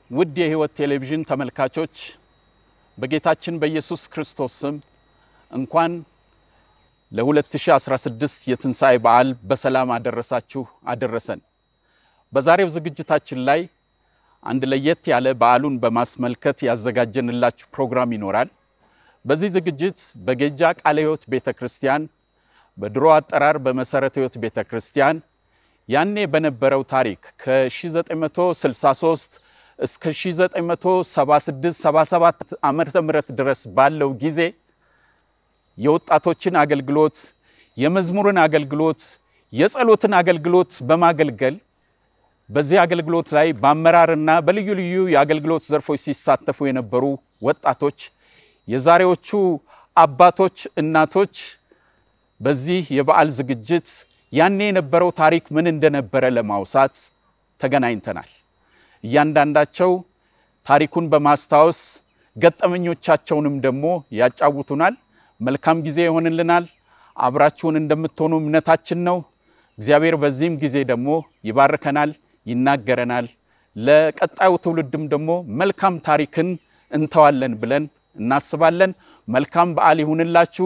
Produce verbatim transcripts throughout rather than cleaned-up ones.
ውድ የህይወት ቴሌቪዥን ተመልካቾች በጌታችን በኢየሱስ ክርስቶስ ስም እንኳን ለ2016 የትንሳኤ በዓል በሰላም አደረሳችሁ አደረሰን። በዛሬው ዝግጅታችን ላይ አንድ ለየት ያለ በዓሉን በማስመልከት ያዘጋጀንላችሁ ፕሮግራም ይኖራል። በዚህ ዝግጅት በጌጃ ቃለ ሕይወት ቤተክርስቲያን በድሮ አጠራር በመሰረተ ሕይወት ቤተክርስቲያን ያኔ በነበረው ታሪክ ከ1963 እስከ በዚህ የበዓል ዝግጅት ያኔ የነበረው ታሪክ ምን እንደነበረ ለማውሳት ተገናኝተናል። እያንዳንዳቸው ታሪኩን በማስታወስ ገጠመኞቻቸውንም ደግሞ ያጫውቱናል። መልካም ጊዜ ይሆንልናል። አብራችሁን እንደምትሆኑ እምነታችን ነው። እግዚአብሔር በዚህም ጊዜ ደግሞ ይባርከናል፣ ይናገረናል። ለቀጣዩ ትውልድም ደግሞ መልካም ታሪክን እንተዋለን ብለን እናስባለን። መልካም በዓል ይሁንላችሁ።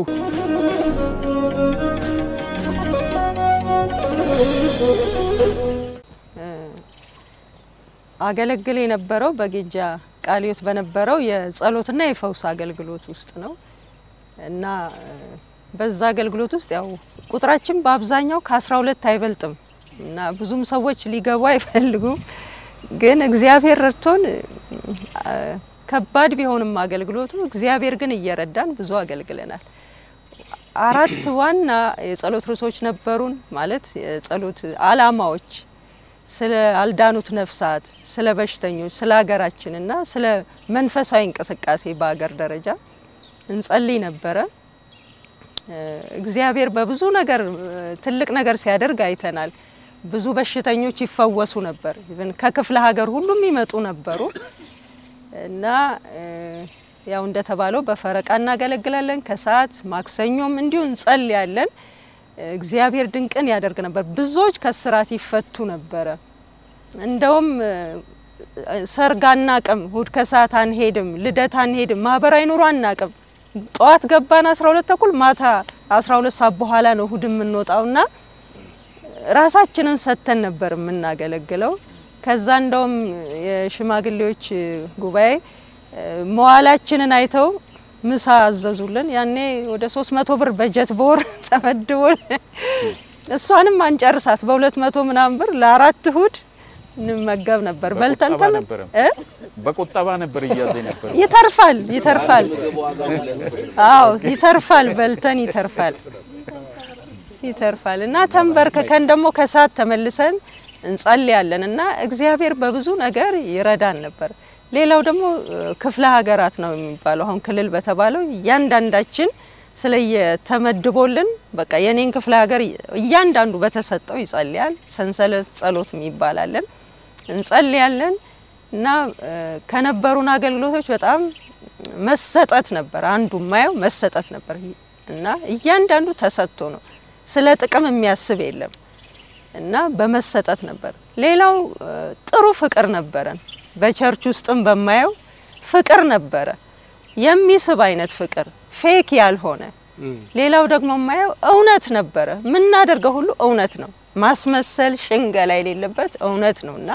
አገለግል የነበረው በጌጃ ቃለ ሕይወት በነበረው የጸሎትና የፈውስ አገልግሎት ውስጥ ነው እና በዛ አገልግሎት ውስጥ ያው ቁጥራችን በአብዛኛው ከ12 አይበልጥም እና ብዙም ሰዎች ሊገቡ አይፈልጉም። ግን እግዚአብሔር ረድቶን ከባድ ቢሆንም አገልግሎቱ እግዚአብሔር ግን እየረዳን ብዙ አገልግለናል። አራት ዋና የጸሎት ርዕሶች ነበሩን። ማለት የጸሎት ዓላማዎች ስለ አልዳኑት ነፍሳት፣ ስለ በሽተኞች፣ ስለ ሀገራችንና ስለ መንፈሳዊ እንቅስቃሴ በአገር ደረጃ እንጸልይ ነበር። እግዚአብሔር በብዙ ነገር ትልቅ ነገር ሲያደርግ አይተናል። ብዙ በሽተኞች ይፈወሱ ነበር። ኢቭን ከክፍለ ሀገር ሁሉም ይመጡ ነበሩ እና ያው እንደተባለው በፈረቃ እናገለግላለን። ከሰዓት ማክሰኞም እንዲሁ እንጸልያለን። እግዚአብሔር ድንቅን ያደርግ ነበር። ብዙዎች ከስራት ይፈቱ ነበር። እንደውም ሰርጋና ቀም ሁድ ከሰዓት አንሄድም፣ ልደት አንሄድም፣ ማህበራዊ ኑሮ አናቀም። ጧት ገባን አስራ ሁለት ተኩል ማታ አስራ ሁለት ሰዓት በኋላ ነው ሁድ የምንወጣውና ራሳችንን ሰተን ነበር የምናገለግለው። ከዛ እንደውም የሽማግሌዎች ጉባኤ መዋላችንን አይተው ምሳ አዘዙልን። ያኔ ወደ ሶስት መቶ ብር በጀት ቦር ተመድቦል እሷንም አንጨርሳት በሁለት መቶ ምናምን ብር ለአራት ሁድ እንመገብ ነበር። በልተን ነበር እ በቁጣባ ነበር ይያዘ ነበር። ይተርፋል ይተርፋል አዎ ይተርፋል በልተን ይተርፋል ይተርፋልና ተንበርከከን ደግሞ ከሰዓት ተመልሰን እንጸልያለንና እግዚአብሔር በብዙ ነገር ይረዳን ነበር። ሌላው ደግሞ ክፍለ ሀገራት ነው የሚባለው። አሁን ክልል በተባለው ያንዳንዳችን ስለየተመድቦልን በቃ የኔን ክፍለ ሀገር ያንዳንዱ በተሰጠው ይጸልያል። ሰንሰለት ጸሎት የሚባላለን እንጸልያለን እና ከነበሩን አገልግሎቶች በጣም መሰጠት ነበር። አንዱ ማየው መሰጠት ነበር እና ያንዳንዱ ተሰጥቶ ነው። ስለ ጥቅም የሚያስብ የለም እና በመሰጠት ነበር። ሌላው ጥሩ ፍቅር ነበረን። በቸርች ውስጥም በማየው ፍቅር ነበር። የሚስብ አይነት ፍቅር ፌክ ያልሆነ። ሌላው ደግሞ ማየው እውነት ነበር። ምን እናደርገው ሁሉ እውነት ነው። ማስመሰል ሽንገላ የሌለበት እውነት ነውና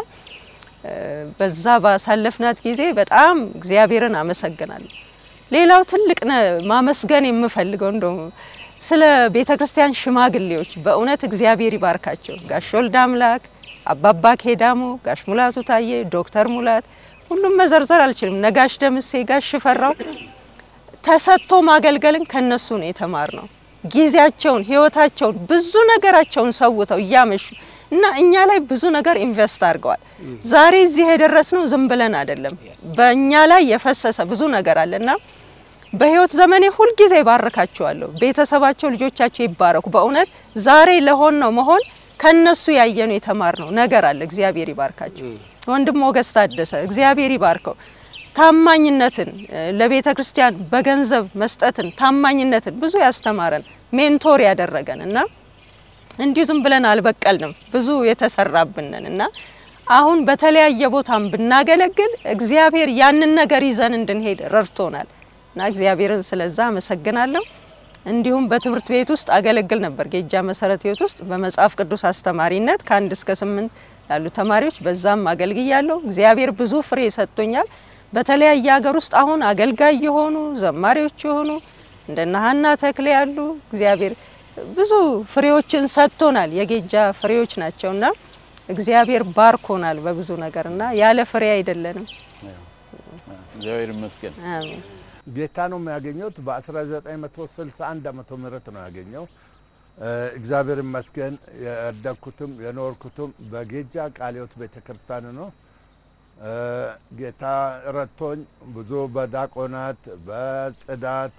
በዛ ባሳለፍናት ጊዜ በጣም እግዚአብሔርን አመሰግናለሁ። ሌላው ትልቅ ማመስገን የምፈልገው እንደው ስለ ቤተክርስቲያን ሽማግሌዎች በእውነት እግዚአብሔር ይባርካቸው። ጋሽ ወልደ አምላክ፣ አባባ ኬዳሞ፣ ጋሽ ሙላቱ ታዬ፣ ዶክተር ሙላት ሁሉም መዘርዘር አልችልም። ነጋሽ ደምሴ፣ ጋሽ ፈራው ተሰጥቶ ማገልገልን ከነሱ ነው የተማርነው። ጊዜያቸውን ህይወታቸውን ብዙ ነገራቸውን ሰውተው ያመሹ እና እኛ ላይ ብዙ ነገር ኢንቨስት አድርገዋል። ዛሬ እዚህ የደረስነው ዝም ብለን አይደለም። በእኛ ላይ የፈሰሰ ብዙ ነገር አለና በህይወት ዘመኔ ሁሉ ጊዜ ባርካቸዋለሁ። ቤተሰባቸው ልጆቻቸው ይባረኩ። በእውነት ዛሬ ለሆን ነው መሆን ከነሱ ያየነው የተማርነው ነገር አለ። እግዚአብሔር ይባርካቸው። ወንድም ሞገስ ታደሰ እግዚአብሔር ይባርከው። ታማኝነትን ለቤተ ክርስቲያን በገንዘብ መስጠትን ታማኝነትን ብዙ ያስተማረን ሜንቶር ያደረገንና እንዲሁ ዝም ብለን አልበቀልንም። ብዙ የተሰራብነንና አሁን በተለያየ ቦታም ብናገለግል እግዚአብሔር ያንን ነገር ይዘን እንድንሄድ ረድቶናል እና እግዚአብሔርን ስለዛ አመሰግናለሁ እንዲሁም በትምህርት ቤት ውስጥ አገለግል ነበር ጌጃ መሰረት ህይወት ውስጥ በመጽሐፍ ቅዱስ አስተማሪነት ከአንድ እስከ ስምንት ያሉ ተማሪዎች በዛም አገልግያለሁ እግዚአብሔር ብዙ ፍሬ ሰጥቶኛል በተለያየ ሀገር ውስጥ አሁን አገልጋይ የሆኑ ዘማሪዎች የሆኑ እንደና ሐና ተክለ ያሉ እግዚአብሔር ብዙ ፍሬዎችን ሰጥቶናል የጌጃ ፍሬዎች ናቸውና እግዚአብሔር ባርኮናል በብዙ ነገርና ያለ ፍሬ አይደለንም እግዚአብሔር ይመስገን አሜን ጌታ ነው የሚያገኘው በ1961 ዓመተ ምህረት ነው ያገኘው እግዚአብሔር ይመስገን ያደኩትም የኖርኩትም በጌጃ ቃልዮት ቤተክርስቲያን ነው ጌታ ረቶኝ ብዙ በዳቆናት በጽዳት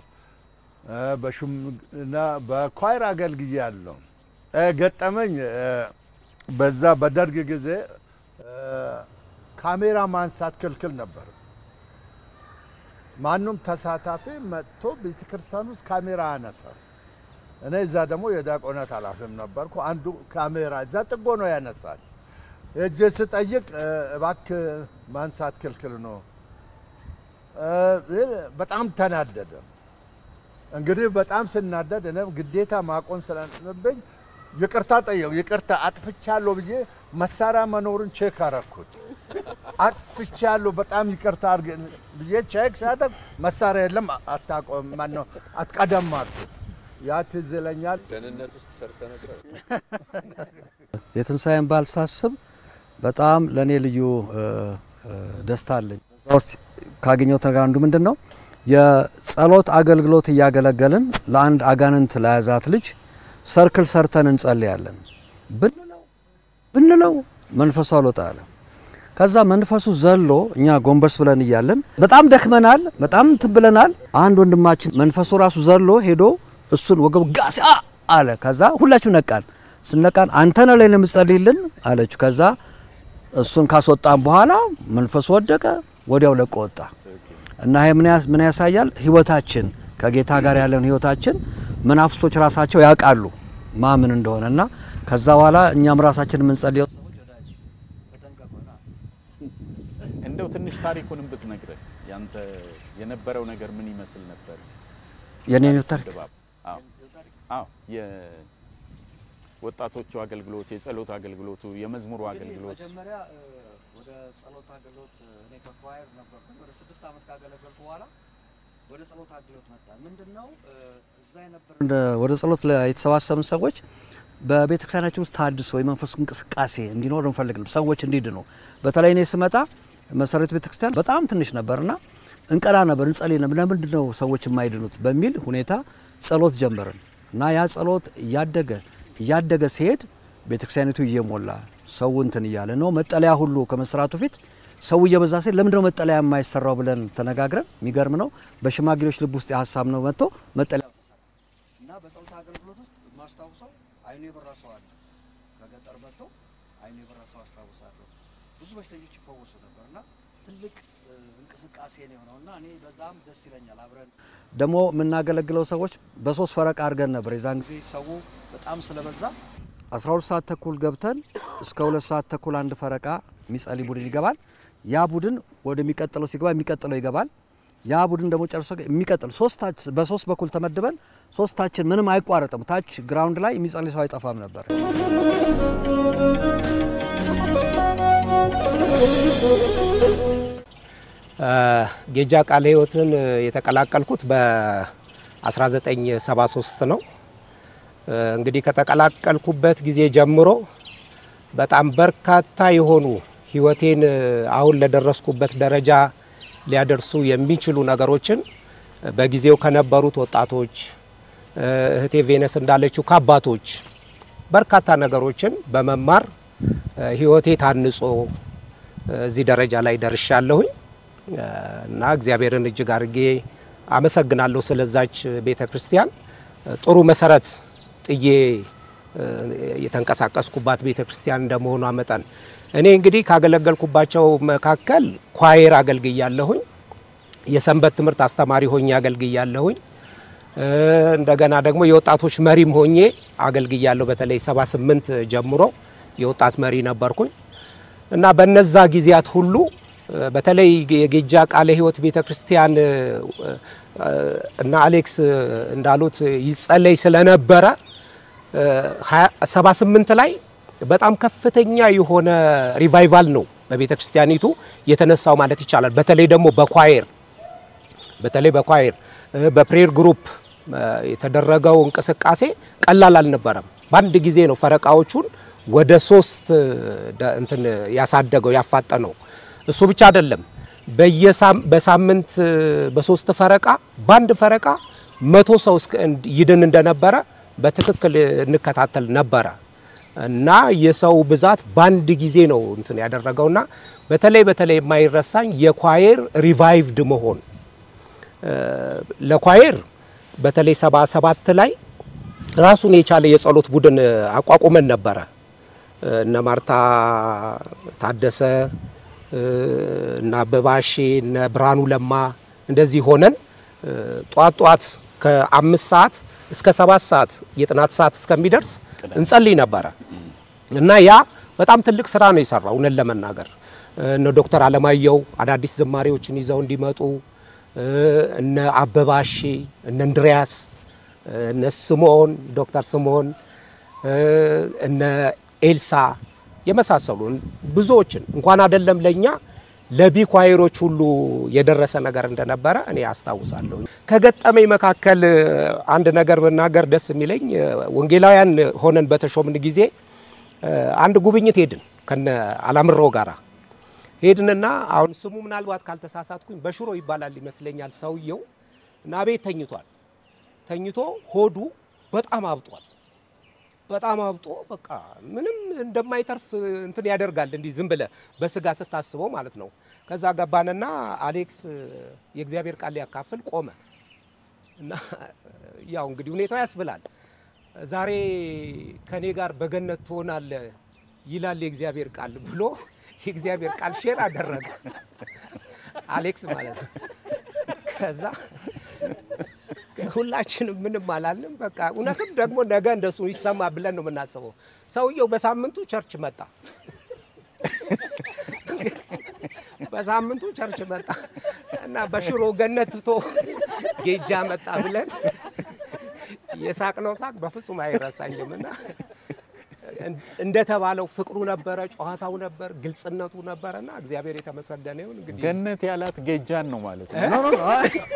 በሹምና በኳይር አገልግያለሁ ገጠመኝ በዛ በደርግ ጊዜ ካሜራ ማንሳት ክልክል ነበር ማንንም ተሳታፊ መጥቶ ቤተክርስቲያን ውስጥ ካሜራ አነሳ እኔ እዛ ደግሞ የዳቆናት ኃላፊም ነበርኩ አንዱ ካሜራ እዛ ጥጎ ነው ያነሳል እጄ ስጠይቅ እባክህ ማንሳት ክልክል ነው በጣም ተናደደ እንግዲህ በጣም ስናደድ እኔ ግዴታ ማቆም ስለነበኝ ይቅርታ ጠየቁ ይቅርታ አጥፍቻለሁ ብዬ መሳሪያ መኖሩን ቼክ አረኩት አጥፍቻለሁ በጣም ይቅርታ አርገ ብዬ ቼክ ሳደርግ መሳሪያ የለም አታቆም ማን ነው አትቀደማት ያ ትዝለኛል ደህንነት ውስጥ ሰርተ ነበር የትንሳኤን በዓል ሳስብ በጣም ለኔ ልዩ ደስታ አለኝ እዛው ካገኘሁት ነገር አንዱ ምንድነው የጸሎት አገልግሎት ያገለገልን ለአንድ አጋንንት ለያዛት ልጅ ሰርክል ሰርተን እንጸልያለን ብንለው ብንለው መንፈሱ አልወጣለ ከዛ መንፈሱ ዘሎ እኛ ጎንበስ ብለን ይያለን በጣም ደክመናል በጣም ትብለናል አንድ ወንድማችን መንፈሱ ራሱ ዘሎ ሄዶ እሱን ወገብ ጋስ አለ ከዛ ሁላችሁ ነቃን ስንነቃን አንተ ነህ ላይ ለምጸልይልን አለች ከዛ እሱን ካስወጣን በኋላ መንፈሱ ወደቀ ወዲያው ለቆ ወጣ እና ይሄ ምን ያሳያል ህይወታችን ከጌታ ጋር ያለን ህይወታችን መናፍስቶች ራሳቸው ያቃሉ ማምን እንደሆነና ከዛ በኋላ እኛም ራሳችን ምን ጸልየው ሰዎች ወዳጅ ተጠንቀቁና እንደው ትንሽ ታሪኩንም ብትነግረን ያንተ የነበረው ነገር ምን ይመስል ነበር የኔው ታሪክ አዎ አዎ የወጣቶቹ አገልግሎት የጸሎት አገልግሎቱ የመዝሙሩ አገልግሎት መጀመሪያ ወደ ጸሎት አገልግሎት እኔ ከኳየር ነበር ወደ ስድስት አመት ካገለገልኩ በኋላ ወደ ጸሎት አገልግሎት መጣ ምንድነው እዛ የነበረ ወደ ጸሎት ላይ የተሰባሰቡ ሰዎች በቤተክርስቲያናችን ውስጥ ታድሶ ወይ መንፈስ እንቅስቃሴ እንዲኖር እንፈልግም ሰዎች እንዲድኑ በተለይ እኔ ስመጣ መሰረት ቤተክርስቲያን በጣም ትንሽ ነበርና እንቀላ ነበር እንጸልይ ነበር ለምንድነው ሰዎች የማይድኑት በሚል ሁኔታ ጸሎት ጀመርን እና ያ ጸሎት ያደገ ያደገ ሲሄድ ቤተክርስቲያኒቱ እየሞላ ሰው እንትን ይያለ ነው መጠለያ ሁሉ ከመስራቱ ፊት ሰው እየበዛ ሲል ለምንድነው መጠለያ የማይሰራው ብለን ተነጋግረን የሚገርም ነው በሽማግሌዎች ልብ ውስጥ ያሐሳብ ነው መጥቶ መጠለያው ተሰራ እና በጸሎት አገልግሎት ውስጥ ማስተዋወሰው አይኔ በራሰው አለ ከገጠር መጥቶ አይኔ በራሰው አስተዋወሳለሁ ብዙ በሽተኞች ይፈወሱ ነበርና ትልቅ እንቅስቃሴ ነው የሆነውና እኔ በዛም ደስ ይለኛል አብረን ደሞ ምናገለግለው ሰዎች በሶስት ፈረቃ አርገን ነበር የዛን ጊዜ ሰው በጣም ስለበዛ አስራ ሁለት ሰዓት ተኩል ገብተን እስከ ሁለት ሰዓት ተኩል አንድ ፈረቃ ሚጸልይ ቡድን ይገባል ያ ቡድን ወደሚቀጥለው ሲገባ የሚቀጥለው ይገባል ያ ቡድን ደሞ ጨርሶ የሚቀጥል ሶስታች በሶስት በኩል ተመድበን ሶስታችን ምንም አይቋረጥም ታች ግራውንድ ላይ የሚጸልይ ሰው አይጠፋም ነበር ጌጃ ቃለ ሕይወትን የተቀላቀልኩት በ1973 ነው እንግዲህ ከተቀላቀልኩበት ጊዜ ጀምሮ በጣም በርካታ የሆኑ ህይወቴን አሁን ለደረስኩበት ደረጃ ሊያደርሱ የሚችሉ ነገሮችን በጊዜው ከነበሩት ወጣቶች እህቴ ቬነስ እንዳለችው ካባቶች በርካታ ነገሮችን በመማር ህይወቴ ታንጾ እዚህ ደረጃ ላይ ደርሻለሁ እና እግዚአብሔርን እጅግ አርጌ አመሰግናለሁ ስለዛች ቤተክርስቲያን ጥሩ መሰረት ጥዬ የተንቀሳቀስኩባት ቤተክርስቲያን እንደመሆኗ መጠን እኔ እንግዲህ ካገለገልኩባቸው መካከል ኳየር አገልግያለሁኝ የሰንበት ትምህርት አስተማሪ ሆኜ አገልግያለሁኝ እንደገና ደግሞ የወጣቶች መሪም ሆኜ አገልግያለሁ በተለይ ሰባ ስምንት ጀምሮ የወጣት መሪ ነበርኩኝ እና በነዛ ጊዜያት ሁሉ በተለይ የጌጃ ቃለ ሕይወት ቤተክርስቲያን እና አሌክስ እንዳሉት ይጸለይ ስለነበረ ሰባ ስምንት ላይ በጣም ከፍተኛ የሆነ ሪቫይቫል ነው በቤተክርስቲያኒቱ የተነሳው ማለት ይቻላል። በተለይ ደግሞ በኳየር በተለይ በኳየር በፕሬየር ግሩፕ የተደረገው እንቅስቃሴ ቀላል አልነበረም። በአንድ ጊዜ ነው ፈረቃዎቹን ወደ ሶስት እንትን ያሳደገው ያፋጠነው። እሱ ብቻ አይደለም በየሳም በሳምንት በሶስት ፈረቃ ባንድ ፈረቃ መቶ ሰው ይድን እንደነበረ በትክክል እንከታተል ነበር እና የሰው ብዛት ባንድ ጊዜ ነው እንትን ያደረገውና በተለይ በተለይ የማይረሳኝ የኳየር ሪቫይቭድ መሆን ለኳየር በተለይ ሰባ ሰባት ላይ ራሱን የቻለ የጸሎት ቡድን አቋቁመን ነበር እና ማርታ ታደሰ እና በባሺ እና ብራኑ ለማ እንደዚህ ሆነን ጧት ጧት ከአምስት ሰዓት እስከ ሰባት ሰዓት የጥናት ሰዓት እስከሚደርስ እንጸልይ ነበር እና ያ በጣም ትልቅ ስራ ነው የሰራው። እነን ለመናገር እነ ዶክተር አለማየሁ አዳዲስ ዝማሬዎችን ይዘው እንዲመጡ እነ አበባሺ እነ እንድሪያስ እነ ስምዖን ዶክተር ስምዖን እነ ኤልሳ የመሳሰሉ ብዙዎችን እንኳን አይደለም ለኛ ለቢኳይሮች ሁሉ የደረሰ ነገር እንደነበረ እኔ አስታውሳለሁ። ከገጠመኝ መካከል አንድ ነገር በናገር ደስ የሚለኝ ወንጌላውያን ሆነን በተሾምን ጊዜ አንድ ጉብኝት ሄድን ከነ አላምሮ ጋራ ሄድንና አሁን ስሙ ምናልባት ካልተሳሳትኩኝ በሽሮ ይባላል ይመስለኛል ሰውየው እና ቤት ተኝቷል። ተኝቶ ሆዱ በጣም አብጧል። በጣም አብጦ በቃ ምንም እንደማይተርፍ እንትን ያደርጋል እንዲህ ዝም ብለ በስጋ ስታስበው ማለት ነው። ከዛ ገባንና አሌክስ የእግዚአብሔር ቃል ያካፍል ቆመ እና ያው እንግዲህ ሁኔታው ያስብላል። ዛሬ ከኔ ጋር በገነት ትሆናለህ ይላል የእግዚአብሔር ቃል ብሎ የእግዚአብሔር ቃል ሼር አደረገ አሌክስ ማለት ነው። ከዛ ሁላችንም ምንም አላልንም። በቃ እውነትም ደግሞ ነገ እንደሱ ይሰማ ብለን ነው የምናስበው። ሰውየው በሳምንቱ ቸርች መጣ በሳምንቱ ቸርች መጣ እና በሽሮ ገነት ትቶ ጌጃ መጣ ብለን የሳቅነው ሳቅ በፍጹም አይረሳኝምና እንደተባለው ፍቅሩ ነበረ፣ ጨዋታው ነበር፣ ግልጽነቱ ነበርና እግዚአብሔር የተመሰገነ ይሁን። እንግዲህ ገነት ያላት ጌጃን ነው ማለት ነው። ኖ ኖ ኖ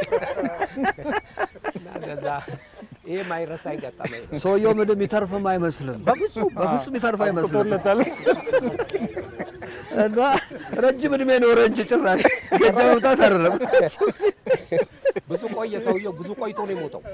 እንደዛ ይሄ ማይረሳኝ ገጠመኝ ነው። ሰውየው ምንም ይተርፍም አይመስልም። በፍጹም በፍጹም ይተርፍ አይመስልም እና ረጅም እድሜ ኖረ እንጂ ጭራሽ ጌጃ መምጣት አይደለም። ብዙ ቆየ ሰውየው ብዙ ቆይቶ ነው የሞተው።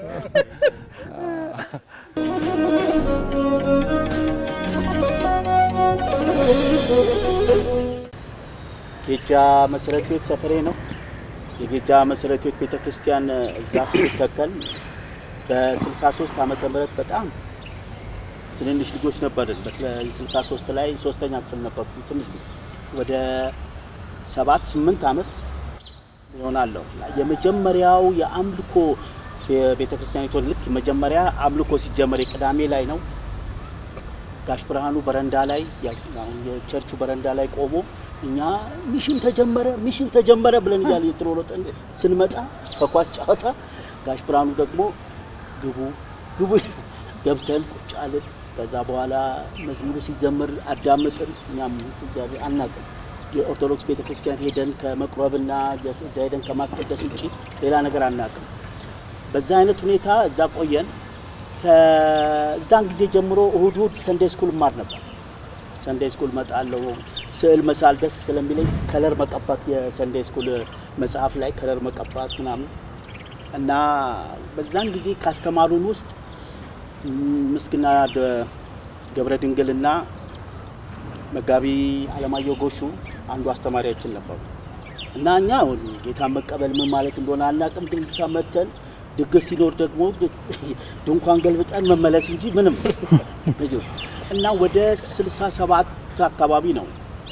ጌጃ መሰረት ቤት ሰፈሬ ነው። የጌጃ መሰረት ቤት ቤተክርስቲያን እዛ ሲተከል በ63 ዓመተ ምህረት በጣም ትንንሽ ልጆች ነበርን። በ63 ላይ ሶስተኛ ክፍል ነበርኩ። ትንሽ ወደ ሰባት ስምንት ዓመት ይሆናል። የመጀመሪያው የአምልኮ ቤተክርስቲያኒቱ ልክ መጀመሪያ አምልኮ ሲጀመር የቅዳሜ ላይ ነው። ጋሽ ብርሃኑ በረንዳ ላይ የቸርቹ በረንዳ ላይ ቆሞ እኛ ሚሽን ተጀመረ ሚሽን ተጀመረ ብለን ያለ የትሮሎጠን ስንመጣ ከኳስ ጫወታ ጋሽ ብርሃኑ ደግሞ ግቡ ግቡ ገብተን ቁጭ አልን። ከዛ በኋላ መዝሙሩ ሲዘመር አዳምጥን። እኛም እግዚአብሔር አናውቅም። የኦርቶዶክስ ቤተክርስቲያን ሄደን ከመቅረብና እዛ ሄደን ከማስቀደስ ውጪ ሌላ ነገር አናውቅም። በዛ አይነት ሁኔታ እዛ ቆየን። ከዛን ጊዜ ጀምሮ እሁድ እሁድ ሰንዴይ ስኩል ማር ነበር። ሰንዴይ ስኩል መጣለው ስዕል መሳል ደስ ስለሚለኝ ከለር መቀባት የሰንዴይ ስኩል መጽሐፍ ላይ ከለር መቀባት ምናምን እና በዛን ጊዜ ካስተማሩን ውስጥ ምስግና ገብረ ድንግልና መጋቢ አለማየሁ ጎሹ አንዱ አስተማሪያችን ነበሩ እና እኛ ጌታ መቀበል ምን ማለት እንደሆነ አናውቅም። ግን ብቻ መተን ድግስ ሲኖር ደግሞ ድንኳን ገልብጠን መመለስ እንጂ ምንም እና ወደ ስልሳ ሰባት አካባቢ ነው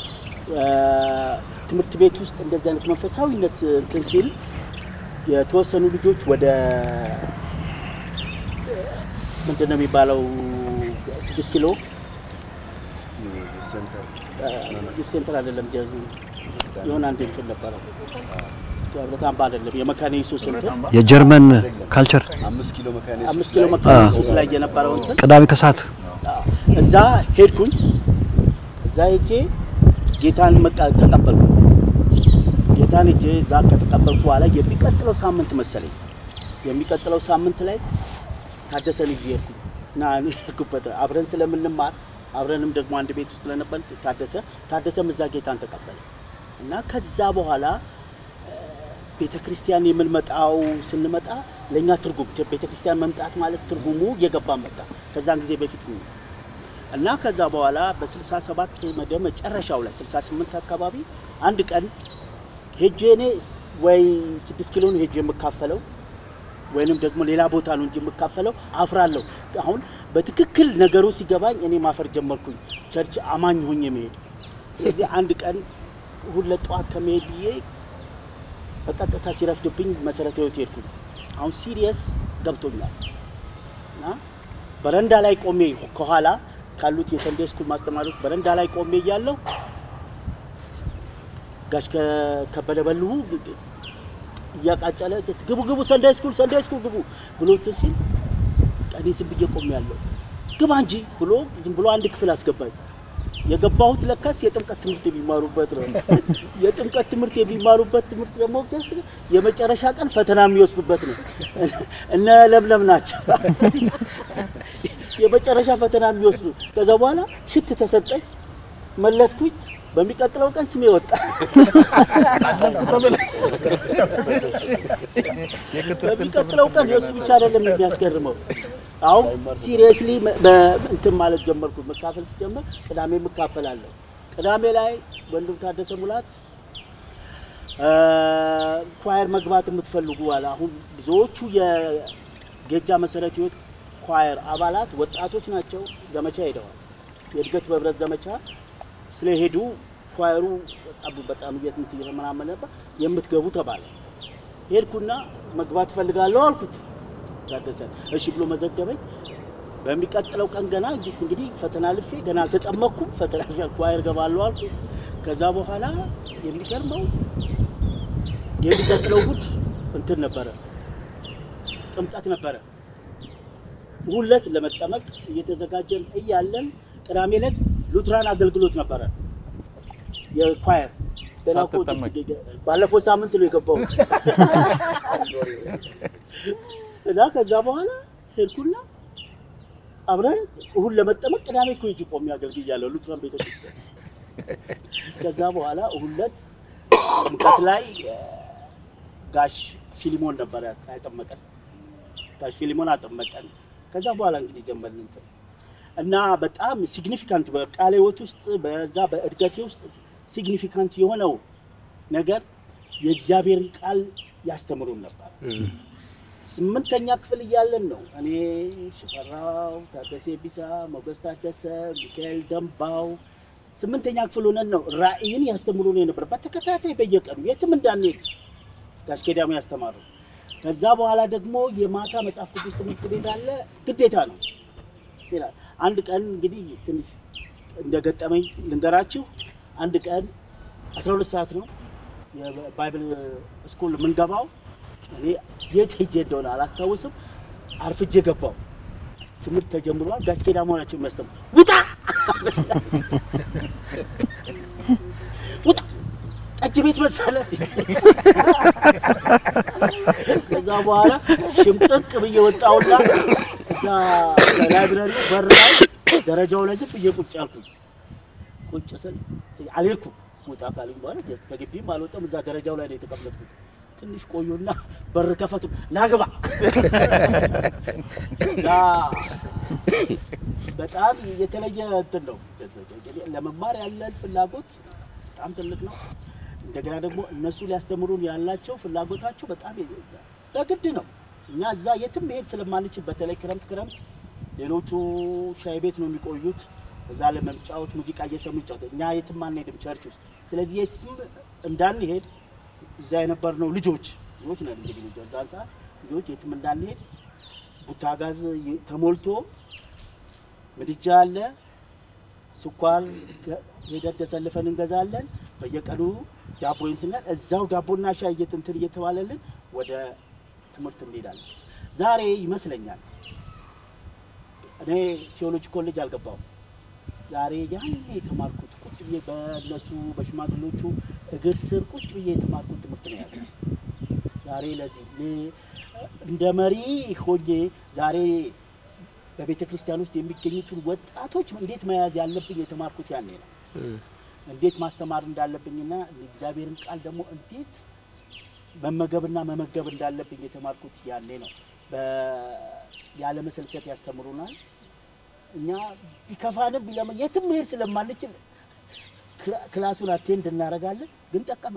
ትምህርት ቤት ውስጥ እንደዚህ አይነት መንፈሳዊነት እንትን ሲል የተወሰኑ ልጆች ወደ ምንድነው የሚባለው ስድስት ኪሎ ሴንተር ዩት ሴንተር አይደለም ጃዝ የሆነ አንድ እንትን ነበር በጣም ባደለም የመካነ ኢየሱስ ሴንተር የጀርመን ካልቸር አምስት ኪሎ መካነ ኢየሱስ አምስት ኪሎ መካነ ኢየሱስ ላይ የነበረው እንትን ቅዳሜ ከሰዓት እዛ ሄድኩኝ እዛ ሄጄ ጌታን መቃ ተቀበልኩ ጌታን ሄጄ እዛ ከተቀበልኩ በኋላ የሚቀጥለው ሳምንት መሰለኝ የሚቀጥለው ሳምንት ላይ ታደሰ ልጅ ይሄድኩ ና እኩበት አብረን ስለምንማር አብረንም ደግሞ አንድ ቤት ውስጥ ስለነበር ታደሰ ታደሰም እዛ ጌታን ተቀበለ እና ከዛ በኋላ ቤተክርስቲያን የምንመጣው ስንመጣ ለኛ ትርጉም ቤተክርስቲያን መምጣት ማለት ትርጉሙ እየገባ መጣ ከዛን ጊዜ በፊት ነው እና ከዛ በኋላ በ67 መደብ መጨረሻው ላይ ስልሳ ስምንት አካባቢ አንድ ቀን ሄጄ እኔ ወይ ስድስት ኪሎ ነው ሄጄ የምካፈለው ወይንም ደግሞ ሌላ ቦታ ነው እንጂ የምካፈለው አፍራለሁ አሁን በትክክል ነገሩ ሲገባኝ እኔ ማፈር ጀመርኩኝ ቸርች አማኝ ሆኜ መሄድ ስለዚህ አንድ ቀን ሁለት ጧት ከመሄድዬ በቀጥታ ሲረፍድብኝ መሰረተ ህይወት ሄድኩኝ አሁን ሲሪየስ ገብቶኛል እና በረንዳ ላይ ቆሜ ከኋላ ካሉት የሰንዴ ስኩል ማስተማሪዎች በረንዳ ላይ ቆሜ ያለው ጋሽ ከበደበሉ ያቃጫለ ግቡ ግቡ ሰንዴ ስኩል ሰንዴ ስኩል ግቡ ብሎት ሲል ቀኔ ዝም ብዬ ቆሜ ያለው ግባ እንጂ ብሎ ዝም ብሎ አንድ ክፍል አስገባኝ የገባሁት ለካስ የጥምቀት ትምህርት የሚማሩበት ነው የጥምቀት ትምህርት የሚማሩበት ትምህርት ደግሞ ጀስት የመጨረሻ ቀን ፈተና የሚወስዱበት ነው እነ ለምለም ናቸው የመጨረሻ ፈተና የሚወስዱ ከዛ በኋላ ሽት ተሰጠኝ መለስኩኝ በሚቀጥለው ቀን ስሜ ወጣ በሚቀጥለው ቀን የሱ ብቻ አይደለም የሚያስገርመው አው ሲሪየስሊ እንትን ማለት ጀመርኩ መካፈል ሲጀምር ቅዳሜ መካፈላለሁ ቅዳሜ ላይ ወንድም ታደሰ ሙላት ኳየር መግባት የምትፈልጉ አለ አሁን ብዙዎቹ የጌጃ መሰረት ህይወት ኳየር አባላት ወጣቶች ናቸው ዘመቻ ሄደዋል የድገት በብረት ዘመቻ ስለሄዱ ኳየሩ አቡ በጣም የትንት ይረመናመ ነበር የምትገቡ ተባለ ሄድኩና መግባት ፈልጋለሁ አልኩት ታደሰ እሺ ብሎ መዘገበኝ በሚቀጥለው ቀን ገና ጂስ እንግዲህ ፈተና ልፌ ገና ተጠመቅኩም ፈተና ኳየር ገባለሁ አልኩ ከዛ በኋላ የሚገርመው የሚቀጥለው ጉድ እንትን ነበር ጥምቀት ነበር ሁለት ለመጠመቅ እየተዘጋጀን እያለን ቅዳሜ ዕለት ሉትራን አገልግሎት ነበር የኳየር ደናቆ ባለፈው ሳምንት ነው የገባው እና ከዛ በኋላ ሄድኩና አብረን ሁሉ ለመጠመቅ ቅዳሜ እኮ ይጅ ቆም ያገልግያለሁ ሉትራን ቤተክርስቲያን ከዛ በኋላ ሁለት ጥምቀት ላይ ጋሽ ፊሊሞን ነበር ያጠመቀን ጋሽ ፊሊሞን አጠመቀን ከዛ በኋላ እንግዲህ ጀመርን እንትን እና በጣም ሲግኒፊካንት በቃለ ህይወት ውስጥ በዛ በእድገቴ ውስጥ ሲግኒፊካንት የሆነው ነገር የእግዚአብሔርን ቃል ያስተምሩን ነበር ስምንተኛ ክፍል እያለን ነው እኔ ሽፈራው ታደሰ ቢሳ ሞገስ ታደሰ ሚካኤል ደምባው ስምንተኛ ክፍል ሆነን ነው ራእይን ያስተምሩን ነበር በተከታታይ በየቀኑ የትም እንዳንሄድ ጋሽ ከዳሙ ያስተማሩ ከዛ በኋላ ደግሞ የማታ መጽሐፍ ቅዱስ ትምህርት ቤት አለ ግዴታ ነው ይላል አንድ ቀን እንግዲህ ትንሽ እንደገጠመኝ ልንገራችሁ አንድ ቀን አስራ ሁለት ሰዓት ነው የባይብል ስኩል ምን ገባው እኔ የት ሄጄ እንደሆነ አላስታውስም አርፍጄ ገባው ትምህርት ተጀምሯል ጋሽ ከዳሙ ናቸው የሚያስተምሩ ውጣ ውጣ ጠጅ ቤት መሰለህ ከዛ በኋላ ሽምጥቅ ብዬ ወጣውና እዛ ላይብረሪ በር ላይ ደረጃው ላይ ዝም ብዬ ቁጭ አልኩኝ ቁጭ ስል አልሄድኩም ወጣ ካለኝ በኋላ ጀስት ከግቢም አልወጣም እዛ ደረጃው ላይ ነው የተቀመጥኩት ትንሽ ቆዩና በር ከፈቱ ናግባ ያ በጣም የተለየ እንትን ነው ለመማር ያለን ፍላጎት በጣም ትልቅ ነው እንደገና ደግሞ እነሱ ሊያስተምሩን ያላቸው ፍላጎታቸው በጣም በግድ ነው እኛ እዛ የትም መሄድ ስለማንችል በተለይ ክረምት ክረምት ሌሎቹ ሻይ ቤት ነው የሚቆዩት እዛ ለመምጫወት ሙዚቃ እየሰሙ ይጫወቱ እኛ የትም አንሄድም ቸርች ውስጥ ስለዚህ የትም እንዳንሄድ እዛ የነበርነው ልጆች ልጆች ነን እንግዲህ እዛን ሰዓት ልጆች የትም እንዳንሄድ ቡታጋዝ ተሞልቶ ምድጃ አለ ስኳር ሄደን ተሰልፈን እንገዛለን በየቀኑ ዳቦ እንትና እዛው ዳቦና ሻይ እየተንትን እየተባለልን ወደ ትምህርት እንሄዳለን ዛሬ ይመስለኛል እኔ ቴዎሎጂ ኮሌጅ አልገባው ዛሬ ያኔ የተማርኩት ቁጭ ብዬ በለሱ በሽማግሌዎቹ እግር ስር ቁጭ ብዬ የተማርኩት ትምህርት ነው ያዘ ዛሬ ለዚህ እንደ መሪ ሆኜ ዛሬ በቤተ ክርስቲያን ውስጥ የሚገኙትን ወጣቶች እንዴት መያዝ ያለብኝ የተማርኩት ያኔ ነው እንዴት ማስተማር እንዳለብኝና እግዚአብሔርን ቃል ደግሞ እንዴት መመገብና መመገብ እንዳለብኝ የተማርኩት ያኔ ነው በያለ መሰልቸት ያስተምሩናል እኛ ቢከፋንም ቢለማ የትም መሄድ ስለማንችል ክላሱን አቴንድ እናረጋለን ግን ጠቀመ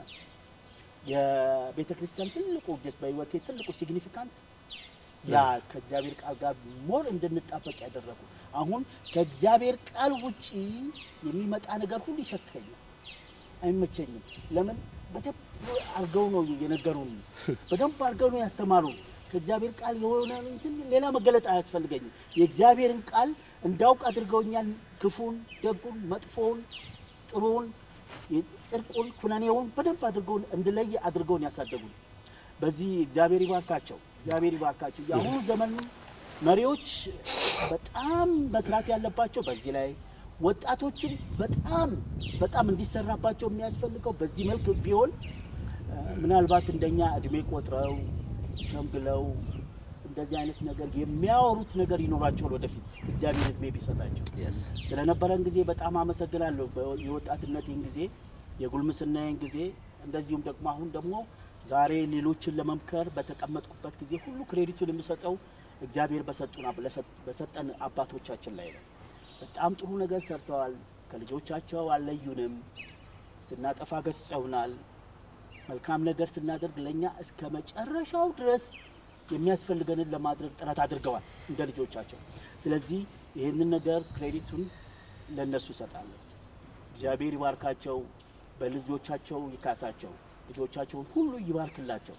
የቤተ ክርስቲያን ትልቁ ጀስ በህይወቴ ትልቁ ሲግኒፊካንት ያ ከእግዚአብሔር ቃል ጋር ሞር እንድንጣበቅ ያደረጉ አሁን ከእግዚአብሔር ቃል ውጪ የሚመጣ ነገር ሁሉ ይሸከኛል አይመቸኝም ለምን በደንብ አርገው ነው የነገሩን በደንብ አርገው ነው ያስተማሩ ከእግዚአብሔር ቃል የሆነ እንትን ሌላ መገለጥ አያስፈልገኝም የእግዚአብሔርን ቃል እንዳውቅ አድርገውኛል ክፉን ደጉን መጥፎውን ጥሩን ጽድቁን ኩነኔውን በደንብ አድርገው እንድለይ አድርገውን ያሳደጉን በዚህ እግዚአብሔር ይባርካቸው እግዚአብሔር ይባርካቸው ያሁን ዘመን መሪዎች በጣም መስራት ያለባቸው በዚህ ላይ ወጣቶችን በጣም በጣም እንዲሰራባቸው የሚያስፈልገው በዚህ መልኩ ቢሆን ምናልባት እንደኛ እድሜ ቆጥረው ሸምግለው እንደዚህ አይነት ነገር የሚያወሩት ነገር ይኖራቸው ወደፊት እግዚአብሔር እድሜ ቢሰጣቸው ስለነበረን ጊዜ በጣም አመሰግናለሁ የወጣትነቴን ጊዜ የጉልምስናዬን ጊዜ እንደዚሁም ደግሞ አሁን ደግሞ ዛሬ ሌሎችን ለመምከር በተቀመጥኩበት ጊዜ ሁሉ ክሬዲቱን የሚሰጠው እግዚአብሔር በሰጡና በሰጠን አባቶቻችን ላይ ነው በጣም ጥሩ ነገር ሰርተዋል ከልጆቻቸው አለዩንም ስናጠፋ ገጽጸውናል መልካም ነገር ስናደርግ ለኛ እስከ መጨረሻው ድረስ የሚያስፈልገንን ለማድረግ ጥረት አድርገዋል እንደ ልጆቻቸው ስለዚህ ይሄንን ነገር ክሬዲቱን ለነሱ ሰጣለሁ እግዚአብሔር ይባርካቸው በልጆቻቸው ይካሳቸው ልጆቻቸውን ሁሉ ይባርክላቸው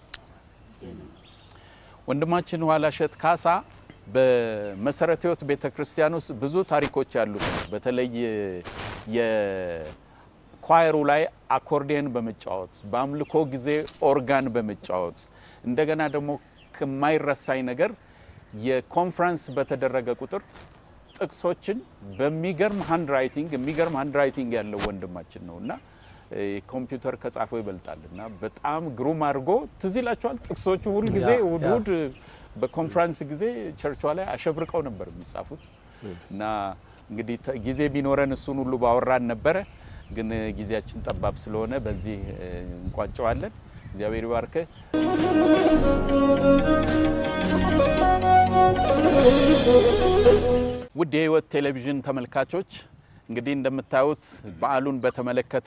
ወንድማችን ዋላሸት ካሳ በመሰረተ ህይወት ቤተክርስቲያን ውስጥ ብዙ ታሪኮች ያሉት በተለይ የኳየሩ ላይ አኮርዲየን በመጫወት በአምልኮ ጊዜ ኦርጋን በመጫወት እንደገና ደግሞ ከማይረሳይ ነገር የኮንፈረንስ በተደረገ ቁጥር ጥቅሶችን በሚገርም ሃንድ ራይቲንግ የሚገርም ሃንድ ራይቲንግ ያለው ወንድማችን ነውና ኮምፒውተር ከጻፈው ይበልጣልና በጣም ግሩም አድርጎ ትዝ ይላችኋል ጥቅሶቹ ሁሉ ጊዜ ውድ በኮንፈረንስ ጊዜ ቸርቿ ላይ አሸብርቀው ነበር የሚጻፉት እና እንግዲህ ጊዜ ቢኖረን እሱን ሁሉ ባወራን ነበር ግን ጊዜያችን ጠባብ ስለሆነ በዚህ እንቋጨዋለን እግዚአብሔር ይባርክ ውድ የህይወት ቴሌቪዥን ተመልካቾች እንግዲህ እንደምታዩት በዓሉን በተመለከተ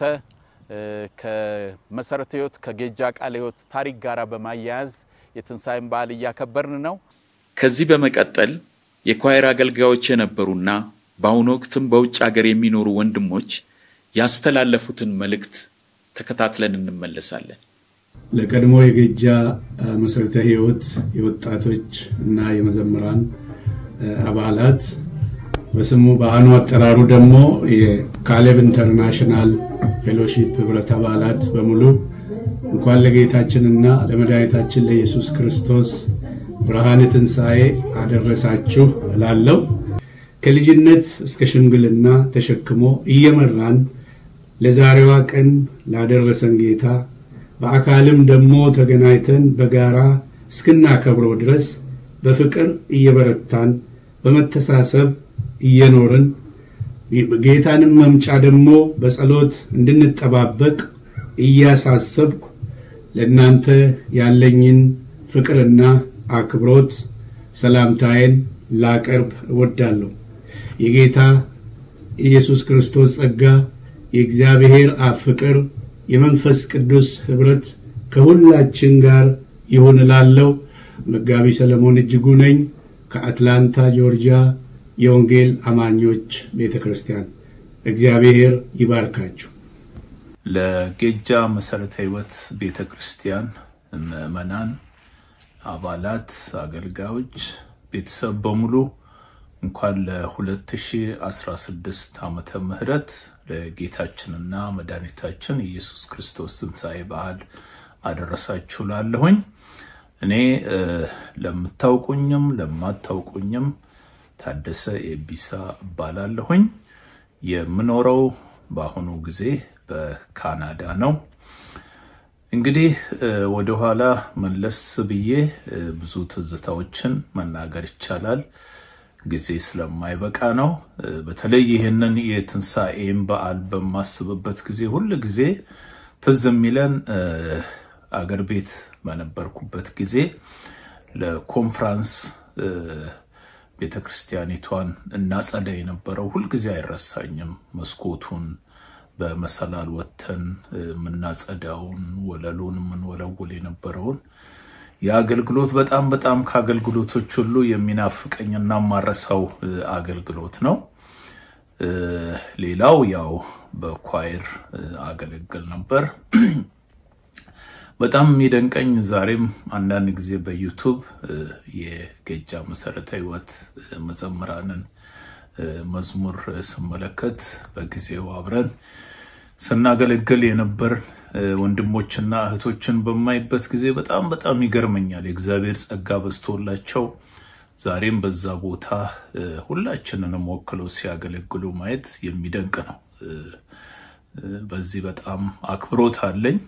ከመሰረተ ህይወት ከጌጃ ቃለ ህይወት ታሪክ ጋራ በማያያዝ የትንሳኤን በዓል ያከበርን ነው ከዚህ በመቀጠል የኳየር አገልጋዮች የነበሩና በአሁኑ ወቅትም በውጭ ሀገር የሚኖሩ ወንድሞች ያስተላለፉትን መልእክት ተከታትለን እንመለሳለን ለቀድሞ የጌጃ መሰረተ ህይወት የወጣቶች እና የመዘምራን አባላት በስሙ በአኑ አጠራሩ ደግሞ የካሌብ ኢንተርናሽናል ፌሎሺፕ ህብረት አባላት በሙሉ እንኳን ለጌታችንና ለመድኃኒታችን ለኢየሱስ ክርስቶስ ብርሃነ ትንሣኤ አደረሳችሁ እላለሁ ከልጅነት እስከ ሽምግልና ተሸክሞ እየመራን ለዛሬዋ ቀን ላደረሰን ጌታ በአካልም ደግሞ ተገናኝተን በጋራ እስክናከብረው ድረስ በፍቅር እየበረታን በመተሳሰብ እየኖርን ጌታንም መምጫ ደግሞ በጸሎት እንድንጠባበቅ እያሳሰብኩ ለእናንተ ያለኝን ፍቅርና አክብሮት ሰላምታዬን ላቀርብ እወዳለሁ የጌታ ኢየሱስ ክርስቶስ ጸጋ የእግዚአብሔር አብ ፍቅር የመንፈስ ቅዱስ ህብረት ከሁላችን ጋር ይሁን እላለሁ መጋቢ ሰለሞን እጅጉ ነኝ ከአትላንታ ጆርጂያ የወንጌል አማኞች ቤተክርስቲያን እግዚአብሔር ይባርካችሁ ለጌጃ መሰረተ ህይወት ቤተክርስቲያን ምእመናን አባላት አገልጋዮች ቤተሰብ በሙሉ እንኳን ለ2016 ዓመተ ምህረት ለጌታችንና መድኃኒታችን ኢየሱስ ክርስቶስ ትንሣኤ በዓል አደረሳችሁ ላለሁኝ። እኔ ለምታውቁኝም ለማታውቁኝም ታደሰ ኤቢሳ እባላለሁኝ። የምኖረው በአሁኑ ጊዜ በካናዳ ነው። እንግዲህ ወደ ኋላ መለስ ብዬ ብዙ ትዝታዎችን መናገር ይቻላል፣ ጊዜ ስለማይበቃ ነው። በተለይ ይሄንን የትንሣኤን በዓል በማስብበት ጊዜ ሁሉ ጊዜ ትዝ የሚለን አገር ቤት በነበርኩበት ጊዜ ለኮንፈረንስ ቤተክርስቲያኒቷን እናጸዳ የነበረው ሁሉ ጊዜ አይረሳኝም። መስኮቱን በመሰላል ወተን ምናጸዳውን ወለሉን ምን ወለውል የነበረውን የአገልግሎት በጣም በጣም ከአገልግሎቶች ሁሉ የሚናፍቀኝና ማረሳው አገልግሎት ነው። ሌላው ያው በኳየር አገለግል ነበር። በጣም የሚደንቀኝ ዛሬም አንዳንድ ጊዜ በዩቲዩብ የጌጃ መሰረታዊ ሕይወት መዘምራንን መዝሙር ስመለከት በጊዜው አብረን ስናገለግል የነበር ወንድሞችና እህቶችን በማይበት ጊዜ በጣም በጣም ይገርመኛል። የእግዚአብሔር ጸጋ በዝቶላቸው ዛሬም በዛ ቦታ ሁላችንንም ወክለው ሲያገለግሉ ማየት የሚደንቅ ነው። በዚህ በጣም አክብሮት አለኝ።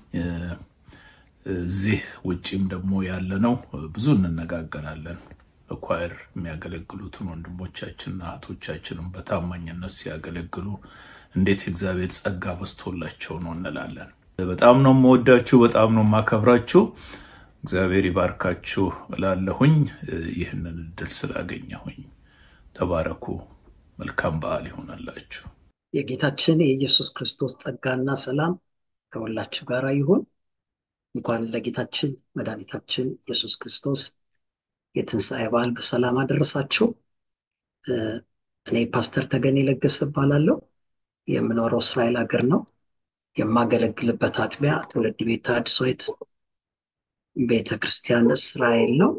እዚህ ውጪም ደግሞ ያለነው ብዙ እንነጋገራለን። በኳየር የሚያገለግሉትን ወንድሞቻችንና እህቶቻችንን በታማኝነት ሲያገለግሉ እንዴት እግዚአብሔር ጸጋ በዝቶላቸው ነው እንላለን። በጣም ነው የምወዳችሁ፣ በጣም ነው የማከብራችሁ። እግዚአብሔር ይባርካችሁ እላለሁኝ። ይህንን እድል ስላገኘሁኝ ተባረኩ። መልካም በዓል ይሁንላችሁ። የጌታችን የኢየሱስ ክርስቶስ ጸጋና ሰላም ከሁላችሁ ጋር ይሁን። እንኳን ለጌታችን መድኃኒታችን ኢየሱስ ክርስቶስ የትንሣኤ በዓል በሰላም አደረሳችሁ። እኔ ፓስተር ተገኔ ለገሰ እባላለሁ። የምኖረው እስራኤል ሀገር ነው። የማገለግልበት አጥቢያ ትውልድ ቤተ አድሶይት ቤተክርስቲያን እስራኤል ነው።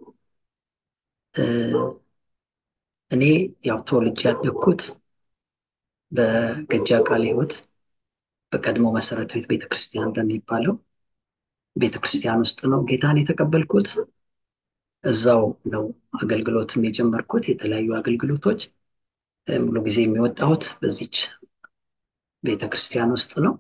እኔ ያው ተወልጄ ያደግኩት በገጃ ቃለ ሕይወት በቀድሞ መሰረታዊት ቤተክርስቲያን በሚባለው ቤተክርስቲያን ውስጥ ነው ጌታን የተቀበልኩት። እዛው ነው አገልግሎትም የጀመርኩት። የተለያዩ አገልግሎቶች ሙሉ ጊዜ የሚወጣሁት በዚች ቤተክርስቲያን ውስጥ ነው።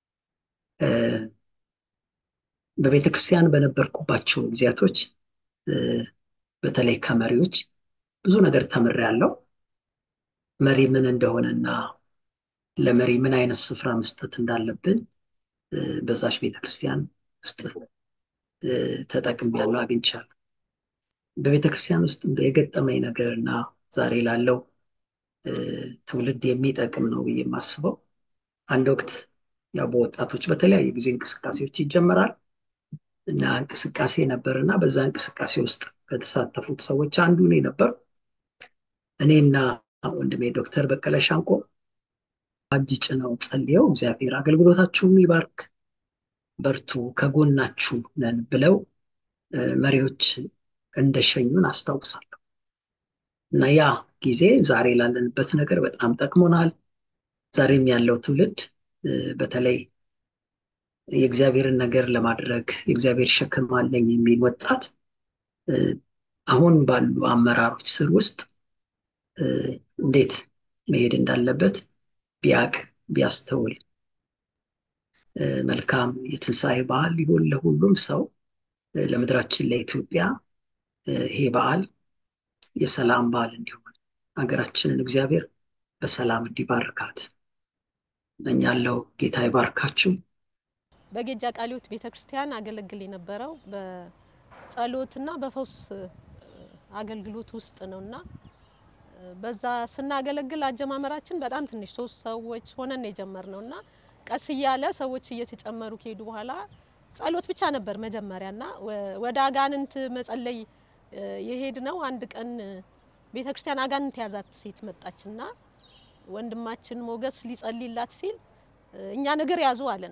በቤተክርስቲያን በነበርኩባቸው ጊዜያቶች በተለይ ከመሪዎች ብዙ ነገር ተምሬያለሁ። መሪ ምን እንደሆነና ለመሪ ምን አይነት ስፍራ መስጠት እንዳለብን በዛች ቤተክርስቲያን ውስጥ ተጠቅሜያለሁ፣ አግኝቻለሁ። በቤተክርስቲያን ውስጥ የገጠመኝ ነገርና ዛሬ ላለው ትውልድ የሚጠቅም ነው ብዬ የማስበው አንድ ወቅት ያው በወጣቶች በተለያየ ጊዜ እንቅስቃሴዎች ይጀመራል እና እንቅስቃሴ ነበርና በዛ እንቅስቃሴ ውስጥ ከተሳተፉት ሰዎች አንዱ እኔ ነበር። እኔና ወንድሜ ዶክተር በቀለ ሻንቆ እጅ ጭነው ጸልየው እግዚአብሔር አገልግሎታችሁን ይባርክ፣ በርቱ፣ ከጎናችሁ ነን ብለው መሪዎች እንደሸኙን አስታውሳለሁ። እና ያ ጊዜ ዛሬ ላለንበት ነገር በጣም ጠቅሞናል። ዛሬም ያለው ትውልድ በተለይ የእግዚአብሔርን ነገር ለማድረግ የእግዚአብሔር ሸክም አለኝ የሚል ወጣት አሁን ባሉ አመራሮች ስር ውስጥ እንዴት መሄድ እንዳለበት ቢያቅ ቢያስተውል መልካም የትንሣኤ በዓል ይሁን ለሁሉም ሰው። ለምድራችን ለኢትዮጵያ ይሄ በዓል የሰላም በዓል እንዲሆን ሀገራችንን እግዚአብሔር በሰላም እንዲባርካት እኛለው። ጌታ ይባርካችሁ። በጌጃ ቃለ ሕይወት ቤተክርስቲያን አገለግል የነበረው በጸሎትና በፈውስ አገልግሎት ውስጥ ነውና በዛ ስናገለግል አጀማመራችን በጣም ትንሽ ሶስት ሰዎች ሆነን የጀመርነውና ቀስ እያለ ሰዎች እየተጨመሩ ከሄዱ በኋላ ጸሎት ብቻ ነበር መጀመሪያና ወደ አጋንንት መጸለይ የሄድነው። አንድ ቀን ቤተክርስቲያን አጋንንት ያዛት ሴት መጣችና ወንድማችን ሞገስ ሊጸልይላት ሲል እኛ ነገር ያዙ አለን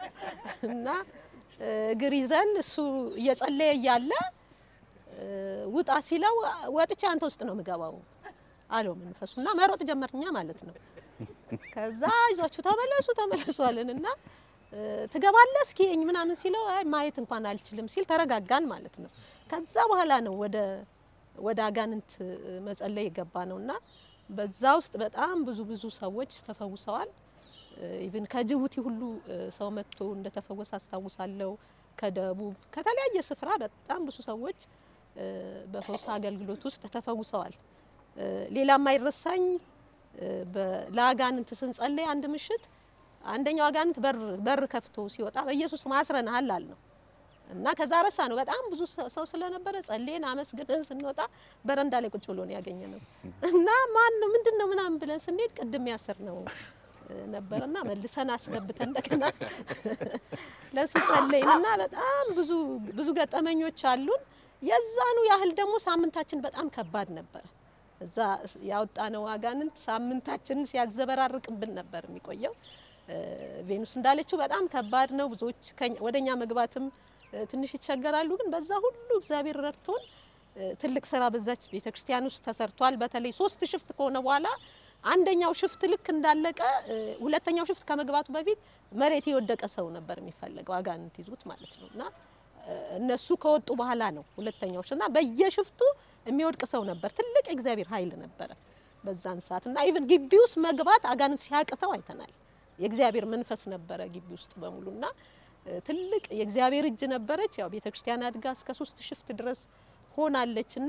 እና እግር ይዘን እሱ እየጸለየ ያለ ውጣ ሲለው ወጥቼ አንተ ውስጥ ነው ምገባው አለው መንፈሱና መሮጥ ጀመርኛ ማለት ነው። ከዛ ይዟችሁ ተመለሱ ተመለሱ አለንና ተገባለህ እስኪ ምናምን ሲለው አይ ማየት እንኳን አልችልም ሲል ተረጋጋን ማለት ነው። ከዛ በኋላ ነው ወደ ወደ አጋንንት መጸለይ የገባ ነውና በዛ ውስጥ በጣም ብዙ ብዙ ሰዎች ተፈውሰዋል። ኢቭን ከጅቡቲ ሁሉ ሰው መጥቶ እንደተፈወሰ አስታውሳለሁ። ከደቡብ ከተለያየ ስፍራ በጣም ብዙ ሰዎች በፈውስ አገልግሎት ውስጥ ተፈውሰዋል። ሌላ ማይረሳኝ ለአጋንንት ስንጸልይ አንድ ምሽት አንደኛው አጋንንት በር በር ከፍቶ ሲወጣ በኢየሱስ ማስረናል አልነው እና ከዛ ረሳ ነው በጣም ብዙ ሰው ስለነበረ ጸልየን አመስግነን ስንወጣ በረንዳ ላይ ቁጭ ብሎ ነው ያገኘነው እና ማን ነው ምንድነው ምናምን ብለን ስንሄድ ቅድም ያስር ነው ነበርና መልሰን አስገብተን እንደገና ለሱ ጸልየንና በጣም ብዙ ብዙ ገጠመኞች አሉን። የዛኑ ያህል ደግሞ ሳምንታችን በጣም ከባድ ነበር። እዛ ያወጣነው አጋንንት ሳምንታችንን ሲያዘበራርቅብን ነበር የሚቆየው። ቬኑስ እንዳለችው በጣም ከባድ ነው። ብዙዎች ወደኛ መግባትም ትንሽ ይቸገራሉ። ግን በዛ ሁሉ እግዚአብሔር ረድቶን ትልቅ ስራ በዛች ቤተክርስቲያን ውስጥ ተሰርቷል። በተለይ ሶስት ሽፍት ከሆነ በኋላ አንደኛው ሽፍት ልክ እንዳለቀ ሁለተኛው ሽፍት ከመግባቱ በፊት መሬት የወደቀ ሰው ነበር የሚፈልገው አጋንንት ይዙት ማለት ነውና እነሱ ከወጡ በኋላ ነው ሁለተኛውና በየሽፍቱ የሚወድቅ ሰው ነበር። ትልቅ እግዚአብሔር ኃይል ነበር በዛን ሰዓትና ኢቭን ግቢ ውስጥ መግባት አጋንንት ሲያቅተው አይተናል። የእግዚአብሔር መንፈስ ነበረ ግቢ ውስጥ በሙሉና ትልቅ የእግዚአብሔር እጅ ነበረች። ያው ቤተክርስቲያን አድጋ እስከ ሶስት ሽፍት ድረስ ሆናለችና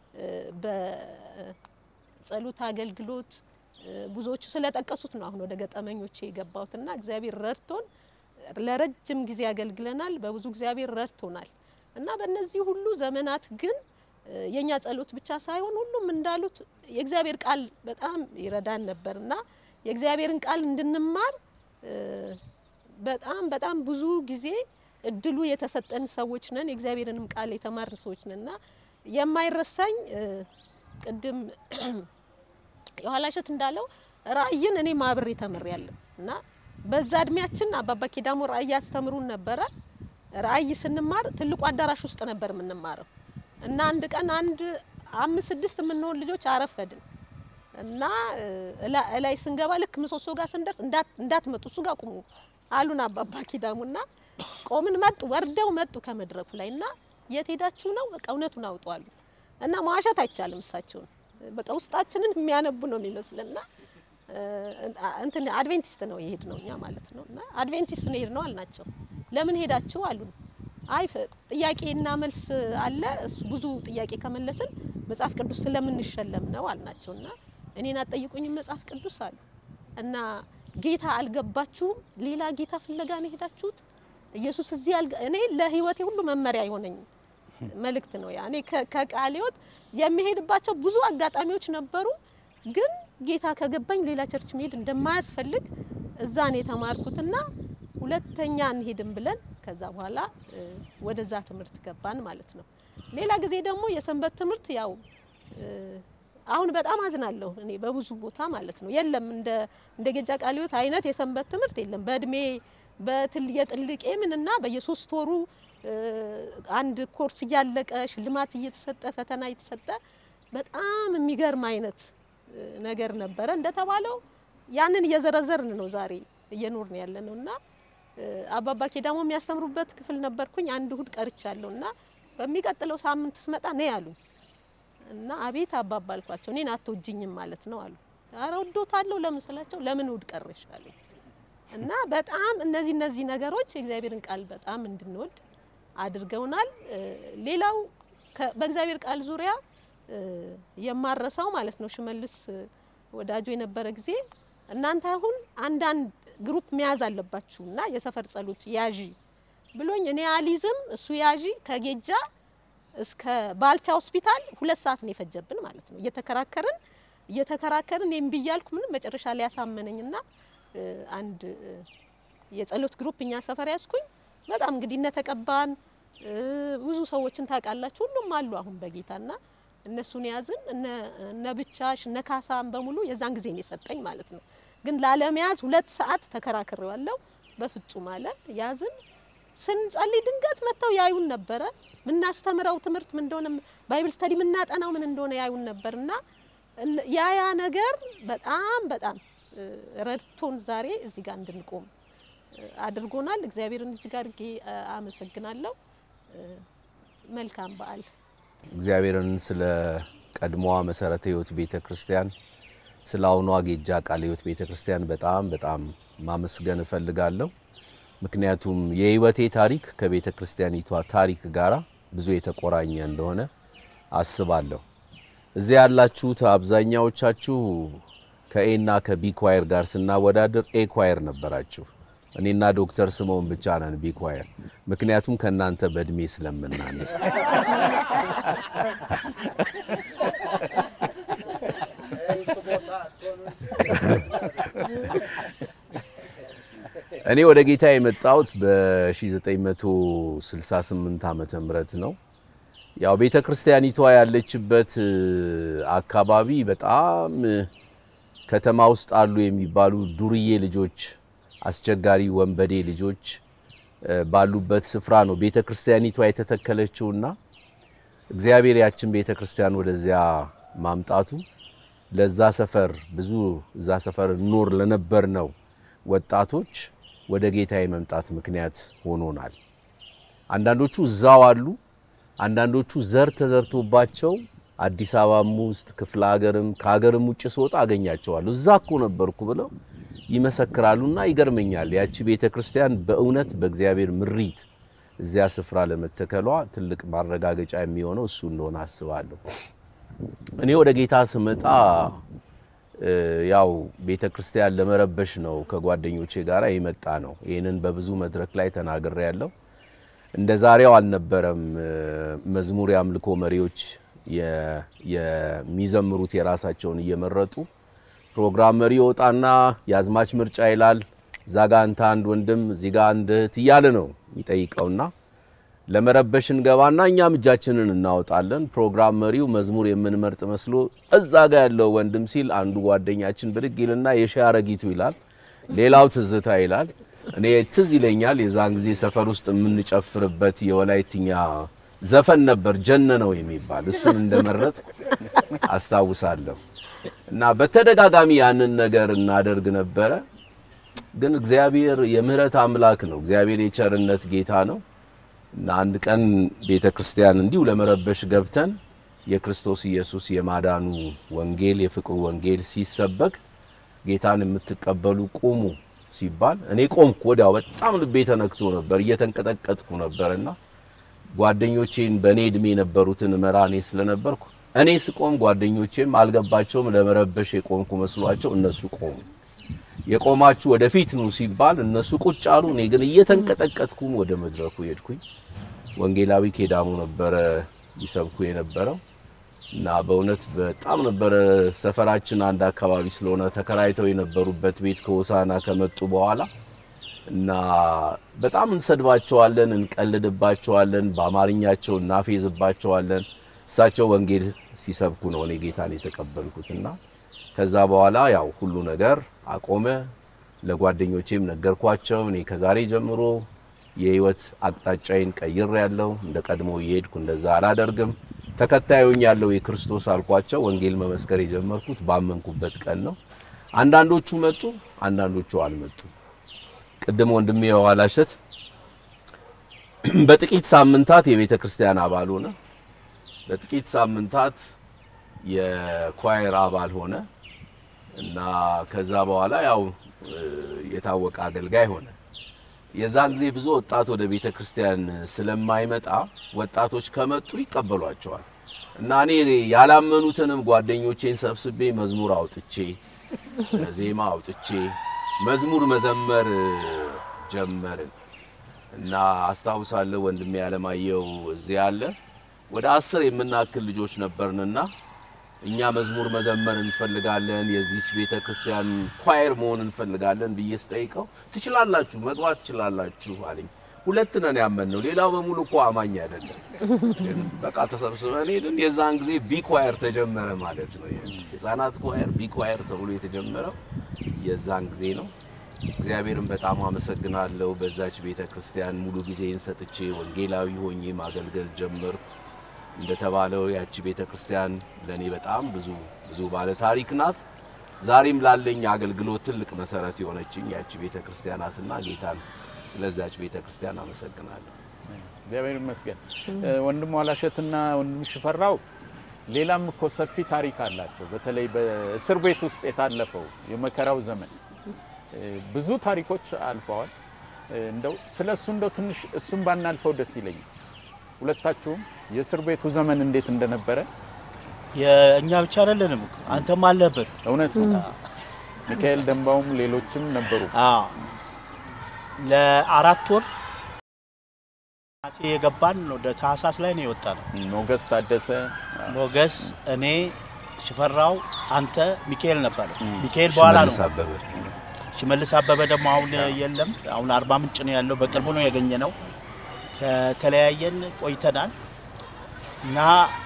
በጸሎት አገልግሎት ብዙዎቹ ስለተጠቀሱት ነው አሁን ወደ ገጠመኞቼ የገባውትና እግዚአብሔር ረድቶን ለረጅም ጊዜ ያገልግለናል። በብዙ እግዚአብሔር ረድቶናል እና በእነዚህ ሁሉ ዘመናት ግን የኛ ጸሎት ብቻ ሳይሆን ሁሉም እንዳሉት የእግዚአብሔር ቃል በጣም ይረዳን ነበርና የእግዚአብሔርን ቃል እንድንማር በጣም በጣም ብዙ ጊዜ እድሉ የተሰጠን ሰዎች ነን። የእግዚአብሔርንም ቃል የተማርን ሰዎች ነንና የማይረሳኝ ቅድም የኋላሸት እንዳለው ራእይን እኔ ማብሬ ተመሪያለሁ እና በዛ እድሜያችን አባባ ኪዳሙ ራእይ ያስተምሩን ነበረ። ራእይ ስንማር ትልቁ አዳራሽ ውስጥ ነበር የምንማረው እና አንድ ቀን አንድ አምስት ስድስት ምንሆን ልጆች አረፈድን እና ላይ ስንገባ ልክ ምሰሶ ጋር ስንደርስ እንዳት እንዳትመጡ እሱ ጋር ቁሙ አሉን አባባ ኪዳሙና ቆምን። መጡ ወርደው መጡ ከመድረኩ ላይና የት ሄዳችሁ ነው በቃ እውነቱን አውጣሉ እና ማዋሸት አይቻልም። እሳቸው በቃ ውስጣችንን የሚያነቡ ነው የሚመስልና እንትን አድቬንቲስት ነው ይሄድ ነው እኛ ማለት ነውና አድቬንቲስት ነው ይሄድ ነው አልናቸው። ለምን ሄዳችሁ አሉን። አይ ጥያቄና መልስ አለ ብዙ ጥያቄ ከመለስን መጽሐፍ ቅዱስ ስለምንሸለም ነው አልናቸውና እኔን አጠይቁኝ መጽሐፍ ቅዱስ አሉ እና ጌታ አልገባችሁም? ሌላ ጌታ ፍለጋ ነው ሄዳችሁት? ኢየሱስ እዚህ እኔ ለህይወቴ ሁሉ መመሪያ ይሆነኝ መልእክት ነው ያ እኔ ከቃል ህይወት የሚሄድባቸው ብዙ አጋጣሚዎች ነበሩ። ግን ጌታ ከገባኝ ሌላ ቸርች መሄድ እንደማያስፈልግ እዛ ነው የተማርኩትና ሁለተኛ እንሄድም ብለን ከዛ በኋላ ወደዛ ትምህርት ገባን ማለት ነው። ሌላ ጊዜ ደግሞ የሰንበት ትምህርት ያው አሁን በጣም አዝናለሁ እኔ በብዙ ቦታ ማለት ነው የለም እንደ እንደ ጌጃ ቃለ ሕይወት አይነት የሰንበት ትምህርት የለም። በእድሜ በትል የጥልቄ ምንና በየሶስት ወሩ አንድ ኮርስ እያለቀ ሽልማት እየተሰጠ ፈተና እየተሰጠ በጣም የሚገርም አይነት ነገር ነበረ። እንደተባለው ያንን እየዘረዘርን ነው ዛሬ እየኖርን ያለነውና አባባ ኪዳሙ የሚያስተምሩበት ክፍል ነበርኩኝ። አንድ እሁድ ቀርቻለሁና በሚቀጥለው ሳምንት ስመጣ ነው ያሉኝ እና አቤት አባባ አልኳቸው። እኔን አትወጂኝም ማለት ነው አሉ። ኧረ ወዶታለሁ ለምስላቸው ለምን እሁድ ቀርሽ አሉኝ እና በጣም እነዚህ እነዚህ ነገሮች የእግዚአብሔርን ቃል በጣም እንድንወድ አድርገውናል። ሌላው በእግዚአብሔር ቃል ዙሪያ የማረሳው ማለት ነው ሽመልስ ወዳጆ የነበረ ጊዜ እናንተ አሁን አንድ አንድ ግሩፕ መያዝ አለባችሁና የሰፈር ጸሎት ያዢ ብሎኝ እኔ አሊዝም እሱ ያዢ ከጌጃ እስከ ባልቻ ሆስፒታል ሁለት ሰዓት ነው የፈጀብን ማለት ነው። እየተከራከርን እየተከራከርን እምብያልኩ ምን መጨረሻ ላይ ያሳመነኝና አንድ የጸሎት ግሩፕ እኛ ሰፈር ያስኩኝ። በጣም እንግዲህ እነተቀባን ብዙ ሰዎችን ታውቃላችሁ ሁሉም አሉ አሁን በጌታና እነሱን ያዝን እነ እነ ብቻሽ እነ ካሳም በሙሉ የዛን ጊዜ ነው የሰጠኝ ማለት ነው። ግን ላለመያዝ ሁለት ሰዓት ተከራክሬዋለሁ በፍጹም አለ ያዝን። ስንጸልይ ድንገት መተው ያዩን ነበር ምናስተምረው ትምህርት ምን እንደሆነ ባይብል ስተዲ ምናጠናው ምን እንደሆነ ያዩን ነበርና ያ ያ ነገር በጣም በጣም ረድቶን ዛሬ እዚህ ጋር እንድንቆም አድርጎናል እግዚአብሔርን እዚህ ጋር ጌ አመሰግናለሁ መልካም በዓል እግዚአብሔርን ስለ ቀድሞዋ መሰረተ ህይወት ቤተክርስቲያን ስላውኗ ጌጃ ቃለ ህይወት ቤተክርስቲያን በጣም በጣም ማመስገን እፈልጋለሁ ምክንያቱም የህይወቴ ታሪክ ከቤተክርስቲያኒቷ ታሪክ ጋራ ብዙ የተቆራኘ እንደሆነ አስባለሁ እዚህ ያላችሁት አብዛኛዎቻችሁ ከኤና ከቢ ኳየር ጋር ስናወዳደር ኤ ኳየር ነበራችሁ እኔና ዶክተር ስሞን ብቻ ነን ቢ ኳየር ምክንያቱም ከናንተ በእድሜ ስለምናነስ እኔ ወደ ጌታ የመጣሁት በ1968 ዓመተ ምህረት ነው ያው ቤተክርስቲያኒቷ ያለችበት አካባቢ በጣም ከተማ ውስጥ አሉ የሚባሉ ዱርዬ ልጆች አስቸጋሪ ወንበዴ ልጆች ባሉበት ስፍራ ነው ቤተክርስቲያኒቷ የተተከለችውና እግዚአብሔር ያችን ቤተክርስቲያን ወደዚያ ማምጣቱ ለዛ ሰፈር ብዙ እዛ ሰፈር ኖር ለነበር ነው ወጣቶች ወደ ጌታ የመምጣት ምክንያት ሆኖናል አንዳንዶቹ እዛው አሉ አንዳንዶቹ ዘር ተዘርቶባቸው አዲስ አበባም ውስጥ ክፍለ ሀገርም ከሀገርም ውጭ ሲወጣ አገኛቸዋለሁ እዛኮ ነበርኩ ብለው ይመሰክራሉና ይገርመኛል ያቺ ቤተክርስቲያን በእውነት በእግዚአብሔር ምሪት እዚያ ስፍራ ለመተከሏ ትልቅ ማረጋገጫ የሚሆነው እሱ እንደሆነ አስባለሁ እኔ ወደ ጌታ ስመጣ ያው ቤተክርስቲያን ለመረበሽ ነው ከጓደኞቼ ጋራ የመጣ ነው ይሄንን በብዙ መድረክ ላይ ተናግሬ ያለው እንደ ዛሬው አልነበረም መዝሙር ያምልኮ መሪዎች የሚዘምሩት የራሳቸውን እየመረጡ ፕሮግራም መሪ ወጣና ያዝማች ምርጫ ይላል ዛጋንታ አንድ ወንድም ዚጋ አንድ ትያለ ነው የሚጠይቀውና ለመረበሽን ገባና እኛም እጃችንን እናወጣለን ፕሮግራም መሪው መዝሙር የምንመርጥ መስሎ እዛ ጋር ያለው ወንድም ሲል አንዱ ጓደኛችን ብድግ ይልና የሻረጊቱ ይላል ሌላው ትዝታ ይላል እኔ ትዝ ይለኛል የዛን ጊዜ ሰፈር ውስጥ የምንጨፍርበት የወላይትኛ ዘፈን ነበር ጀነነው የሚባል እሱን እንደመረጥ አስታውሳለሁ እና በተደጋጋሚ ያንን ነገር እናደርግ ነበር ግን እግዚአብሔር የምህረት አምላክ ነው እግዚአብሔር የቸርነት ጌታ ነው እና አንድ ቀን ቤተክርስቲያን እንዲው ለመረበሽ ገብተን የክርስቶስ ኢየሱስ የማዳኑ ወንጌል የፍቅሩ ወንጌል ሲሰበክ ጌታን የምትቀበሉ ቆሙ ሲባል እኔ ቆምኩ ወዲያው በጣም ልቤ ተነክቶ ነበር እየተንቀጠቀጥኩ ነበርና ጓደኞቼን በኔ እድሜ ነበሩትን መራኔ ስለነበርኩ እኔ ስቆም ጓደኞቼም አልገባቸውም ለመረበሽ የቆምኩ መስሏቸው እነሱ ቆሙ የቆማችሁ ወደፊት ነው ሲባል እነሱ ቁጭ አሉ እኔ ግን እየተንቀጠቀጥኩ ወደ መድረኩ ሄድኩኝ ወንጌላዊ ኬዳሙ ነበር ይሰብኩ የነበረው እና በእውነት በጣም ነበር ሰፈራችን አንድ አካባቢ ስለሆነ ተከራይተው የነበሩበት ቤት ከወሳና ከመጡ በኋላ እና በጣም እንሰድባቸዋለን እንቀልድባቸዋለን በአማርኛቸው እናፌዝባቸዋለን እሳቸው ወንጌል ሲሰብኩ ነው እኔ ጌታን የተቀበልኩትና ከዛ በኋላ ያው ሁሉ ነገር አቆመ ለጓደኞቼም ነገርኳቸው እኔ ከዛሬ ጀምሮ የህይወት አቅጣጫዬን ቀይሬ ያለው እንደ ቀድሞ ይሄድኩ እንደዛ አላደርግም ተከታዩኝ ያለው የክርስቶስ አልኳቸው ወንጌል መመስከር የጀመርኩት ባመንኩበት ቀን ነው አንዳንዶቹ መጡ አንዳንዶቹ አልመጡ ቅድም ወንድሜ ያዋላሸት በጥቂት ሳምንታት የቤተክርስቲያን አባል ሆነ በጥቂት ሳምንታት የኳየር አባል ሆነ እና ከዛ በኋላ ያው የታወቀ አገልጋይ ሆነ የዛን ጊዜ ብዙ ወጣት ወደ ቤተክርስቲያን ስለማይመጣ ወጣቶች ከመጡ ይቀበሏቸዋል እና እኔ ያላመኑትንም ጓደኞቼን ሰብስቤ መዝሙር አውጥቼ ዜማ አውጥቼ መዝሙር መዘመር ጀመርን እና አስታውሳለሁ ወንድሜ ያለማየው እዚህ አለ ወደ አስር የምናክል ልጆች ነበርንና እኛ መዝሙር መዘመር እንፈልጋለን የዚህች ቤተክርስቲያን ኳየር መሆን እንፈልጋለን በየስጠይቀው ትችላላችሁ መግባት ትችላላችሁ አለኝ ሁለት ነን ያመንነው ሌላው በሙሉ እኮ አማኝ አይደለም በቃ ተሰብስበን ሄድን የዛን ጊዜ ቢ ኳየር ተጀመረ ማለት ነው የዛናት ኳየር ቢ ኳየር ተብሎ የተጀመረው የዛን ጊዜ ነው እግዚአብሔርን በጣም አመሰግናለሁ። በዛች ቤተክርስቲያን ሙሉ ጊዜን ሰጥቼ ወንጌላዊ ሆኜ ማገልገል ጀመር። እንደተባለው ያቺ ቤተክርስቲያን ለኔ በጣም ብዙ ብዙ ባለ ታሪክ ናት። ዛሬም ላለኝ አገልግሎት ትልቅ መሰረት የሆነችኝ ያቺ ቤተክርስቲያናትና ጌታን ስለዛች ቤተክርስቲያን አመሰግናለሁ። እግዚአብሔር ይመስገን። ወንድም ዋላሸትና ወንድም ሽፈራው ሌላም እኮ ሰፊ ታሪክ አላቸው። በተለይ በእስር ቤት ውስጥ የታለፈው የመከራው ዘመን ብዙ ታሪኮች አልፈዋል። እንደው ስለሱ እንደው ትንሽ እሱም ባናልፈው ደስ ይለኛል። ሁለታችሁም የእስር ቤቱ ዘመን እንዴት እንደነበረ የኛ ብቻ አይደለንም አንተም አለበት። እውነት ነው። ሚካኤል ደንባውም ሌሎችም ነበሩ። አዎ ለአራት ወር አሲ የገባን ወደ ታህሳስ ላይ ነው የወጣነው። ሞገስ ታደሰ፣ ሞገስ፣ እኔ፣ ሽፈራው፣ አንተ፣ ሚካኤል ነበር። ሚካኤል በኋላ ነው ሽመልስ አበበ ደግሞ አሁን የለም። አሁን አርባ ምንጭ ነው ያለው። በቅርቡ ነው ያገኘነው። ከተለያየን ቆይተናል እና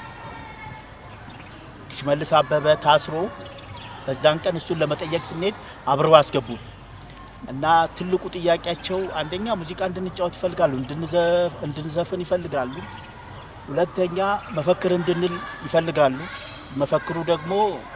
ሽመልስ አበበ ታስሮ በዛን ቀን እሱን ለመጠየቅ ስንሄድ አብረው አስገቡ እና ትልቁ ጥያቄያቸው አንደኛ ሙዚቃ እንድንጫወት ይፈልጋሉ፣ እንድንዘፍ እንድንዘፍን ይፈልጋሉ። ሁለተኛ መፈክር እንድንል ይፈልጋሉ። መፈክሩ ደግሞ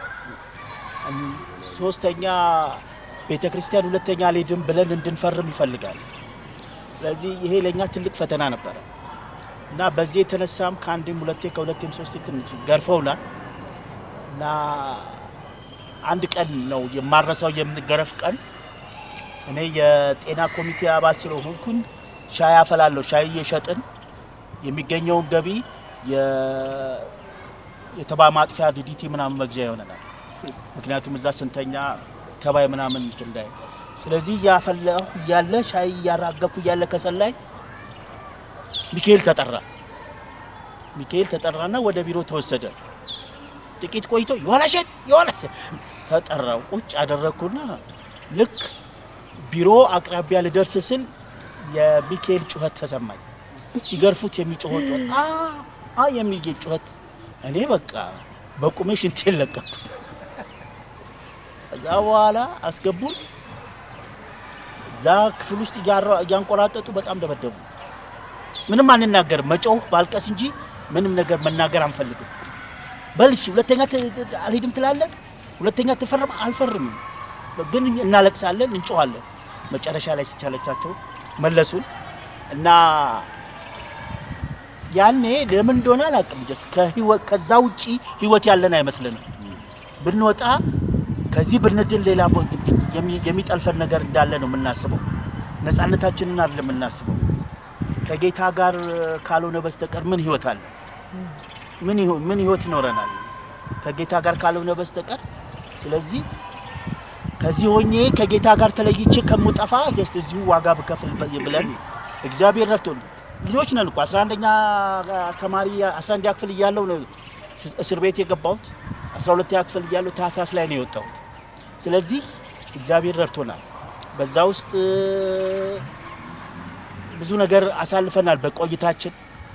ሶስተኛ ቤተክርስቲያን ሁለተኛ ሌድም ብለን እንድንፈርም ይፈልጋሉ። ስለዚህ ይሄ ለኛ ትልቅ ፈተና ነበር እና በዚህ የተነሳም ከአንድም ሁለቴ ከሁለቴም ሶስቴ ትንሽ ገርፈውናል እና አንድ ቀን ነው የማረሳው የምንገረፍ ቀን። እኔ የጤና ኮሚቴ አባል ስለሆንኩኝ ሻይ አፈላለሁ። ሻይ እየሸጥን የሚገኘውን ገቢ የ የተባ ማጥፊያ ዲዲቲ ምናምን መግዣ ይሆነናል። ምክንያቱም እዛ ስንተኛ ተባይ ምናምን እንዳይ። ስለዚህ ያፈላሁ ያለ ሻይ ያራገኩ ያለ ከሰላይ ሚካኤል ተጠራ። ሚካኤል ተጠራና ወደ ቢሮ ተወሰደ። ጥቂት ቆይቶ ይዋላሸት ይዋላሸት ተጠራው። ቁጭ አደረኩና ልክ ቢሮ አቅራቢያ ልደርስ ስል የሚካኤል ጩኸት ተሰማኝ። ሲገርፉት የሚጮኸው ጩኸት አ አ የሚል ጩኸት። እኔ በቃ በቁሜ ሽንቴን ለቀኩት። እዛ በኋላ አስገቡን። እዛ ክፍል ውስጥ ያንቆራጠጡ በጣም ደበደቡ። ምንም አንናገር መጮህ ባልቀስ እንጂ ምንም ነገር መናገር አንፈልግም። በልሽ ሁለተኛ አልሄድም ትላለህ፣ ሁለተኛ ትፈርም አልፈርም፣ ግን እናለቅሳለን እንጮሃለን። መጨረሻ ላይ ሲቻለቻቸው መለሱን እና ያኔ ለምን እንደሆነ አላውቅም። ጀስት ከህይወት ከዛ ውጪ ህይወት ያለን አይመስልንም። ብንወጣ ከዚህ ብንድን ሌላ የሚጠልፈን ነገር እንዳለ ነው የምናስበው። ነፃነታችንን አይደለም የምናስበው። ከጌታ ጋር ካልሆነ በስተቀር ምን ህይወት አለ? ምን ይሁን ምን ህይወት ይኖረናል ከጌታ ጋር ካልሆነ በስተቀር? ስለዚህ ከዚህ ሆኜ ከጌታ ጋር ተለይቼ ከመጣፋ ጀስት እዚሁ ዋጋ በከፍል ብለን እግዚአብሔር ረድቶን ልጆች ነን እኮ አስራ አንደኛ ተማሪ አስራ አንደኛ ክፍል እያለሁ ነው እስር ቤት የገባሁት። አስራ ሁለተኛ ክፍል እያለሁ ታህሳስ ላይ ነው የወጣሁት። ስለዚህ እግዚአብሔር ረድቶናል። በዛ ውስጥ ብዙ ነገር አሳልፈናል በቆይታችን።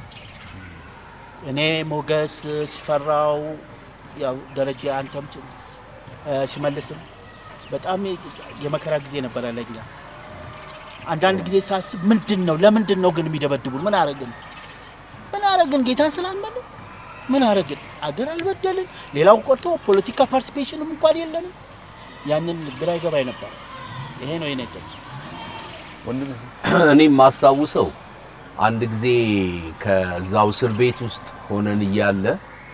እኔ ሞገስ፣ ሽፈራው፣ ያው ደረጃ አንተም ሽመልስም በጣም የመከራ ጊዜ ነበር ለኛ። አንዳንድ ጊዜ ሳስብ ምንድነው ለምንድነው ግን የሚደበድቡን? ምን አረግን ምን አረግን ጌታን ስላልመለ ምን አረግን? አገር አልበደልን፣ ሌላው ቆርጦ ፖለቲካ ፓርቲሲፔሽንም እንኳን የለንም። ያንን ግራ ይገባይ ነበር። ይሄ ነው የነገር ወንድም እኔ ማስታውሰው አንድ ጊዜ ከዛው እስር ቤት ውስጥ ሆነን እያለ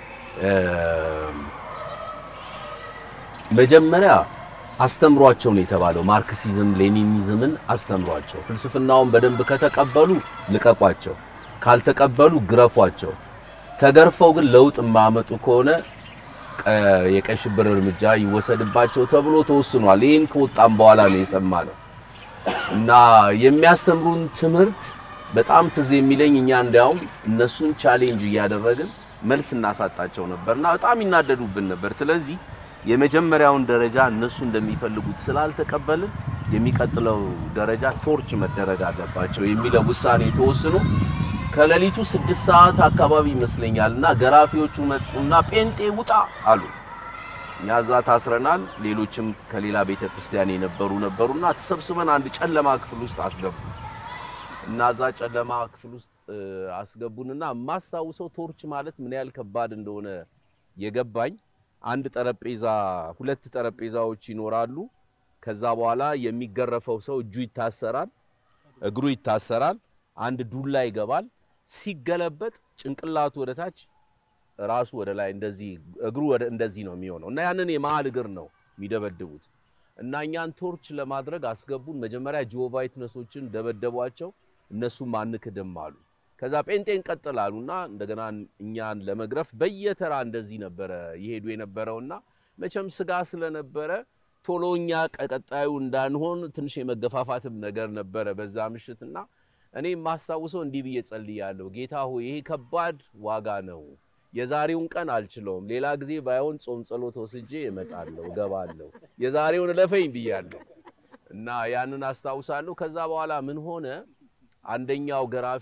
መጀመሪያ አስተምሯቸው ነው የተባለው። ማርክሲዝም ሌኒኒዝምን አስተምሯቸው፣ ፍልስፍናውን በደንብ ከተቀበሉ ልቀቋቸው፣ ካልተቀበሉ ግረፏቸው፣ ተገርፈው ግን ለውጥ ማመጡ ከሆነ የቀይ ሽብር እርምጃ ይወሰድባቸው ተብሎ ተወስኗል። ይሄን ከወጣም በኋላ ነው የሰማነው እና የሚያስተምሩን ትምህርት በጣም ትዝ የሚለኝ እኛ እንዲያውም እነሱን ቻሌንጅ እያደረግን መልስ እናሳጣቸው ነበርና በጣም ይናደዱብን ነበር። ስለዚህ የመጀመሪያውን ደረጃ እነሱ እንደሚፈልጉት ስላልተቀበልን የሚቀጥለው ደረጃ ቶርች መደረግ አለባቸው የሚለው ውሳኔ ተወስኖ ከሌሊቱ ስድስት ሰዓት አካባቢ ይመስለኛልና ገራፊዎቹ መጡና ጴንጤ ውጣ አሉ። ያዛ ታስረናል ሌሎችም ከሌላ ቤተክርስቲያን የነበሩ ነበሩና ተሰብስበን አንድ ጨለማ ክፍል ውስጥ አስገቡ እና ዛ ጨለማ ክፍል ውስጥ አስገቡንና ማስታውሰው ቶርች ማለት ምን ያህል ከባድ እንደሆነ የገባኝ አንድ ጠረጴዛ ሁለት ጠረጴዛዎች ይኖራሉ ከዛ በኋላ የሚገረፈው ሰው እጁ ይታሰራል እግሩ ይታሰራል አንድ ዱላ ይገባል ሲገለበጥ ጭንቅላቱ ወደታች ራሱ ወደ ላይ እንደዚህ እግሩ ወደ እንደዚህ ነው የሚሆነው እና ያንን የማል እግር ነው የሚደበድቡት እና እኛን ቶርች ለማድረግ አስገቡን መጀመሪያ ጂኦቫ ዊትነሶችን ደበደቧቸው እነሱ ማንክደም አሉ ከዛ ጴንጤን ቀጥላሉና እንደገና እኛን ለመግረፍ በየተራ እንደዚህ ነበር ይሄዱ የነበረውና መቸም ስጋ ስለነበረ ቶሎኛ ቀጣዩ እንዳንሆን ትንሽ የመገፋፋትም ነገር ነበር በዛ ምሽትና እኔ ማስታውሰው እንዲህ ብዬ ጸልያለሁ ጌታ ሆይ ይሄ ከባድ ዋጋ ነው የዛሬውን ቀን አልችለውም ሌላ ጊዜ ባይሆን ጾም ጸሎት ወስጄ እመጣለሁ ገባለሁ የዛሬውን ለፈኝ ብያለሁ እና ያንን አስታውሳለሁ ከዛ በኋላ ምን ሆነ አንደኛው ገራፊ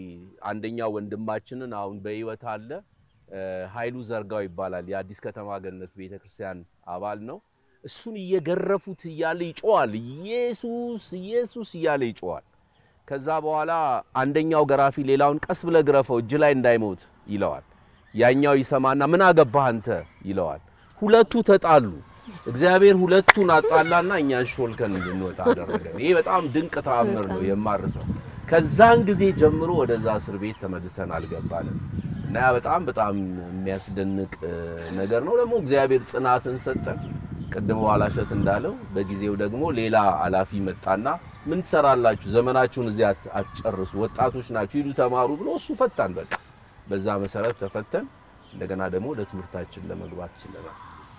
አንደኛው ወንድማችንን አሁን በህይወት አለ ኃይሉ ዘርጋው ይባላል የአዲስ ከተማ ገነት ቤተክርስቲያን አባል ነው እሱን እየገረፉት ይያለ ይጮዋል ኢየሱስ ኢየሱስ ይያለ ይጮዋል ከዛ በኋላ አንደኛው ገራፊ ሌላውን ቀስ ብለ ግረፈው እጅ ላይ እንዳይሞት ይለዋል ያኛው ይሰማና ምን አገባህ አንተ ይለዋል ሁለቱ ተጣሉ እግዚአብሔር ሁለቱን አጣላና እኛን ሾልከን እንድንወጣ አደረገን ይሄ በጣም ድንቅ ተአምር ነው የማርሰው ከዛን ጊዜ ጀምሮ ወደዛ እስር ቤት ተመልሰን አልገባንም እና በጣም በጣም የሚያስደንቅ ነገር ነው ደግሞ እግዚአብሔር ጽናትን ሰጠን ቀደም ዋላሸት እንዳለው በጊዜው ደግሞ ሌላ አላፊ መጣና ምን ትሰራላችሁ ዘመናችሁን እዚያ አትጨርሱ ወጣቶች ናችሁ ሂዱ ተማሩ ብሎ እሱ ፈታን በቃ በዛ መሰረት ተፈተን እንደገና ደግሞ ለትምርታችን ለመግባት ችለናል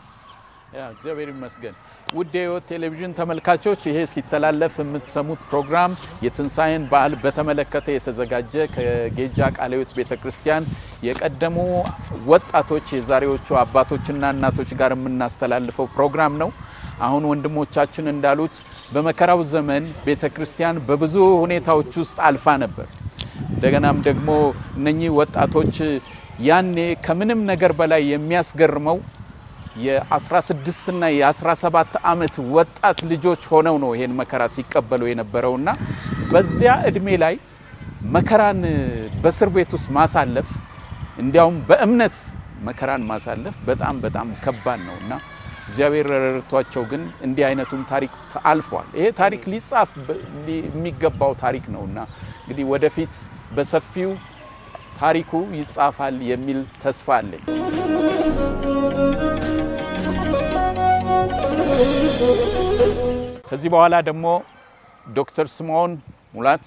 ያ እግዚአብሔር ይመስገን ውድ የህይወት ቴሌቪዥን ተመልካቾች ይሄ ሲተላለፍ የምትሰሙት ፕሮግራም የትንሳኤን በዓል በተመለከተ የተዘጋጀ ከጌጃ ቃለ ሕይወት ቤተክርስቲያን የቀደሙ ወጣቶች የዛሬዎቹ አባቶችና እናቶች ጋር የምናስተላልፈው ፕሮግራም ነው አሁን ወንድሞቻችን እንዳሉት በመከራው ዘመን ቤተክርስቲያን በብዙ ሁኔታዎች ውስጥ አልፋ ነበር እንደገናም ደግሞ እነኚህ ወጣቶች ያኔ ከምንም ነገር በላይ የሚያስገርመው የ16 እና የ17 አመት ወጣት ልጆች ሆነው ነው ይሄን መከራ ሲቀበሉ የነበረውና በዚያ እድሜ ላይ መከራን በእስር ቤት ውስጥ ማሳለፍ እንዲያውም በእምነት መከራን ማሳለፍ በጣም በጣም ከባድ ነውና እግዚአብሔር ረድቷቸው ግን እንዲህ አይነቱም ታሪክ አልፏል ይሄ ታሪክ ሊጻፍ የሚገባው ታሪክ ነውና እንግዲህ ወደፊት በሰፊው ታሪኩ ይጻፋል የሚል ተስፋ አለኝ ከዚህ በኋላ ደግሞ ዶክተር ስምዖን ሙላት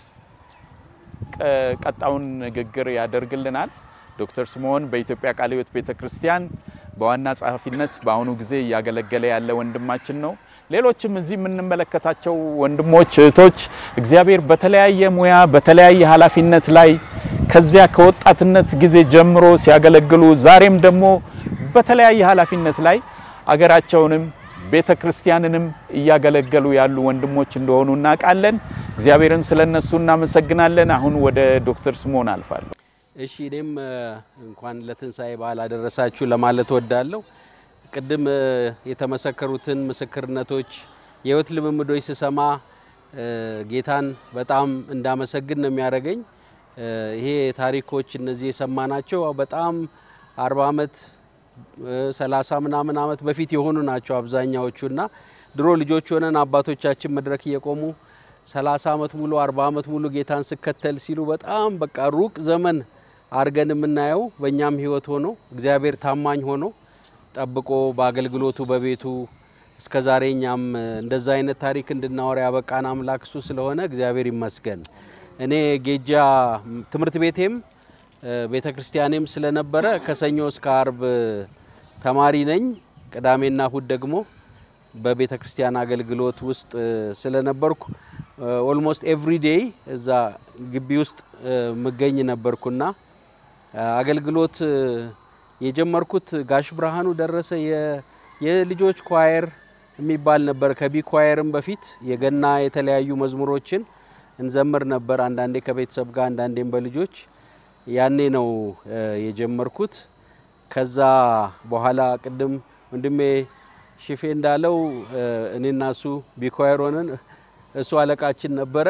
ቀጣውን ንግግር ያደርግልናል ዶክተር ስምዖን በኢትዮጵያ ቃለ ሕይወት ቤተክርስቲያን በዋና ጸሐፊነት በአሁኑ ጊዜ ያገለገለ ያለ ወንድማችን ነው ሌሎችም እዚህ የምንመለከታቸው ወንድሞች እህቶች እግዚአብሔር በተለያየ ሙያ በተለያየ ኃላፊነት ላይ ከዚያ ከወጣትነት ጊዜ ጀምሮ ሲያገለግሉ ዛሬም ደግሞ በተለያየ ኃላፊነት ላይ አገራቸውንም ቤተክርስቲያንንም ያገለገሉ ያሉ ወንድሞች እንደሆኑ እናቃለን እግዚአብሔርን ስለነሱ እናመሰግናለን አሁን ወደ ዶክተር ስምዖን አልፋለሁ እሺ እኔም እንኳን ለትንሳኤ በዓል አደረሳችሁ ለማለት ወዳለሁ ቅድም የተመሰከሩትን ምስክርነቶች የህይወት ልምምዶች ሲሰማ ጌታን በጣም እንዳመሰግን ነው የሚያደርገኝ ይሄ ታሪኮች እነዚህ የሰማናቸው በጣም አርባ አመት ሰላሳ ምናምን አመት በፊት የሆኑ ናቸው አብዛኛዎቹና ድሮ ልጆች ሆነን አባቶቻችን መድረክ እየቆሙ ሰላሳ አመት ሙሉ አርባ አመት ሙሉ ጌታን ስከተል ሲሉ በጣም በቃ ሩቅ ዘመን አርገን የምናየው በእኛም ህይወት ሆኖ እግዚአብሔር ታማኝ ሆኖ ጠብቆ በአገልግሎቱ በቤቱ እስከዛሬኛም እንደዛ አይነት ታሪክ እንድናወራ ያበቃን አምላክ እሱ ስለሆነ እግዚአብሔር ይመስገን እኔ ጌጃ ትምርት ቤቴም ቤተክርስቲያኔም ስለነበረ ከሰኞ እስከ አርብ ተማሪ ነኝ ቅዳሜና እሁድ ደግሞ በቤተክርስቲያን አገልግሎት ውስጥ ስለነበርኩ ኦልሞስት ኤቭሪ ዴይ እዛ ግቢ ውስጥ መገኝ ነበርኩና አገልግሎት የጀመርኩት ጋሽ ብርሃኑ ደረሰ የልጆች ኳየር የሚባል ነበር ከቢ ኳየርም በፊት የገና የተለያዩ መዝሙሮችን እንዘምር ነበር አንዳንዴ ከቤተሰብ ጋር አንዳንዴም በልጆች ያኔ ነው የጀመርኩት ከዛ በኋላ ቅድም ወንድሜ ሽፌ እንዳለው እኔና እሱ ቢኳየር ሆነን እሱ አለቃችን ነበረ።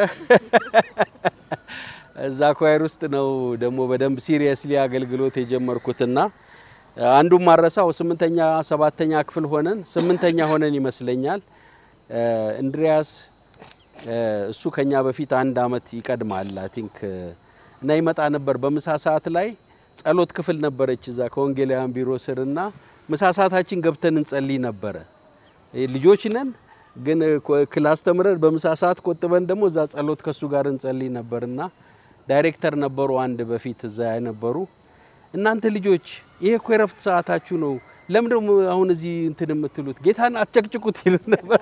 እዛ ኳየር ውስጥ ነው ደግሞ በደንብ ሲሪየስሊ አገልግሎት የጀመርኩትና አንዱ ማረሳው ስምንተኛ ሰባተኛ ክፍል ሆነን ስምንተኛ ሆነን ይመስለኛል እንድሪያስ እሱ ከኛ በፊት አንድ አመት ይቀድማል አይ ቲንክ እና ይመጣ ነበር በምሳ ሰዓት ላይ ጸሎት ክፍል ነበረች እዛ ከወንጌላውያን ቢሮ ስርና ምሳ ሰዓታችን ገብተን እንጸልይ ነበር ልጆች ነን ግን ክላስ ተምረን በምሳ ሰዓት ቆጥበን ደግሞ እዛ ጸሎት ከሱ ጋር እንጸልይ ነበርና ዳይሬክተር ነበሩ አንድ በፊት እዛ ያነበሩ እናንተ ልጆች ይሄ እኮ የረፍት ሰዓታችሁ ነው ለምን ደግሞ አሁን እዚህ እንትን የምትሉት ጌታን አጨቅጭቁት ይሉ ነበር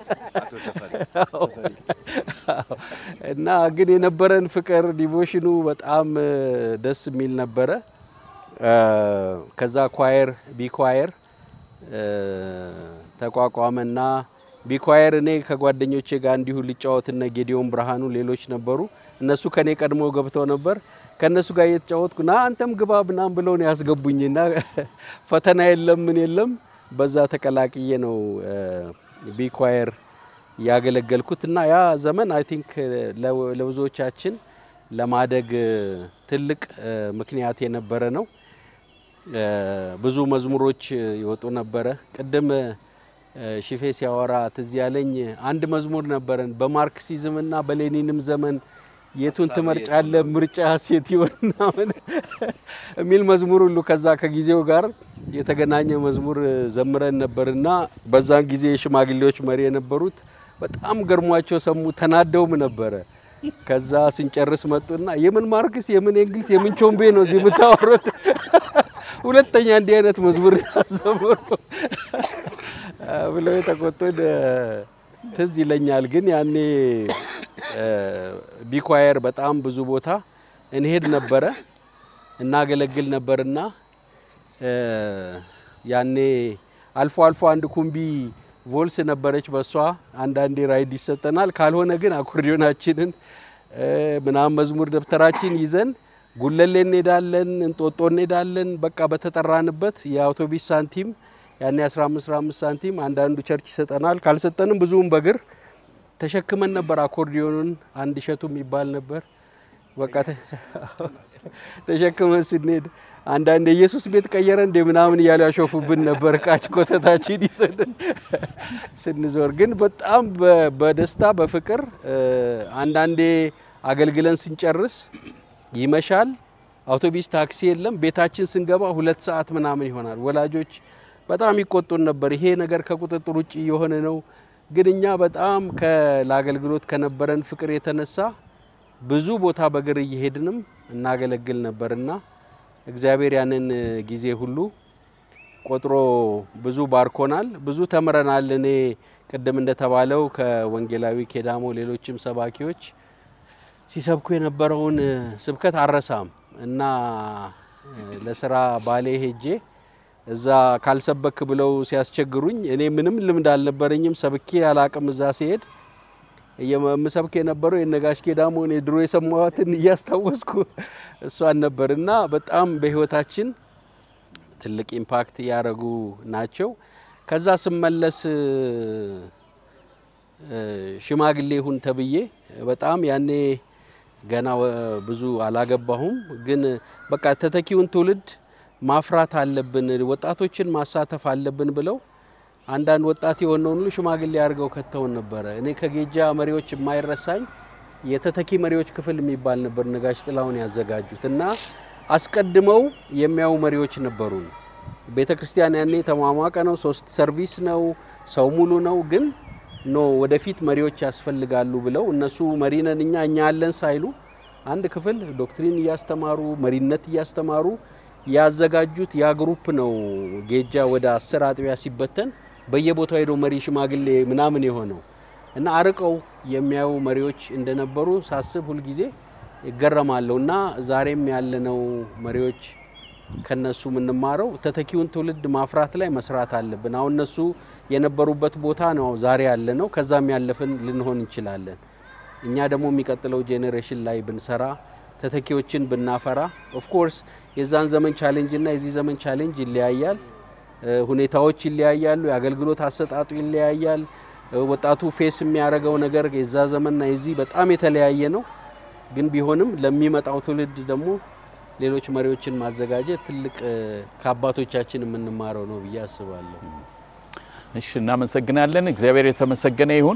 እና ግን የነበረን ፍቅር ዲቮሽኑ በጣም ደስ የሚል ነበረ ከዛ ኳየር ቢኳየር ተቋቋመና ቢኳየር እኔ ከጓደኞቼ ጋር እንዲሁ ልጫወትና ጌዲዮን ብርሃኑ ሌሎች ነበሩ እነሱ ከኔ ቀድሞ ገብተው ነበር ከነሱ ጋር እየተጫወትኩና አንተም ግባ ብናም ብለው ነው ያስገቡኝና ፈተና የለም ምን የለም በዛ ተቀላቅዬ ነው ቢኳየር ያገለገልኩትና ያ ዘመን አይ ቲንክ ለብዙዎቻችን ለማደግ ትልቅ ምክንያት የነበረ ነው ብዙ መዝሙሮች ይወጡ ነበር ቅድም ሽፌ ሲያወራ ትዝ ያለኝ አንድ መዝሙር ነበረን በማርክሲዝምና በሌኒንም ዘመን የቱን ትመርጫለ ምርጫ ሴት ይወና ሚል መዝሙር ሁሉ ከዛ ከጊዜው ጋር የተገናኘ መዝሙር ዘምረን ነበርና በዛን ጊዜ ሽማግሌዎች መሪ የነበሩት በጣም ገርሟቸው ሰሙ ተናደውም ነበር ከዛ ስንጨርስ መጡና የምን ማርክስ የምን እንግሊዝ የምን ቾምቤ ነው እዚህ የምታወሩት ሁለተኛ እንዲህ አይነት መዝሙር ያዘምሩ ብለው ተቆጥቶ ትዝ ይለኛል ግን ያኔ ቢኳየር በጣም ብዙ ቦታ እንሄድ ነበር እናገለግል ነበርና ያኔ አልፎ አልፎ አንድ ኩምቢ ቮልስ ነበረች በሷ አንድ አንዴ ራይድ ይሰጠናል ካልሆነ ግን አኮርዲዮናችንን ምናም መዝሙር ደብተራችን ይዘን ጉለሌ እንሄዳለን እንጦጦ እንሄዳለን በቃ በተጠራንበት የአውቶቡስ ሳንቲም ያኔ አስራ አምስት ሳንቲም አንዳንዱ ቸርች ይሰጠናል ካልሰጠንም ብዙም በግር ተሸክመን ነበር አኮርዲዮኑን አንድ ሸቱም ይባል ነበር በቃ ተሸክመን ስንሄድ አንዳንድ ኢየሱስ ቤት ቀየረ እንደ ምናምን ይያሉ ያሾፉብን ነበር ቃጭ ኮተታችን ይሰደ ስንዞር ግን በጣም በደስታ በፍቅር አንዳንዴ አገልግለን ስንጨርስ ይመሻል አውቶቡስ ታክሲ የለም ቤታችን ስንገባ ሁለት ሰዓት ምናምን ይሆናል ወላጆች በጣም ይቆጡን ነበር ይሄ ነገር ከቁጥጥር ውጪ የሆነ ነው ግንኛ በጣም ከላገልግሎት ከነበረን ፍቅር የተነሳ ብዙ ቦታ በግር እየሄድንም እናገለግል ነበርና እግዚአብሔር ያንን ጊዜ ሁሉ ቆጥሮ ብዙ ባርኮናል ብዙ ተምረናል እኔ ቀደም እንደተባለው ከወንጌላዊ ኬዳሞ ሌሎችም ሰባኪዎች ሲሰብኩ የነበረውን ስብከት አረሳም እና ለስራ ባሌ ሄጄ እዛ ካልሰበክ ብለው ሲያስቸግሩኝ እኔ ምንም ልምድ አልነበረኝም ሰብኬ ያላቀም እዛ ሲሄድ የምሰብክ የነበረው የነጋሽ ኬዳሞ እኔ ድሮ የሰማዋትን ያስታወስኩ እሷን ነበርና በጣም በህይወታችን ትልቅ ኢምፓክት ያረጉ ናቸው ከዛ ስመለስ ሽማግሌ ሁን ተብዬ በጣም ያኔ ገና ብዙ አላገባሁም ግን በቃ ተተኪውን ትውልድ ማፍራት አለብን ወጣቶችን ማሳተፍ አለብን ብለው አንዳንድ ወጣት የሆነውን ሁሉ ሽማግሌ ያርገው ከተውን ነበር እኔ ከጌጃ መሪዎች የማይረሳኝ የተተኪ መሪዎች ክፍል የሚባል ነበር ነጋሽ ጥላውን ያዘጋጁትና አስቀድመው የሚያው መሪዎች ነበሩ ቤተክርስቲያን ያኔ ተማማቀ ነው ሶስት ሰርቪስ ነው ሰው ሙሉ ነው ግን ኖ ወደፊት መሪዎች ያስፈልጋሉ ብለው እነሱ መሪነንኛ እኛ ያለን ሳይሉ አንድ ክፍል ዶክትሪን ያስተማሩ መሪነት ያስተማሩ ያዘጋጁት ያ ግሩፕ ነው ጌጃ ወደ አስር አጥቢያ ሲበተን በየቦታው ሄዶ መሪ ሽማግሌ ምናምን የሆነው እና አርቀው የሚያዩ መሪዎች እንደነበሩ ሳስብ ሁሉ ጊዜ ይገረማለውና ዛሬም ያለነው መሪዎች ከነሱ ምንማረው ተተኪውን ትውልድ ማፍራት ላይ መስራት አለብን አሁን እነሱ የነበሩበት ቦታ ነው ዛሬ ያለነው ከዛም ያለፈን ልንሆን እንችላለን እኛ ደግሞ የሚቀጥለው ጄኔሬሽን ላይ ብንሰራ ተተኪዎችን ብናፈራ ኦፍ ኮርስ የዛን ዘመን ቻሌንጅ እና የዚህ ዘመን ቻሌንጅ ይለያያል ሁኔታዎች ይለያያሉ፣ የአገልግሎት አሰጣጡ ይለያያል። ወጣቱ ፌስ የሚያደርገው ነገር የዛ ዘመንና የዚህ በጣም የተለያየ ነው። ግን ቢሆንም ለሚመጣው ትውልድ ደግሞ ሌሎች መሪዎችን ማዘጋጀት ትልቅ ከአባቶቻችን የምንማረው ነው ብዬ አስባለሁ። እሺ እናመሰግናለን። እግዚአብሔር የተመሰገነ ይሁን።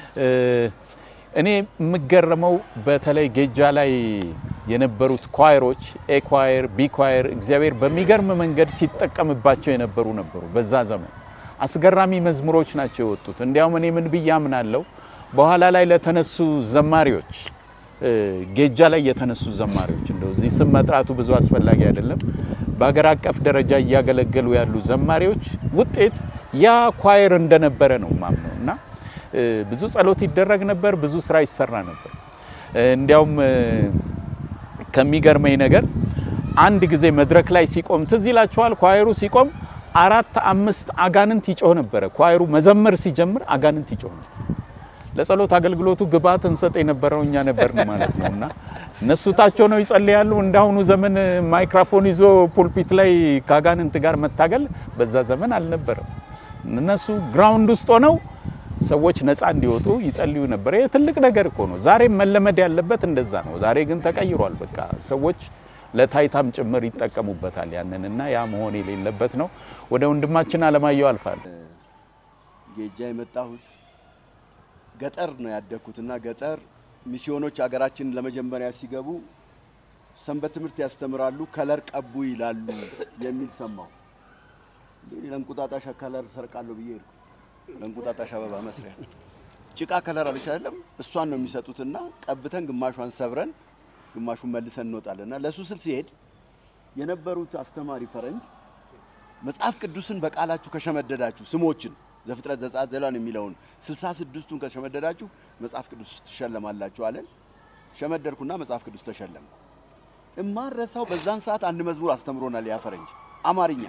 እኔ የምገረመው በተለይ ጌጃ ላይ የነበሩት ኳየሮች ኤ ኳየር፣ ቢ ኳየር እግዚአብሔር በሚገርም መንገድ ሲጠቀምባቸው የነበሩ ነበሩ። በዛ ዘመን አስገራሚ መዝሙሮች ናቸው የወጡት። እንዲያውም እኔ ምን ብያምናለሁ በኋላ ላይ ለተነሱ ዘማሪዎች ጌጃ ላይ የተነሱ ዘማሪዎች እንደው እዚህ ስም መጥራቱ ብዙ አስፈላጊ አይደለም። በአገር አቀፍ ደረጃ እያገለገሉ ያሉ ዘማሪዎች ውጤት ያ ኳየር እንደነበረ ነው ማምነውና ብዙ ጸሎት ይደረግ ነበር፣ ብዙ ስራ ይሰራ ነበር። እንዲያውም ከሚገርመኝ ነገር አንድ ጊዜ መድረክ ላይ ሲቆም ትዝ ይላችኋል፣ ኳየሩ ሲቆም አራት አምስት አጋንንት ይጮህ ነበር። ኳየሩ መዘመር ሲጀምር አጋንንት ይጮህ ነበር። ለጸሎት አገልግሎቱ ግባት እንሰጥ የነበረው እኛ ነበርን ማለት ነውና እነሱ ታቸው ነው ይጸልያሉ። እንዳሁኑ ዘመን ማይክሮፎን ይዞ ፑልፒት ላይ ካጋንንት ጋር መታገል በዛ ዘመን አልነበረም። እነሱ ግራውንድ ውስጥ ሆነው ሰዎች ነፃ እንዲወጡ ይጸልዩ ነበር። ይሄ ትልቅ ነገር እኮ ነው። ዛሬ መለመድ ያለበት እንደዛ ነው። ዛሬ ግን ተቀይሯል። በቃ ሰዎች ለታይታም ጭምር ይጠቀሙበታል ያንንና ያ መሆን የሌለበት ነው። ወደ ወንድማችን አለማየሁ አልፋል። ጌጃ የመጣሁት ገጠር ነው ያደኩትና ገጠር ሚስዮኖች አገራችን ለመጀመሪያ ሲገቡ ሰንበት ትምህርት ያስተምራሉ፣ ከለር ቀቡ ይላሉ የሚል ሰማሁ። ለንቁጣጣሽ ከለር ሰርቃለሁ ብዬ ሄድኩ። ለንቁጣጣሽ አበባ መስሪያ ጭቃ ከለር አለች አይደለም፣ እሷን ነው የሚሰጡትና ቀብተን ግማሿን ሰብረን ግማሹን መልሰን እንወጣለንና ለሱ ስል ሲሄድ የነበሩት አስተማሪ ፈረንጅ መጽሐፍ ቅዱስን በቃላችሁ ከሸመደዳችሁ ስሞችን ዘፍጥረት ዘጸአት ዘሌዋውያን የሚለውን ስልሳ ስድስቱን ከሸመደዳችሁ መጽሐፍ ቅዱስ ትሸለማላችሁ አለን። ሸመደርኩና መጽሐፍ ቅዱስ ተሸለምኩ። እማረሳው በዛን ሰዓት አንድ መዝሙር አስተምሮናል ያ ፈረንጅ አማርኛ።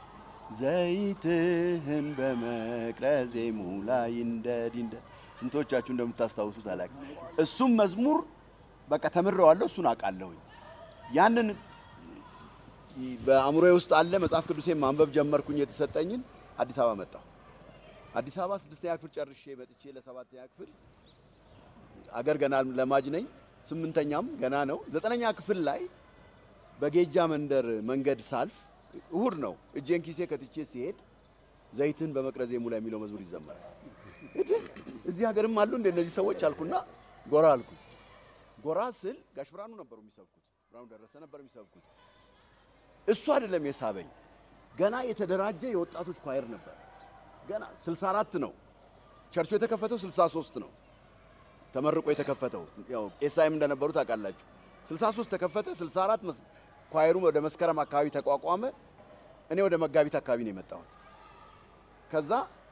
ዘይትህን በመቅረዜ ሙላይ እንደዲ እንደ ስንቶቻችሁ እንደምታስታውሱት አላውቅም። እሱም መዝሙር በቃ ተምሬዋለሁ፣ እሱን አውቃለሁኝ። ያንን በአእምሮዬ ውስጥ አለ። መጽሐፍ ቅዱሴን ማንበብ ጀመርኩኝ። የተሰጠኝን አዲስ አበባ መጣሁ። አዲስ አበባ ስድስተኛ ክፍል ጨርሼ መጥቼ ለሰባተኛ ክፍል አገር ገና ለማጅ ነኝ። ስምንተኛም ገና ነው። ዘጠነኛ ክፍል ላይ በጌጃ መንደር መንገድ ሳልፍ እሁድ ነው እጄን ኪሴ ከትቼ ሲሄድ ዘይትን በመቅረዜ ሙላ የሚለው መዝሙር ይዘመራል። እዴ እዚህ ሀገርም አሉ እንደ እነዚህ ሰዎች አልኩና ጎራ አልኩ። ጎራ ስል ጋሽ ብርሃኑ ነበሩ የሚሰብኩት፣ ብርሃኑ ደረሰ ነበር የሚሰብኩት። እሱ አይደለም የሳበኝ፣ ገና የተደራጀ የወጣቶች ኳየር ነበር። ገና ስልሳ አራት ነው ቸርቹ የተከፈተው፣ ስልሳ ሶስት ነው ተመርቆ የተከፈተው። ያው ኤስአይም እንደነበሩ ታውቃላችሁ። ስልሳ ሶስት ተከፈተ፣ ስልሳ አራት ኳየሩ ወደ መስከረም አካባቢ ተቋቋመ። እኔ ወደ መጋቢት አካባቢ ነው የመጣሁት። ከዛ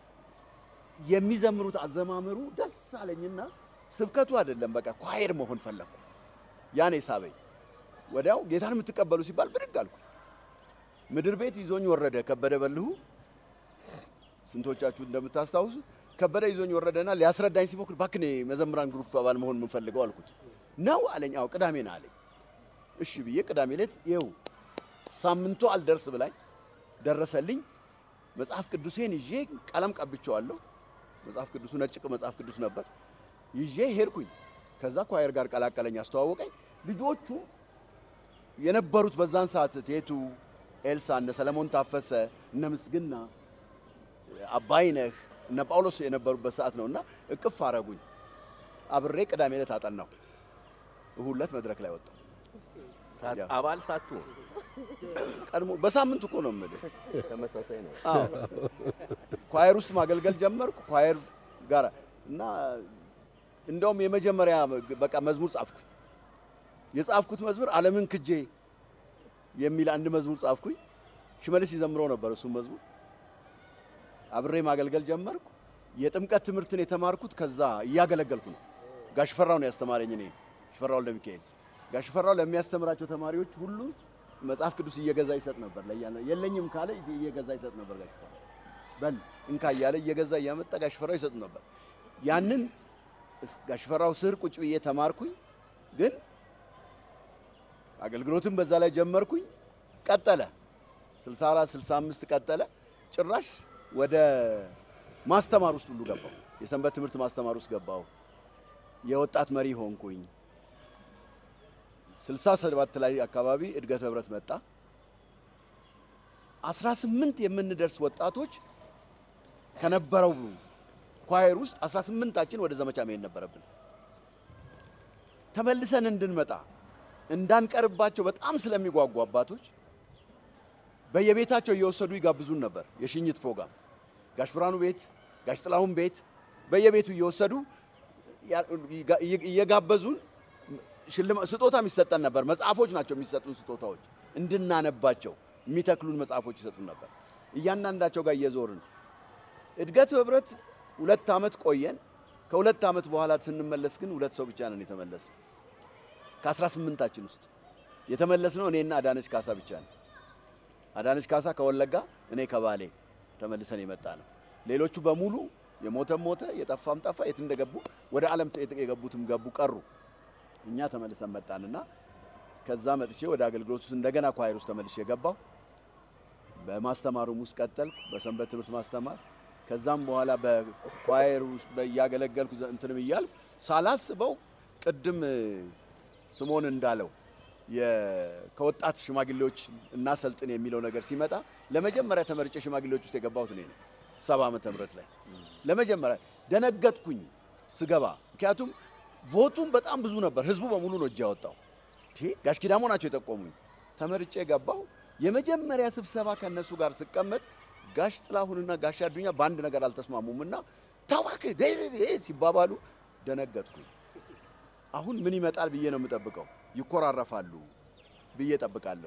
የሚዘምሩት አዘማመሩ ደስ አለኝና ስብከቱ አይደለም በቃ ኳየር መሆን ፈለኩ። ያኔ ሳበኝ። ወዲያው ጌታን የምትቀበሉ ሲባል ብድግ አልኩ። ምድር ቤት ይዞኝ ወረደ ከበደ በልሁ። ስንቶቻችሁ እንደምታስታውሱት ከበደ ይዞኝ ወረደና ሊያስረዳኝ ሲሞክር ባክኔ መዘምራን ግሩፕ አባል መሆን የምፈልገው አልኩት። ነው አለኝ። አዎ ቅዳሜ ነው አለኝ። እሺ ብዬ ቅዳሜ ዕለት ይኸው ሳምንቱ አልደርስ ብላኝ ደረሰልኝ። መጽሐፍ ቅዱሴን ይዤ ቀለም ቀብቼዋለሁ። መጽሐፍ ቅዱሱ ነጭ መጽሐፍ ቅዱስ ነበር። ይዤ ሄድኩኝ። ከዛ ኳየር ጋር ቀላቀለኝ፣ አስተዋወቀኝ። ልጆቹ የነበሩት በዛን ሰዓት ቴቱ፣ ኤልሳ፣ እነ ሰለሞን ታፈሰ፣ እነ ምስግና፣ አባይነህ፣ እነ ጳውሎስ የነበሩበት ሰዓት ነውና እቅፍ አረጉኝ። አብሬ ቅዳሜ ዕለት አጠናሁ። እሁድ ዕለት መድረክ ላይ ወጣሁ። ሳት አባል ሳቱ ቀድሞ በሳምንቱ እኮ ነው የምልህ። ተመሳሳይ ነው። አዎ ኳየር ውስጥ ማገልገል ጀመርኩ። ኳየር ጋር እና እንደውም የመጀመሪያ በቃ መዝሙር ጻፍኩ። የጻፍኩት መዝሙር ዓለምን ክጄ የሚል አንድ መዝሙር ጻፍኩኝ። ሽመልስ ይዘምረው ነበር እሱ መዝሙር። አብሬ ማገልገል ጀመርኩ። የጥምቀት ትምህርትን የተማርኩት ከዛ እያገለገልኩ ነው። ጋሽ ፈራው ነው ያስተማረኝ። እኔ ሽፈራው ለሚካኤል ጋሽ ፈራው ለሚያስተምራቸው ተማሪዎች ሁሉ መጽሐፍ ቅዱስ እየገዛ ይሰጥ ነበር። ለያለ የለኝም ካለ እየገዛ ይሰጥ ነበር። ጋሽ ፈራው በል እንካ ያለ እየገዛ እያመጣ ጋሽ ፈራው ይሰጥ ነበር። ያንን ጋሽ ፈራው ስር ቁጭ ብዬ ተማርኩኝ። ግን አገልግሎትን በዛ ላይ ጀመርኩኝ። ቀጠለ ስልሳ አራት ስልሳ አምስት ቀጠለ። ጭራሽ ወደ ማስተማር ውስጥ ሁሉ ገባው። የሰንበት ትምህርት ማስተማር ውስጥ ገባው። የወጣት መሪ ሆንኩኝ። ስልሳ ሰባት ላይ አካባቢ እድገት ህብረት መጣ። አስራ ስምንት የምንደርስ ወጣቶች ከነበረው ኳየር ውስጥ አስራ ስምንታችን ወደ ዘመቻ መሄድ ነበረብን። ተመልሰን እንድንመጣ እንዳንቀርባቸው በጣም ስለሚጓጉ አባቶች በየቤታቸው እየወሰዱ ይጋብዙን ነበር። የሽኝት ፕሮግራም ጋሽ ብርሃኑ ቤት፣ ጋሽ ጥላሁን ቤት በየቤቱ እየወሰዱ እየጋበዙን ስጦታ የሚሰጠን ነበር። መጽሐፎች ናቸው የሚሰጡን ስጦታዎች፣ እንድናነባቸው የሚተክሉን መጽሐፎች ይሰጡን ነበር። እያንዳንዳቸው ጋር እየዞርን እድገት ህብረት ሁለት ዓመት ቆየን። ከሁለት ዓመት በኋላ ስንመለስ ግን ሁለት ሰው ብቻ ነን የተመለስነው። ከአስራ ስምንታችን ውስጥ የተመለስነው እኔና አዳነች ካሳ ብቻ ነን። አዳነች ካሳ ከወለጋ፣ እኔ ከባሌ ተመልሰን የመጣ ነው። ሌሎቹ በሙሉ የሞተም ሞተ፣ የጠፋም ጠፋ፣ የት እንደገቡ ወደ ዓለም የገቡትም ገቡ ቀሩ። እኛ ተመልሰን መጣንና ከዛ መጥቼ ወደ አገልግሎት ውስጥ እንደገና ኳየር ውስጥ ተመልሼ ገባሁ። በማስተማሩም ውስጥ ቀጠልኩ፣ በሰንበት ትምህርት ማስተማር። ከዛም በኋላ በኳየር ውስጥ በያገለገልኩ እንትንም እያልኩ ሳላስበው ቅድም ስሞን እንዳለው ከወጣት ሽማግሌዎች እና ሰልጥን የሚለው ነገር ሲመጣ ለመጀመሪያ ተመርጬ ሽማግሌዎች ውስጥ የገባሁት እኔ ነኝ። ሰባ ዓመተ ምህረት ላይ ለመጀመሪያ ደነገጥኩኝ ስገባ። ምክንያቱም ቮቱም በጣም ብዙ ነበር፣ ህዝቡ በሙሉ ነው እጅ ያወጣው። ጋሽ ኪዳሞ ናቸው የጠቆሙኝ። ተመርጬ ገባሁ። የመጀመሪያ ስብሰባ ከነሱ ጋር ስቀመጥ ጋሽ ጥላሁንና ጋሽ አዱኛ በአንድ ነገር አልተስማሙምና ታዋክ ሲባባሉ ደነገጥኩኝ። አሁን ምን ይመጣል ብዬ ነው የምጠብቀው። ይኮራረፋሉ ብዬ ጠብቃለሁ።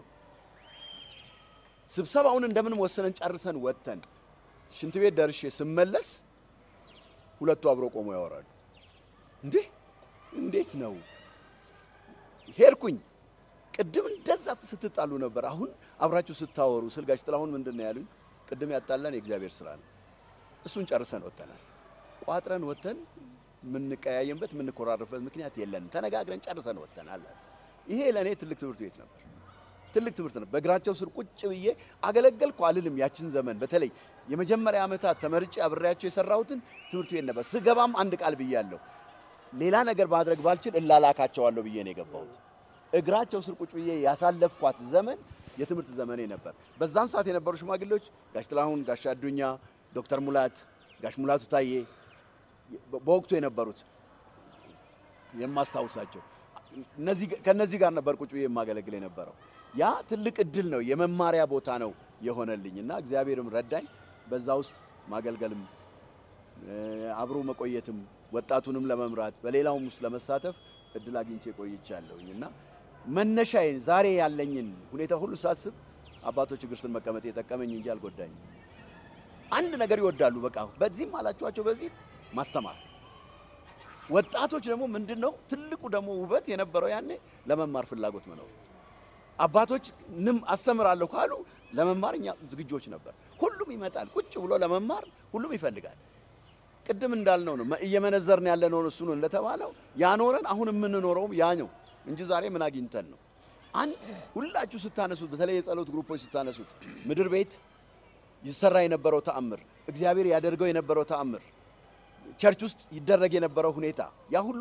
ስብሰባውን እንደምን ወሰነን ጨርሰን ወጥተን ሽንት ቤት ደርሼ ስመለስ ሁለቱ አብሮ ቆሞ ያወራሉ። እንዴ እንዴት ነው ሄድኩኝ። ቅድም እንደዛ ስትጣሉ ነበር፣ አሁን አብራችሁ ስታወሩ ስልጋሽ ጥላሁን ምንድነው ያሉኝ? ቅድም ያጣላን የእግዚአብሔር ስራ ነው። እሱን ጨርሰን ወጥተናል። ቋጥረን ወጥተን ምንቀያየምበት ምንኮራረፍበት ምክንያት የለንም። ተነጋግረን ጨርሰን ወጥተናል። ይሄ ለኔ ትልቅ ትምህርት ቤት ነበር። ትልቅ ትምህርት ነበር። በእግራቸው ስር ቁጭ ብዬ አገለገልኩ አልልም። ያችን ዘመን በተለይ የመጀመሪያ ዓመታት ተመርጬ አብሬያቸው የሰራሁትን ትምህርት ቤት ነበር። ስገባም አንድ ቃል ብያለሁ። ሌላ ነገር ማድረግ ባልችል እላላካቸዋለሁ ብዬ ነው የገባሁት። እግራቸው ስር ቁጭ ብዬ ያሳለፍኳት ዘመን የትምህርት ዘመኔ ነበር። በዛን ሰዓት የነበሩ ሽማግሌዎች ጋሽ ጥላሁን፣ ጋሽ አዱኛ፣ ዶክተር ሙላት፣ ጋሽ ሙላቱ ታዬ በወቅቱ የነበሩት የማስታውሳቸው እነዚህ ከነዚህ ጋር ነበር ቁጭ ብዬ የማገለግል የነበረው። ያ ትልቅ እድል ነው፣ የመማሪያ ቦታ ነው የሆነልኝና እግዚአብሔርም ረዳኝ። በዛ ውስጥ ማገልገልም አብሮ መቆየትም ወጣቱንም ለመምራት በሌላውም ውስጥ ለመሳተፍ እድል አግኝቼ ቆይቻለሁኝና መነሻዬን ዛሬ ያለኝን ሁኔታ ሁሉ ሳስብ አባቶች እግር ስር መቀመጥ የጠቀመኝ እንጂ አልጎዳኝም። አንድ ነገር ይወዳሉ፣ በቃ በዚህም አላችኋቸው በዚህ ማስተማር። ወጣቶች ደግሞ ምንድነው ትልቁ ደግሞ ውበት የነበረው ያኔ ለመማር ፍላጎት መኖር። አባቶች ንም አስተምራለሁ ካሉ ለመማር እኛ ዝግጆች ነበር። ሁሉም ይመጣል ቁጭ ብሎ ለመማር ሁሉም ይፈልጋል። ቅድም እንዳልነው ነው እየመነዘርን ያለነው እሱ ነው እንደተባለው ያኖረን አሁን የምንኖረው ያ ነው እንጂ ዛሬ ምን አግኝተን ነው? አንድ ሁላችሁ ስታነሱት በተለይ የጸሎት ግሩፖች ስታነሱት ምድር ቤት ይሰራ የነበረው ተአምር፣ እግዚአብሔር ያደርገው የነበረው ተአምር፣ ቸርች ውስጥ ይደረግ የነበረው ሁኔታ ያ ሁሉ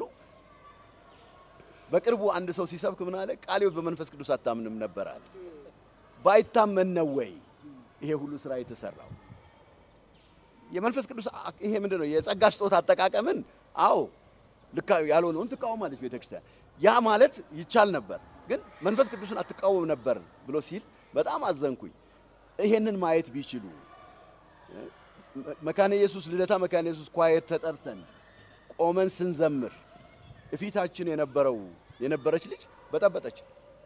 በቅርቡ አንድ ሰው ሲሰብክ ምን አለ? ቃልዮ በመንፈስ ቅዱስ አታምንም ነበር አለ። ባይታመን ነው ወይ ይሄ ሁሉ ስራ የተሰራው? የመንፈስ ቅዱስ ይሄ ምንድነው የጸጋ ስጦታ አጠቃቀምን አዎ ልካ ያልሆነውን ትቃወማለች ቤተክርስቲያን። ያ ማለት ይቻል ነበር፣ ግን መንፈስ ቅዱስን አትቃወም ነበር ብሎ ሲል በጣም አዘንኩኝ። ይሄንን ማየት ቢችሉ መካነ ኢየሱስ ልደታ መካነ ኢየሱስ ኳየር ተጠርተን ቆመን ስንዘምር እፊታችን የነበረው የነበረች ልጅ በጠበጠች።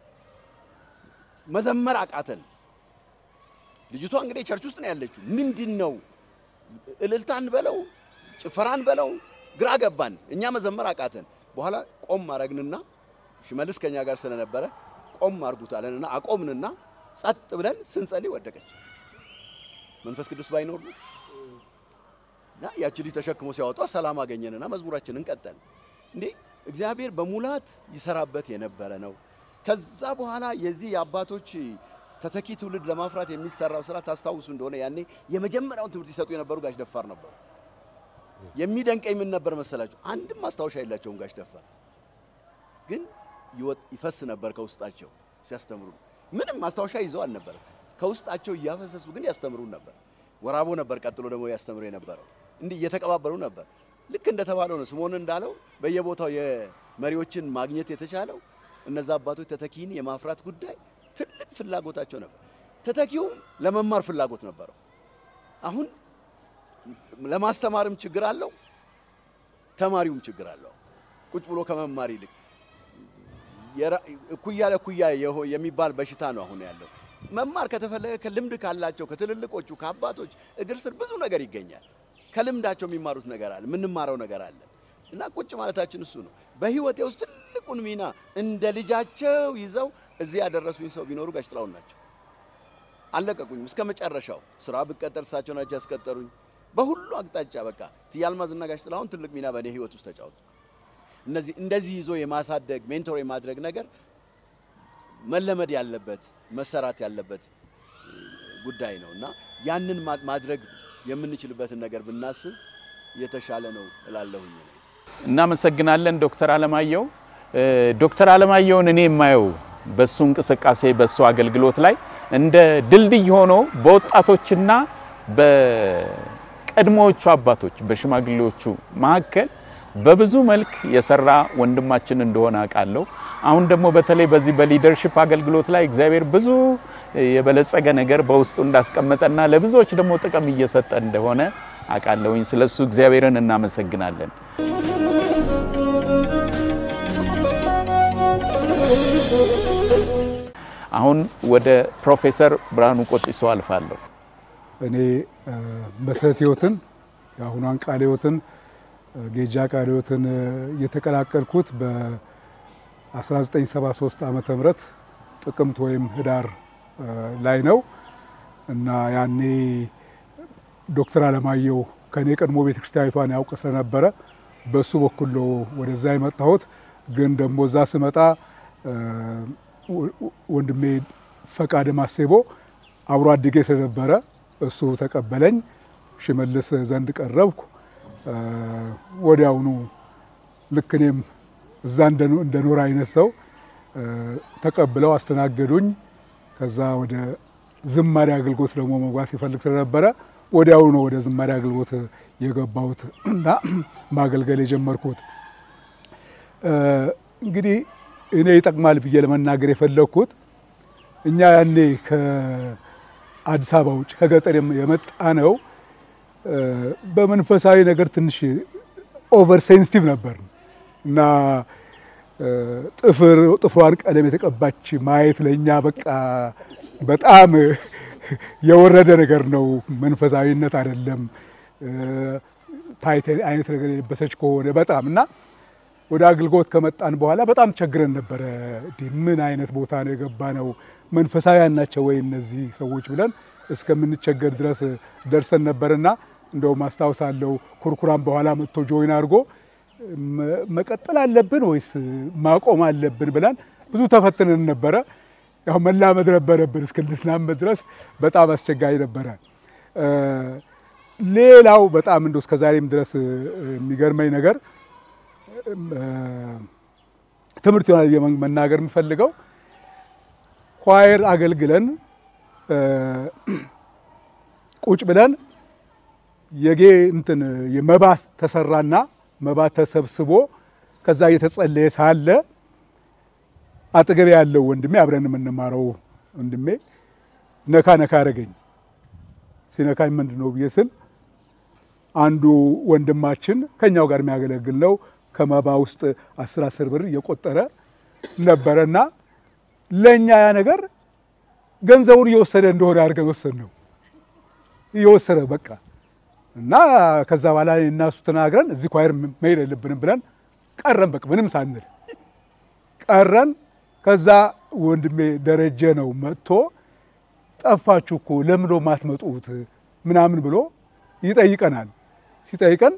መዘመር አቃተን። ልጅቷ እንግዲህ ቸርች ውስጥ ነው ያለችው። ምንድነው እልልታን በለው ጭፈራን በለው ግራ ገባን። እኛ መዘመር አቃተን። በኋላ ቆም አረግንና ሽመልስ ከኛ ጋር ስለነበረ ቆም አርጉታለንና አቆምንና ጸጥ ብለን ስንጸልይ ወደቀች። መንፈስ ቅዱስ ባይኖር ና ያቺ ልጅ ተሸክሞ ሲያወጣ ሰላም አገኘንና መዝሙራችንን ቀጠል። እንዴ እግዚአብሔር በሙላት ይሰራበት የነበረ ነው። ከዛ በኋላ የዚህ የአባቶች ተተኪ ትውልድ ለማፍራት የሚሰራው ስራ ታስታውሱ እንደሆነ ያኔ የመጀመሪያውን ትምህርት ይሰጡ የነበሩ ጋሽ ደፋር ነበሩ። የሚደንቀኝ ምን ነበር መሰላችሁ? አንድም ማስታወሻ የላቸውም ጋሽ ደፋር፣ ግን ይፈስ ነበር ከውስጣቸው ሲያስተምሩ። ምንም ማስታወሻ ይዘው አልነበረም፣ ከውስጣቸው እያፈሰሱ ግን ያስተምሩ ነበር። ወራቦ ነበር ቀጥሎ ደግሞ ያስተምሩ የነበረው። እንዲህ እየተቀባበሉ ነበር። ልክ እንደተባለው ነው ስምዖን እንዳለው በየቦታው የመሪዎችን ማግኘት የተቻለው እነዛ አባቶች ተተኪን የማፍራት ጉዳይ ትልቅ ፍላጎታቸው ነበር። ተተኪውም ለመማር ፍላጎት ነበረው። አሁን ለማስተማርም ችግር አለው፣ ተማሪውም ችግር አለው። ቁጭ ብሎ ከመማር ይልቅ እኩያ ለኩያ የሚባል በሽታ ነው አሁን ያለው። መማር ከተፈለገ ከልምድ ካላቸው ከትልልቆቹ ከአባቶች እግር ስር ብዙ ነገር ይገኛል። ከልምዳቸው የሚማሩት ነገር አለ፣ ምንማረው ነገር አለ እና ቁጭ ማለታችን እሱ ነው። በህይወቴ ውስጥ ትልቁን ሚና እንደ ልጃቸው ይዘው እዚህ ያደረሱኝ ሰው ቢኖሩ ጋሽ ጥላሁን ናቸው። አለቀቁኝም እስከ መጨረሻው። ስራ ብቀጠር እሳቸው ናቸው ያስቀጠሩኝ በሁሉ አቅጣጫ። በቃ እትዬ አልማዝና ጋሽ ጥላሁን ትልቅ ሚና በእኔ ህይወት ውስጥ ተጫወቱ። እነዚህ እንደዚህ ይዞ የማሳደግ ሜንቶር የማድረግ ነገር መለመድ ያለበት መሰራት ያለበት ጉዳይ ነውና ያንን ማድረግ የምንችልበትን ነገር ብናስብ የተሻለ ነው እላለሁኝ። እናመሰግናለን ዶክተር አለማየሁ። ዶክተር አለማየሁን እኔ የማየው በሱ እንቅስቃሴ በሱ አገልግሎት ላይ እንደ ድልድይ ሆኖ በወጣቶችና በቀድሞዎቹ አባቶች በሽማግሌዎቹ መካከል በብዙ መልክ የሰራ ወንድማችን እንደሆነ አውቃለሁ። አሁን ደግሞ በተለይ በዚህ በሊደርሺፕ አገልግሎት ላይ እግዚአብሔር ብዙ የበለጸገ ነገር በውስጡ እንዳስቀመጠና ለብዙዎች ደግሞ ጥቅም እየሰጠ እንደሆነ አውቃለሁኝ። ስለሱ እግዚአብሔርን እናመሰግናለን። አሁን ወደ ፕሮፌሰር ብርሃኑ ቆጢሶ አልፋለሁ። እኔ መሰረት ህይወትን ያሁኗን ቃለ ህይወትን ጌጃ ቃለ ህይወትን የተቀላቀልኩት በ1973 ዓመተ ምህረት ጥቅምት ወይም ህዳር ላይ ነው እና ያኔ ዶክተር አለማየሁ ከኔ ቀድሞ ቤተክርስቲያኒቷን ያውቅ ስለነበረ በሱ በኩል ነው ወደዛ የመጣሁት። ግን ደግሞ እዛ ስመጣ ወንድሜ ፈቃደ ማሴቦ አብሮ አድጌ ስለነበረ እሱ ተቀበለኝ። ሽመልስ ዘንድ ቀረብኩ። ወዲያውኑ ልክ እኔም እዛ እንደኖር አይነት ሰው ተቀብለው አስተናገዱኝ። ከዛ ወደ ዝማሬ አገልግሎት ደግሞ መግባት ይፈልግ ስለነበረ ወዲያውኑ ወደ ዝማሬ አገልግሎት የገባሁት እና ማገልገል የጀመርኩት። እንግዲህ እኔ ይጠቅማል ብዬ ለመናገር የፈለኩት እኛ ያኔ ከአዲስ አበባ ውጭ ከገጠር የመጣ ነው በመንፈሳዊ ነገር ትንሽ ኦቨር ሴንሲቲቭ ነበር እና ጥፍር ጥፍሯን ቀለም የተቀባች ማየት ለኛ በቃ በጣም የወረደ ነገር ነው። መንፈሳዊነት አይደለም። ታይት አይነት ነገር የለበሰች ከሆነ በጣም እና ወደ አገልግሎት ከመጣን በኋላ በጣም ቸግረን ነበረ። ምን አይነት ቦታ ነው የገባ ነው? መንፈሳዊያን ናቸው ወይ እነዚህ ሰዎች ብለን እስከምንቸገር ድረስ ደርሰን ነበርና እንደውም አስታውሳለሁ ኩርኩራም በኋላ መጥቶ ጆይን አድርጎ መቀጠል አለብን ወይስ ማቆም አለብን ብለን ብዙ ተፈትነን ነበረ። ያው መላመድ ነበረብን እስከልናመድ ድረስ በጣም አስቸጋሪ ነበረ። ሌላው በጣም እንደው እስከዛሬም ድረስ የሚገርመኝ ነገር ትምህርት ይሆናል መናገር የምፈልገው ኳየር አገልግለን ቁጭ ብለን የጌ እንትን የመባስ ተሰራና መባ ተሰብስቦ ከዛ እየተጸለየ ሳለ አጠገቤ ያለው ወንድሜ አብረን የምንማረው ወንድሜ ነካ ነካ አረገኝ። ሲነካኝ ምንድነው ብዬ ስል አንዱ ወንድማችን ከኛው ጋር የሚያገለግል ነው ከመባ ውስጥ አስር አስር ብር እየቆጠረ ነበርና ለኛ ያ ነገር ገንዘቡን እየወሰደ እንደሆነ አድርገን ወሰድነው። እየወሰደ በቃ እና ከዛ በኋላ እናሱ ተናግረን እዚህ ኳየር መሄድ የለብንም ብለን ቀረን። በቃ ምንም ሳንል ቀረን። ከዛ ወንድሜ ደረጀ ነው መጥቶ ጠፋችሁ እኮ ለምን ነው ማትመጡት ምናምን ብሎ ይጠይቀናል። ሲጠይቀን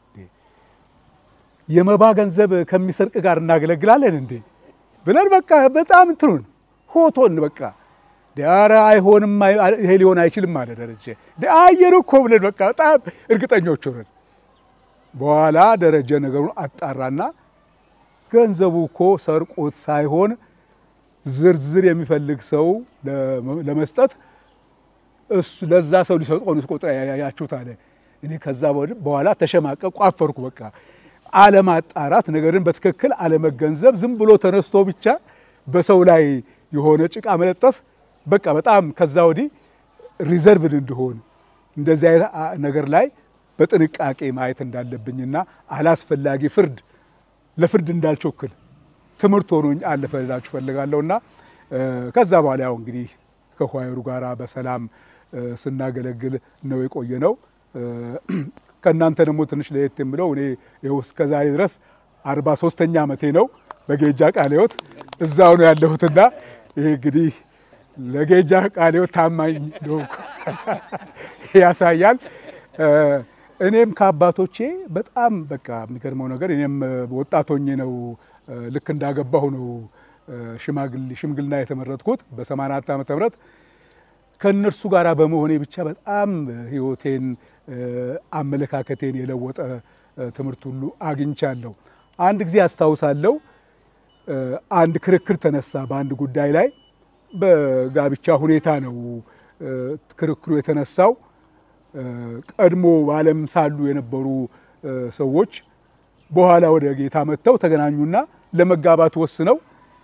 የመባ ገንዘብ ከሚሰርቅ ጋር እናገለግላለን እንዴ ብለን በቃ በጣም እንትኑን ሆቶን በቃ ዳራ አይሆንም ይሄ ሊሆን አይችልም አለ ደረጀ። አየሩ እኮ ብለን በቃ በጣም እርግጠኞች ሆነን በኋላ ደረጀ ነገሩን አጣራና ገንዘቡ እኮ ሰርቆት ሳይሆን ዝርዝር የሚፈልግ ሰው ለመስጠት እሱ ለዛ ሰው ሊሰጠው ነው ቆጥራ ያያችሁት አለ። እኔ ከዛ በኋላ ተሸማቀቅ ቋፈርኩ። በቃ አለማጣራት ነገርን በትክክል አለመገንዘብ ዝም ብሎ ተነስቶ ብቻ በሰው ላይ የሆነ ጭቃ መለጠፍ በቃ በጣም ከዛ ወዲህ ሪዘርቭድ እንደሆነ እንደዚህ ነገር ላይ በጥንቃቄ ማየት እንዳለብኝና አላስፈላጊ ፍርድ ለፍርድ እንዳልቾክል ትምህርት ሆኖኝ አለፈላችሁ ፈልጋለሁና ከዛ በኋላ ያው እንግዲህ ከኳየሩ ጋራ በሰላም ስናገለግል ነው የቆየነው። ከናንተ ደግሞ ትንሽ ለየት የምለው እኔ ይኸው እስከዛሬ ድረስ አርባ ሶስተኛ ዓመቴ ነው በጌጃ ቃለ ሕይወት እዛው ነው ያለሁትና ይሄ እንግዲህ ለጌጃ ቃለ ሕይወት ታማኝ ነው ያሳያል። እኔም ከአባቶቼ በጣም በቃ የሚገርመው ነገር እኔም ወጣት ሆኜ ነው ልክ እንዳገባሁ ነው ሽማግሌ ሽምግልና የተመረጥኩት በሰማንያ አራት ዓመተ ምህረት ከነርሱ ጋር በመሆኔ ብቻ በጣም ህይወቴን አመለካከቴን የለወጠ ትምህርት ሁሉ አግኝቻለሁ። አንድ ጊዜ አስታውሳለሁ አንድ ክርክር ተነሳ በአንድ ጉዳይ ላይ በጋብቻ ሁኔታ ነው ክርክሩ የተነሳው። ቀድሞ ዓለም ሳሉ የነበሩ ሰዎች በኋላ ወደ ጌታ መጥተው ተገናኙና ለመጋባት ወስነው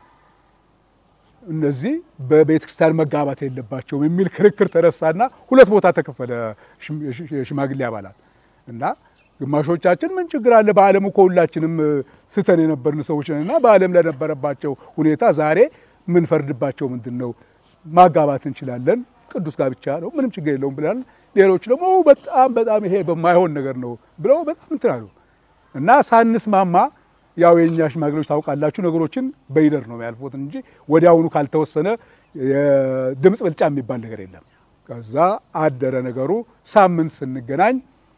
እነዚህ በቤተ ክርስቲያን መጋባት የለባቸውም የሚል ክርክር ተነሳና ሁለት ቦታ ተከፈለ የሽማግሌ አባላት እና ግማሾቻችን ምን ችግር አለ በዓለም እኮ ሁላችንም ስተን የነበርን ሰዎች ነንና በዓለም ለነበረባቸው ሁኔታ ዛሬ ምን ፈርድባቸው ምንድነው ማጋባት እንችላለን ቅዱስ ጋብቻ ነው ምንም ችግር የለውም ብለን ሌሎች ደግሞ በጣም በጣም ይሄ በማይሆን ነገር ነው ብለው በጣም እንትናሉ እና ሳንስማማ ያው የኛ ሽማግሌዎች ታውቃላችሁ ነገሮችን በይደር ነው ያልፉት እንጂ ወዲያውኑ ካልተወሰነ የድምጽ ብልጫ የሚባል ነገር የለም። ከዛ አደረ ነገሩ። ሳምንት ስንገናኝ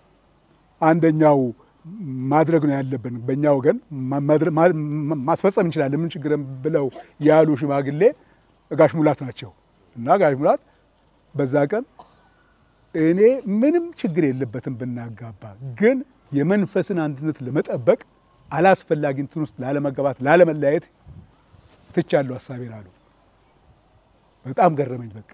አንደኛው ማድረግ ነው ያለብን በእኛ ወገን ማስፈጸም እንችላለን ምን ችግር ብለው ያሉ ሽማግሌ ጋሽ ሙላት ናቸው እና ጋሽ ሙላት በዛ ቀን እኔ ምንም ችግር የለበትም ብናጋባ ግን የመንፈስን አንድነት ለመጠበቅ አላስፈላጊ እንትን ውስጥ ላለመጋባት ላለመለያየት ትቻለሁ ሐሳቤን አሉ። በጣም ገረመኝ። በቃ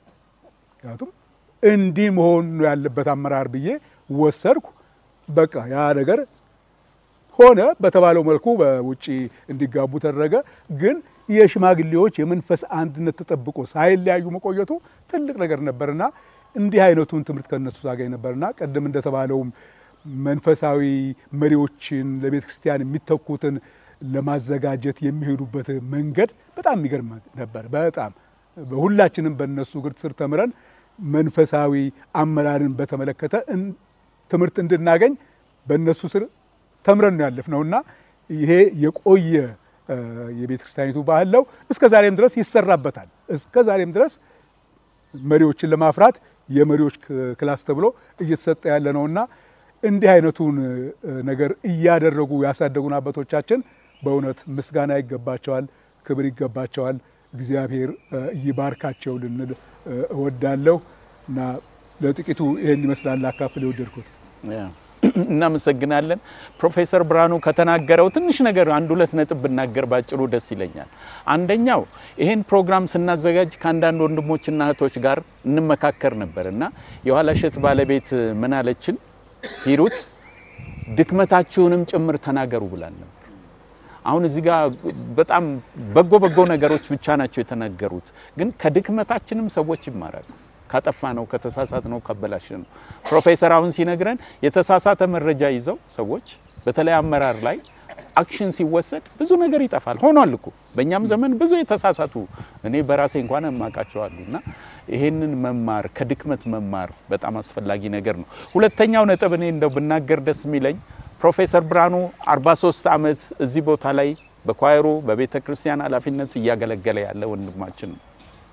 ያቱም እንዲህ መሆን ነው ያለበት አመራር ብዬ ወሰርኩ። በቃ ያ ነገር ሆነ በተባለው መልኩ በውጪ እንዲጋቡ ተደረገ። ግን የሽማግሌዎች የመንፈስ አንድነት ተጠብቆ ሳይለያዩ መቆየቱ ትልቅ ነገር ነበርና እንዲህ አይነቱን ትምህርት ከነሱ ሳገኝ ነበርና ቀደም እንደተባለው መንፈሳዊ መሪዎችን ለቤተ ክርስቲያን የሚተኩትን ለማዘጋጀት የሚሄዱበት መንገድ በጣም የሚገርም ነበር። በጣም ሁላችንም በእነሱ እግር ስር ተምረን መንፈሳዊ አመራርን በተመለከተ ትምህርት እንድናገኝ በእነሱ ስር ተምረን ነው ያለፍነውና ይሄ የቆየ የቤተ ክርስቲያኒቱ ባህል ነው። እስከ ዛሬም ድረስ ይሰራበታል። እስከ ዛሬም ድረስ መሪዎችን ለማፍራት የመሪዎች ክላስ ተብሎ እየተሰጠ ያለ ነውና እንዲህ አይነቱን ነገር እያደረጉ ያሳደጉን አባቶቻችን በእውነት ምስጋና ይገባቸዋል፣ ክብር ይገባቸዋል። እግዚአብሔር ይባርካቸው ልንል እወዳለሁ እና ለጥቂቱ ይሄን ይመስላል አካፍል የወደድኩት። እናመሰግናለን። ፕሮፌሰር ብርሃኑ ከተናገረው ትንሽ ነገር አንድ ሁለት ነጥብ ብናገር ባጭሩ ደስ ይለኛል። አንደኛው ይሄን ፕሮግራም ስናዘጋጅ ከአንዳንድ ወንድሞችና እህቶች ጋር እንመካከር ነበርና የኋላሸት ባለቤት ምን አለችን? ሂሩት ድክመታችሁንም ጭምር ተናገሩ ብላን ነበር። አሁን እዚህ ጋር በጣም በጎ በጎ ነገሮች ብቻ ናቸው የተናገሩት፣ ግን ከድክመታችንም ሰዎች ይማራሉ። ካጠፋ ነው ከተሳሳት ነው ከበላሽ ነው። ፕሮፌሰር አሁን ሲነግረን የተሳሳተ መረጃ ይዘው ሰዎች በተለይ አመራር ላይ አክሽን ሲወሰድ ብዙ ነገር ይጠፋል። ሆኗል እኮ በእኛም ዘመን ብዙ የተሳሳቱ እኔ በራሴ እንኳን ማቃቸዋሉና ይሄንን መማር ከድክመት መማር በጣም አስፈላጊ ነገር ነው። ሁለተኛው ነጥብ እኔ እንደው ብናገር ደስ የሚለኝ ፕሮፌሰር ብርሃኑ አርባ ሶስት ዓመት እዚህ ቦታ ላይ በኳየሩ በቤተ ክርስቲያን ኃላፊነት እያገለገለ ያለ ወንድማችን ነው።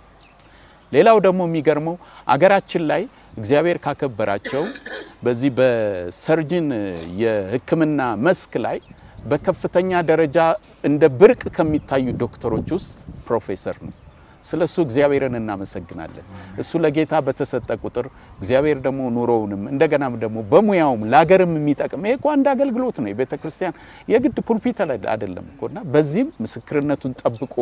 ሌላው ደግሞ የሚገርመው አገራችን ላይ እግዚአብሔር ካከበራቸው በዚህ በሰርጅን የሕክምና መስክ ላይ በከፍተኛ ደረጃ እንደ ብርቅ ከሚታዩ ዶክተሮች ውስጥ ፕሮፌሰር ነው። ስለሱ እግዚአብሔርን እናመሰግናለን። እሱ ለጌታ በተሰጠ ቁጥር እግዚአብሔር ደግሞ ኑሮውንም እንደገናም ደግሞ በሙያውም ለሀገርም የሚጠቅም ይሄ እኮ አንድ አገልግሎት ነው። የቤተክርስቲያን የግድ ፑልፒት አይደለም እኮና በዚህም ምስክርነቱን ጠብቆ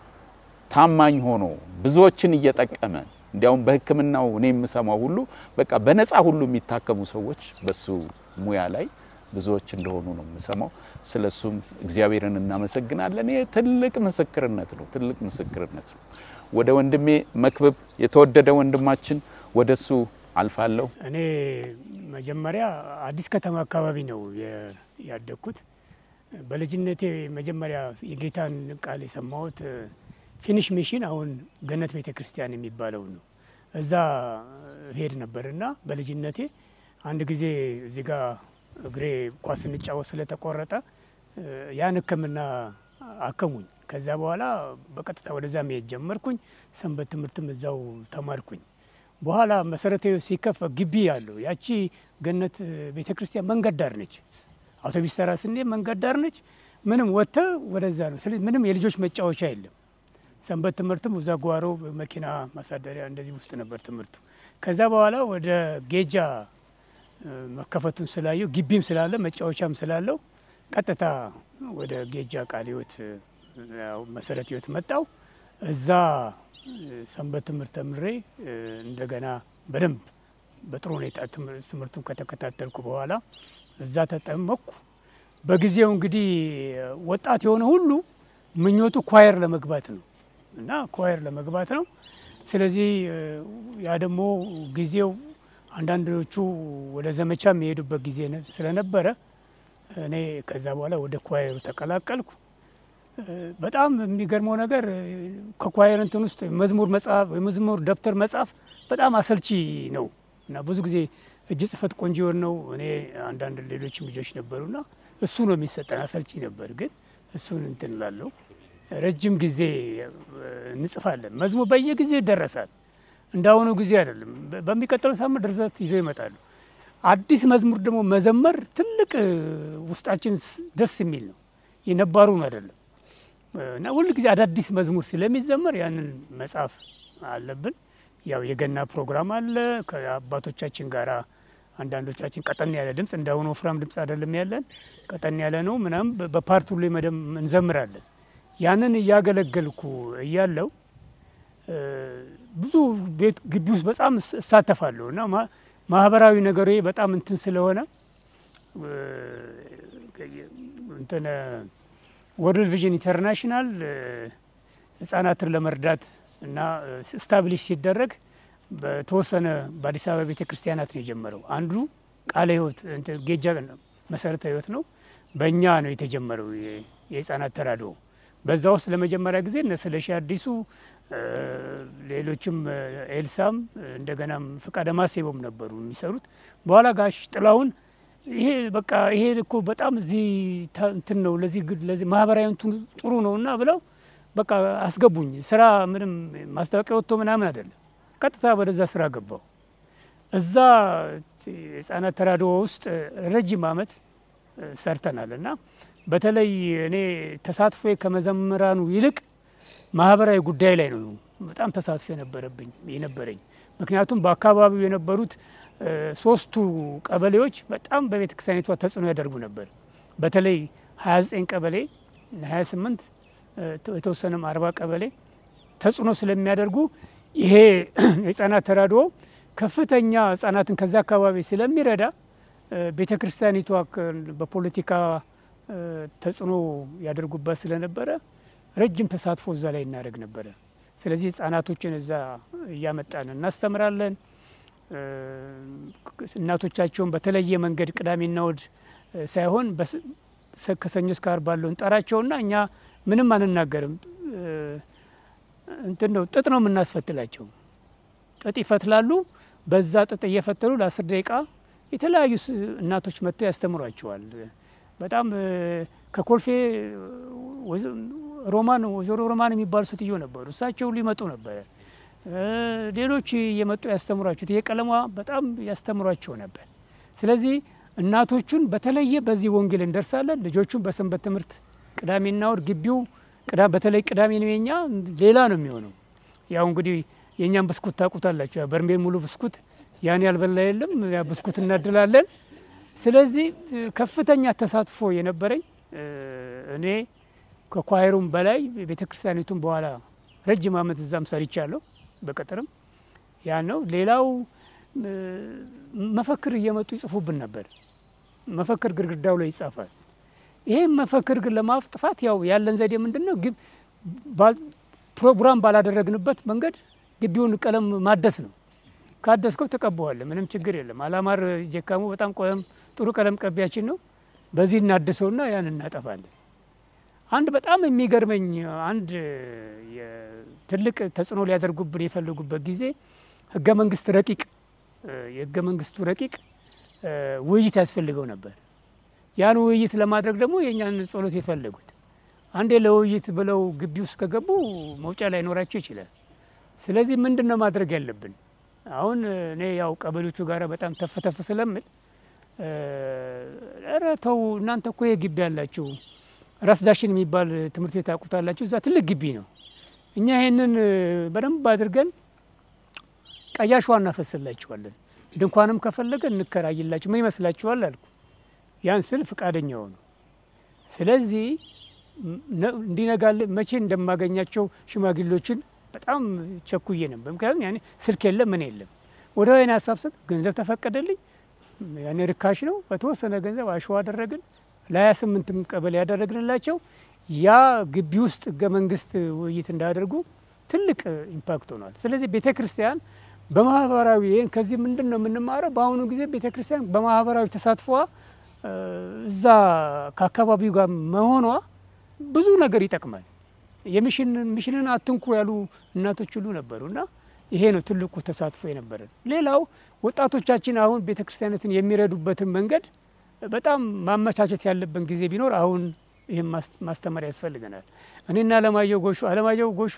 ታማኝ ሆኖ ብዙዎችን እየጠቀመ እንዲያውም በሕክምናው እኔ የምሰማው ሁሉ በቃ በነፃ ሁሉ የሚታከሙ ሰዎች በሱ ሙያ ላይ ብዙዎች እንደሆኑ ነው የምሰማው። ስለሱም እግዚአብሔርን እናመሰግናለን። ይሄ ትልቅ ምስክርነት ነው፣ ትልቅ ምስክርነት ነው። ወደ ወንድሜ መክብብ የተወደደ ወንድማችን ወደሱ አልፋለሁ። እኔ መጀመሪያ አዲስ ከተማ አካባቢ ነው ያደግኩት። በልጅነቴ መጀመሪያ የጌታን ቃል የሰማሁት ፊኒሽ ሚሽን አሁን ገነት ቤተክርስቲያን የሚባለው ነው። እዛ ሄድ ነበርና በልጅነቴ አንድ ጊዜ እዚህ ጋር እግሬ ኳስ እንጫወት ስለተቆረጠ ያን ሕክምና አከሙኝ። ከዛ በኋላ በቀጥታ ወደዛ መሄድ ጀመርኩኝ። ሰንበት ትምህርትም እዛው ተማርኩኝ። በኋላ መሰረታዊ ሲከፈት ግቢ ያለው ያቺ ገነት ቤተክርስቲያን መንገድ ዳር ነች። አውቶቡስ ተራ ስንሄድ መንገድ ዳር ነች። ምንም ወጥተ ወደዛ ነው። ስለዚህ ምንም የልጆች መጫወቻ የለም። ሰንበት ትምህርትም እዛ ጓሮ መኪና ማሳደሪያ እንደዚህ ውስጥ ነበር ትምህርቱ። ከዛ በኋላ ወደ ጌጃ መከፈቱን ስላየው ግቢም ስላለ መጫወቻም ስላለው ቀጥታ ወደ ጌጃ ቃለ ሕይወት መሰረት ሕይወት መጣው። እዛ ሰንበት ትምህርት ተምሬ እንደገና በደንብ በጥሩ ሁኔታ ትምህርቱን ከተከታተልኩ በኋላ እዛ ተጠመቅኩ። በጊዜው እንግዲህ ወጣት የሆነ ሁሉ ምኞቱ ኳየር ለመግባት ነው እና ኳየር ለመግባት ነው። ስለዚህ ያ ደግሞ ጊዜው አንዳንዶቹ ወደ ዘመቻ የሚሄዱበት ጊዜ ስለነበረ እኔ ከዛ በኋላ ወደ ኳየሩ ተቀላቀልኩ። በጣም የሚገርመው ነገር ከኳየር እንትን ውስጥ መዝሙር መጽሐፍ መዝሙር ደብተር መጽሐፍ በጣም አሰልቺ ነው እና ብዙ ጊዜ እጅ ጽፈት ቆንጆ ነው። እኔ አንዳንድ ሌሎችም ልጆች ነበሩና እሱ ነው የሚሰጠን አሰልቺ ነበር። ግን እሱን እንትን ላለው ረጅም ጊዜ እንጽፋለን። መዝሙር በየጊዜው ይደረሳል። እንዳሁኑ ጊዜ አይደለም። በሚቀጥለው ሳምንት ድርሰት ይዘው ይመጣሉ። አዲስ መዝሙር ደግሞ መዘመር ትልቅ ውስጣችን ደስ የሚል ነው። የነባሩን አይደለም እና ሁሉ ጊዜ አዳዲስ መዝሙር ስለሚዘመር ያንን መጻፍ አለብን። ያው የገና ፕሮግራም አለ ከአባቶቻችን ጋራ አንዳንዶቻችን ቀጠን ያለ ድምጽ እንዳሁኑ ወፍራም ድምጽ አይደለም ያለን ቀጠን ያለ ነው ምናም በፓርቱ ላይ መደም እንዘምራለን። ያንን እያገለገልኩ እያለው ብዙ ቤት ግቢ ውስጥ በጣም እሳተፋለሁ እና ማህበራዊ ነገሬ በጣም እንትን ስለሆነ እንትን ወርልድ ቪዥን ኢንተርናሽናል ህጻናትን ለመርዳት እና ስታብሊሽ ሲደረግ በተወሰነ በአዲስ አበባ ቤተክርስቲያናት ነው የጀመረው። አንዱ ቃለ ሕይወት እንትን ጌጃ መሰረተ ሕይወት ነው። በእኛ ነው የተጀመረው የህጻናት ተራድኦ። በዛ ውስጥ ለመጀመሪያ ጊዜ እነ ስለሺ አዲሱ ሌሎችም ኤልሳም እንደገናም ፈቃደ ማሴቦም ነበሩ የሚሰሩት። በኋላ ጋሽ ጥላሁን ይሄ በቃ ይሄ እኮ በጣም እዚህ እንትን ነው ለዚህ ለዚህ ማህበራዊ እንትን ጥሩ ነውና ብለው በቃ አስገቡኝ። ስራ ምንም ማስታወቂያ ወጥቶ ምናምን አይደለም። ቀጥታ ወደዛ ስራ ገባው። እዛ ህጻናት ተራድኦ ውስጥ ረጅም አመት ሰርተናል እና በተለይ እኔ ተሳትፎ ከመዘምራኑ ይልቅ ማህበራዊ ጉዳይ ላይ ነው በጣም ተሳትፎ የነበረብኝ የነበረኝ። ምክንያቱም በአካባቢው የነበሩት ሶስቱ ቀበሌዎች በጣም በቤተክርስቲያኒቷ ተጽዕኖ ያደርጉ ነበር። በተለይ ሀያ ዘጠኝ ቀበሌ ሀያ ስምንት የተወሰነም አርባ ቀበሌ ተጽዕኖ ስለሚያደርጉ ይሄ የህጻናት ተራድኦ ከፍተኛ ህጻናትን ከዛ አካባቢ ስለሚረዳ ቤተክርስቲያኒቷ በፖለቲካ ተጽዕኖ ያደርጉበት ስለነበረ ረጅም ተሳትፎ እዛ ላይ እናደርግ ነበረ። ስለዚህ ህጻናቶችን እዛ እያመጣን እናስተምራለን። እናቶቻቸውን በተለየ መንገድ ቅዳሜና እሁድ ሳይሆን ከሰኞ እስከ ዓርብ ባለው እንጠራቸውና እኛ ምንም አንናገርም። እንትን ነው ጥጥ ነው የምናስፈትላቸው። ጥጥ ይፈትላሉ። በዛ ጥጥ እየፈተሉ ለአስር ደቂቃ የተለያዩ እናቶች መጥተው ያስተምሯቸዋል። በጣም ከኮልፌ ሮማን ወይዘሮ ሮማን የሚባሉ ሴትዮ ነበሩ። እሳቸው ሊመጡ ነበር። ሌሎች እየመጡ ያስተምሯቸው የቀለሟ በጣም ያስተምሯቸው ነበር። ስለዚህ እናቶቹን በተለየ በዚህ ወንጌል እንደርሳለን። ልጆቹን በሰንበት ትምህርት ቅዳሜና እሁድ ግቢው ቅዳሜ በተለይ ቅዳሜ ነው የኛ ሌላ ነው የሚሆነው። ያው እንግዲህ የኛም ብስኩት ታቁታላችሁ ያ በርሜል ሙሉ ብስኩት ያን ያልበላ የለም ያ ብስኩት እናድላለን ስለዚህ ከፍተኛ ተሳትፎ የነበረኝ እኔ ከኳይሩም በላይ ቤተክርስቲያኒቱም በኋላ ረጅም አመት እዛም ሰርቻለሁ በቀጥርም ያ ነው ሌላው መፈክር እየመጡ ይጽፉብን ነበር መፈክር ግርግዳው ላይ ይጻፋል ይሄ መፈክር ግን ለማጥፋት ያው ያለን ዘዴ ምንድነው ግን ፕሮግራም ባላደረግንበት መንገድ ግቢውን ቀለም ማደስ ነው ካደስከው ተቀበዋለ ምንም ችግር የለም አላማር ጀካሙ በጣም ቆየም ጥሩ ቀለም ቀቢያችን ነው በዚህ እናድሰውና ያን እናጠፋለን አንድ በጣም የሚገርመኝ አንድ ትልቅ ተጽዕኖ ሊያደርጉብን የፈለጉበት ጊዜ ህገ መንግስት ረቂቅ የህገ መንግስቱ ረቂቅ ውይይት ያስፈልገው ነበር ያን ውይይት ለማድረግ ደግሞ የኛን ጸሎት የፈለጉት አንዴ ለውይይት ብለው ግቢ ውስጥ ከገቡ መውጫ ላይ ኖራቸው ይችላል ስለዚህ ምንድነው ማድረግ ያለብን አሁን እኔ ያው ቀበሌዎቹ ጋር በጣም ተፈተፈ ስለምል ኧረ ተው እናንተ እኮ የግቢ ያላችሁ ራስዳሽን የሚባል ትምህርት ቤት አቁታላችሁ እዛ ትልቅ ግቢ ነው እኛ ይሄንን በደንብ አድርገን ቀያሽዋ እናፈስላችኋለን ድንኳንም ከፈለገ እንከራይላችሁ ምን ይመስላችኋል አልኩ ያን ስል ፍቃደኛው ነው ስለዚህ እንዲነጋል መቼ እንደማገኛቸው ሽማግሌዎችን በጣም ቸኩዬ ነበር ምክንያቱም ያኔ ስልክ የለም ምን የለም ወደ ወይና ሐሳብ ገንዘብ ተፈቀደልኝ ያኔ ርካሽ ነው በተወሰነ ገንዘብ አሽዋ አደረግን ለ28 ቀበሌ ያደረግንላቸው ያ ግቢ ውስጥ ህገ መንግስት ውይይት እንዳደርጉ ትልቅ ኢምፓክት ሆኗል ስለዚህ ቤተክርስቲያን በማህበራዊ ይሄን ከዚህ ምንድነው የምንማረው በአሁኑ ጊዜ ቤተክርስቲያን በማህበራዊ ተሳትፎ እዛ ከአካባቢው ጋር መሆኗ ብዙ ነገር ይጠቅማል የሚሽን ሚሽንን አትንኩ ያሉ እናቶች ሁሉ ነበሩና ይሄ ነው ትልቁ ተሳትፎ የነበረን ሌላው ወጣቶቻችን አሁን ቤተክርስቲያናትን የሚረዱበትን መንገድ በጣም ማመቻቸት ያለብን ጊዜ ቢኖር አሁን ይሄን ማስተማር ያስፈልገናል እኔና አለማየሁ ጎሹ አለማየሁ ጎሹ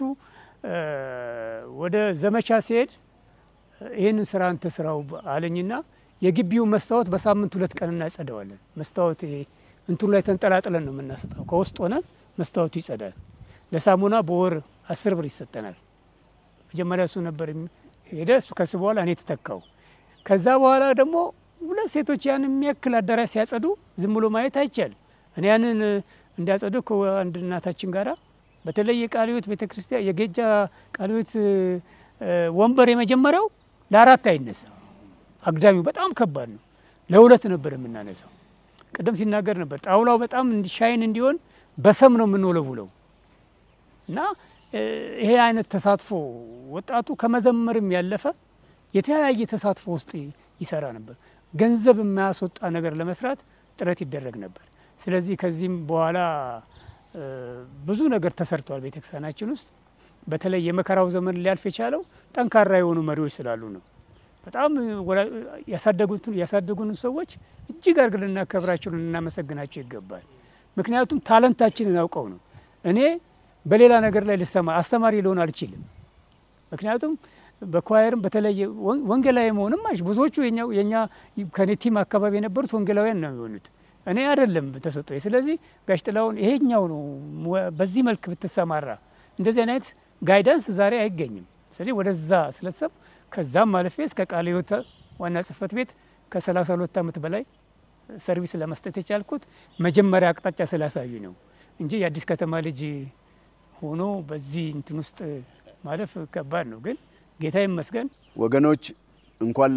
ወደ ዘመቻ ሲሄድ ይሄን ስራ አንተ ስራው አለኝና የግቢው መስታወት በሳምንት ሁለት ቀን እናጸዳዋለን መስታወት እንቱን ላይ ተንጠላጥለን ነው የምናስጣው ከውስጥ ሆነ መስታወቱ ይጸዳል ለሳሙና በወር አስር ብር ይሰጠናል መጀመሪያ እሱ ነበር ሄደ እሱ ከሱ በኋላ እኔ ተተካው ከዛ በኋላ ደግሞ ሁለት ሴቶች ያን የሚያክል አዳራሽ ሲያጸዱ ዝም ብሎ ማየት አይቻል እኔ ያንን እንዲያጸዱ ከአንድ እናታችን ጋራ በተለይ የቃልዮት ቤተክርስቲያን የጌጃ ቃልዮት ወንበር የመጀመሪያው ለአራት አይነሳ አግዳሚው በጣም ከባድ ነው ለሁለት ነበር የምናነሳው ቀደም ሲናገር ነበር ጣውላው በጣም እንዲሻይን እንዲሆን በሰም ነው የምንወለውለው እና ይሄ አይነት ተሳትፎ ወጣቱ ከመዘመርም ያለፈ የተለያየ ተሳትፎ ውስጥ ይሰራ ነበር ገንዘብ የማያስወጣ ነገር ለመስራት ጥረት ይደረግ ነበር ስለዚህ ከዚህም በኋላ ብዙ ነገር ተሰርቷል ቤተክርስቲያናችን ውስጥ በተለይ የመከራው ዘመን ሊያልፍ የቻለው ጠንካራ የሆኑ መሪዎች ስላሉ ነው በጣም ያሳደጉት ያሳደጉን ሰዎች እጅግ አርግልና እናከብራቸውና እናመሰግናቸው ይገባል ምክንያቱም ታለንታችንን አውቀው ነው እኔ በሌላ ነገር ላይ ልሰማ አስተማሪ ሊሆን አልችልም ምክንያቱም በኳየርም በተለይ ወንጌላዊ መሆንም ማሽ ብዙዎቹ የኛ የኛ ከኔቲም አካባቢ የነበሩት ወንጌላውያን ነው የሚሆኑት እኔ አይደለም ተሰጠው ስለዚህ ጋሽ ጥላውን ይሄኛው ነው በዚህ መልክ ብትሰማራ እንደዚህ አይነት ጋይዳንስ ዛሬ አይገኝም ስለዚህ ወደዛ ስለሰብ ከዛም ማለፌ እስከ ቃልዮት ዋና ጽፈት ቤት ከ32 አመት በላይ ሰርቪስ ለመስጠት የቻልኩት መጀመሪያ አቅጣጫ ስላሳዩ ነው እንጂ የአዲስ ከተማ ልጅ ሆኖ በዚህ እንትን ውስጥ ማለፍ ከባድ ነው ግን ጌታ ይመስገን ወገኖች እንኳን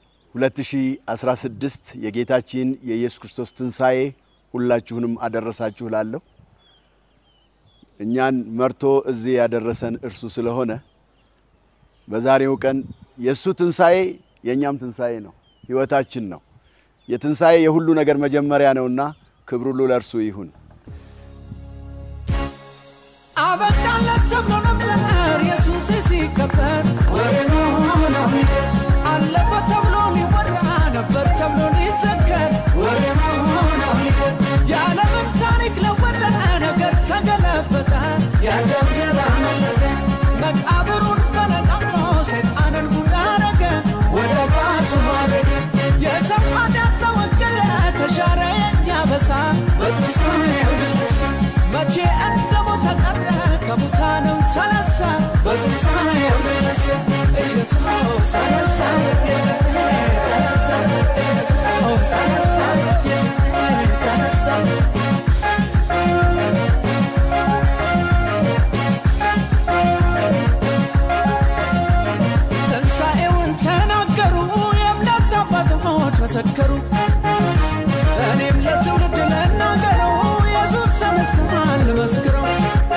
ለ2016 የጌታችን የኢየሱስ ክርስቶስ ትንሳኤ ሁላችሁንም አደረሳችሁ ላለሁ እኛን መርቶ እዚህ ያደረሰን እርሱ ስለሆነ በዛሬው ቀን የሱ ትንሳኤ የኛም ትንሳኤ ነው ህይወታችን ነው የትንሳኤ የሁሉ ነገር መጀመሪያ ነውና ክብሩ ሁሉ ለእርሱ ይሁን አበቃለት ተብሎ ነበር ኢየሱስ ሲከበር ወሬኑ ነው አለፈ ተብሎ ሊወራ ነበር ተብሎ ሊዘከር ወሬኑ ነው የዓለምን ታሪክ ለወጠ ነገር ተገለበጠ ያለም ዘመን መለከ መቃብሩን ፈነቀሎ ሰይጣንን ጉድ አደረገ ወደ ባቱ ማለት የሰው ኃጢአት ተወገደ ተሻረ የኛ በሳ በትንሣኤ መስከሩ እኔም ለትውልድ ልናገረው ኢየሱስ ተነስቷል መስክረው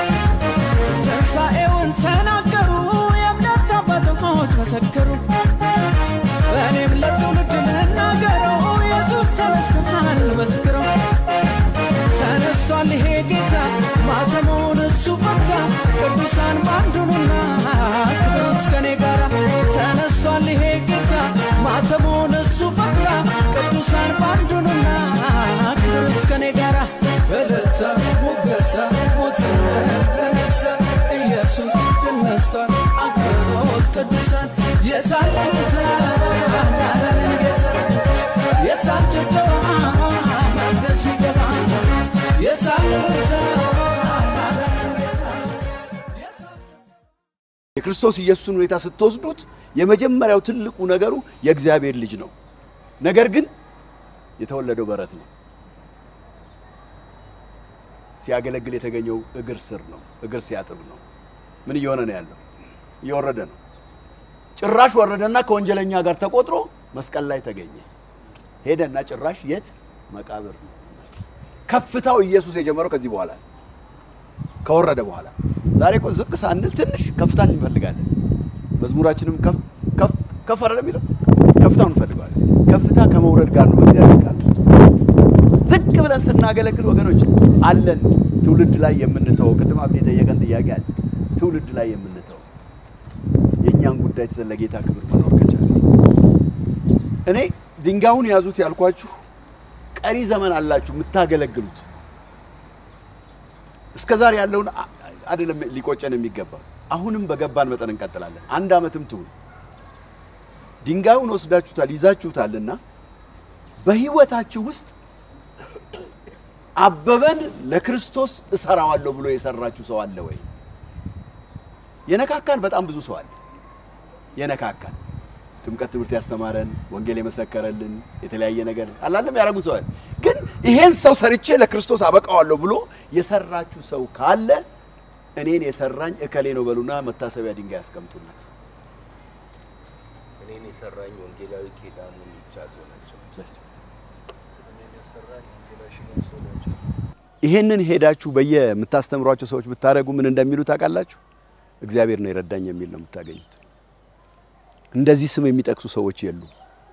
ትንሣኤውን ተናገሩ የእምነት አባቶች መሰከሩ እኔም ለትውልድ ልናገረው ኢየሱስ ተነስቷል መስክረው ተነስቷል ይሄ ጌታ ማተሙን እሱ ፈታ ቅዱሳን ባንዱኑና ክብሩት ከኔ ጋራ ተነስቷል ይሄ ጌታ ማተሙን እሱ ፈታ ቅዱሳን ባንዱኑና ክብሩት ከኔ ጋራ በለታ ሞገሳ ሞትን ለነሳ ኢየሱስ ተነስቷል አክብሮት ቅዱሳን የታለንታ ያለን ጌታ የታጨተው ደስ ይገባ የታለንታ የክርስቶስ ኢየሱስን ሁኔታ ስትወስዱት የመጀመሪያው ትልቁ ነገሩ የእግዚአብሔር ልጅ ነው። ነገር ግን የተወለደው በረት ነው። ሲያገለግል የተገኘው እግር ስር ነው። እግር ሲያጥብ ነው። ምን እየሆነ ነው ያለው? እየወረደ ነው። ጭራሽ ወረደና ከወንጀለኛ ጋር ተቆጥሮ መስቀል ላይ ተገኘ። ሄደና ጭራሽ የት መቃብር ነው። ከፍታው ኢየሱስ የጀመረው ከዚህ በኋላ ከወረደ በኋላ ዛሬ እኮ ዝቅ ሳንል ትንሽ ከፍታን እንፈልጋለን። መዝሙራችንም ከፍ ከፍ ከፍ አይደለም የሚለው ከፍታውን እንፈልጋለን። ከፍታ ከመውረድ ጋር ነው በእግዚአብሔር ቃል ውስጥ። ዝቅ ብለን ስናገለግል ወገኖች አለን ትውልድ ላይ የምንተው ቅድም አብዲ ጠየቀን ጥያቄ አለ። ትውልድ ላይ የምንተው የኛን ጉዳይ ለጌታ ክብር መኖር ከቻለ እኔ ድንጋዩን ያዙት ያልኳችሁ ቀሪ ዘመን አላችሁ የምታገለግሉት እስከዛሬ ያለውን አይደለም ሊቆጨን የሚገባ አሁንም በገባን መጠን እንቀጥላለን። አንድ አመትም ትሁን ድንጋዩን ወስዳችሁታል ይዛችሁታልና በህይወታችሁ ውስጥ አበበን ለክርስቶስ እሰራዋለሁ ብሎ የሰራችሁ ሰው አለ ወይ? የነካካን በጣም ብዙ ሰው አለ። የነካካን ጥምቀት ትምህርት ያስተማረን ወንጌል የመሰከረልን የተለያየ ነገር አላለም ያረጉ ሰው አለ። ግን ይሄን ሰው ሰርቼ ለክርስቶስ አበቃዋለሁ ብሎ የሰራችሁ ሰው ካለ እኔን የሰራኝ እከሌ ነው በሉና መታሰቢያ ድንጋይ ያስቀምጡለት። እኔን የሰራኝ ወንጌላዊ ኬዳሙ ይቻሉ ናቸው። እኔን የሰራኝ ወንጌላዊ ናቸው። ይሄንን ሄዳችሁ በየምታስተምሯቸው ሰዎች ብታረጉ ምን እንደሚሉ ታውቃላችሁ? እግዚአብሔር ነው ይረዳኝ የሚል ነው የምታገኙት። እንደዚህ ስም የሚጠቅሱ ሰዎች የሉ።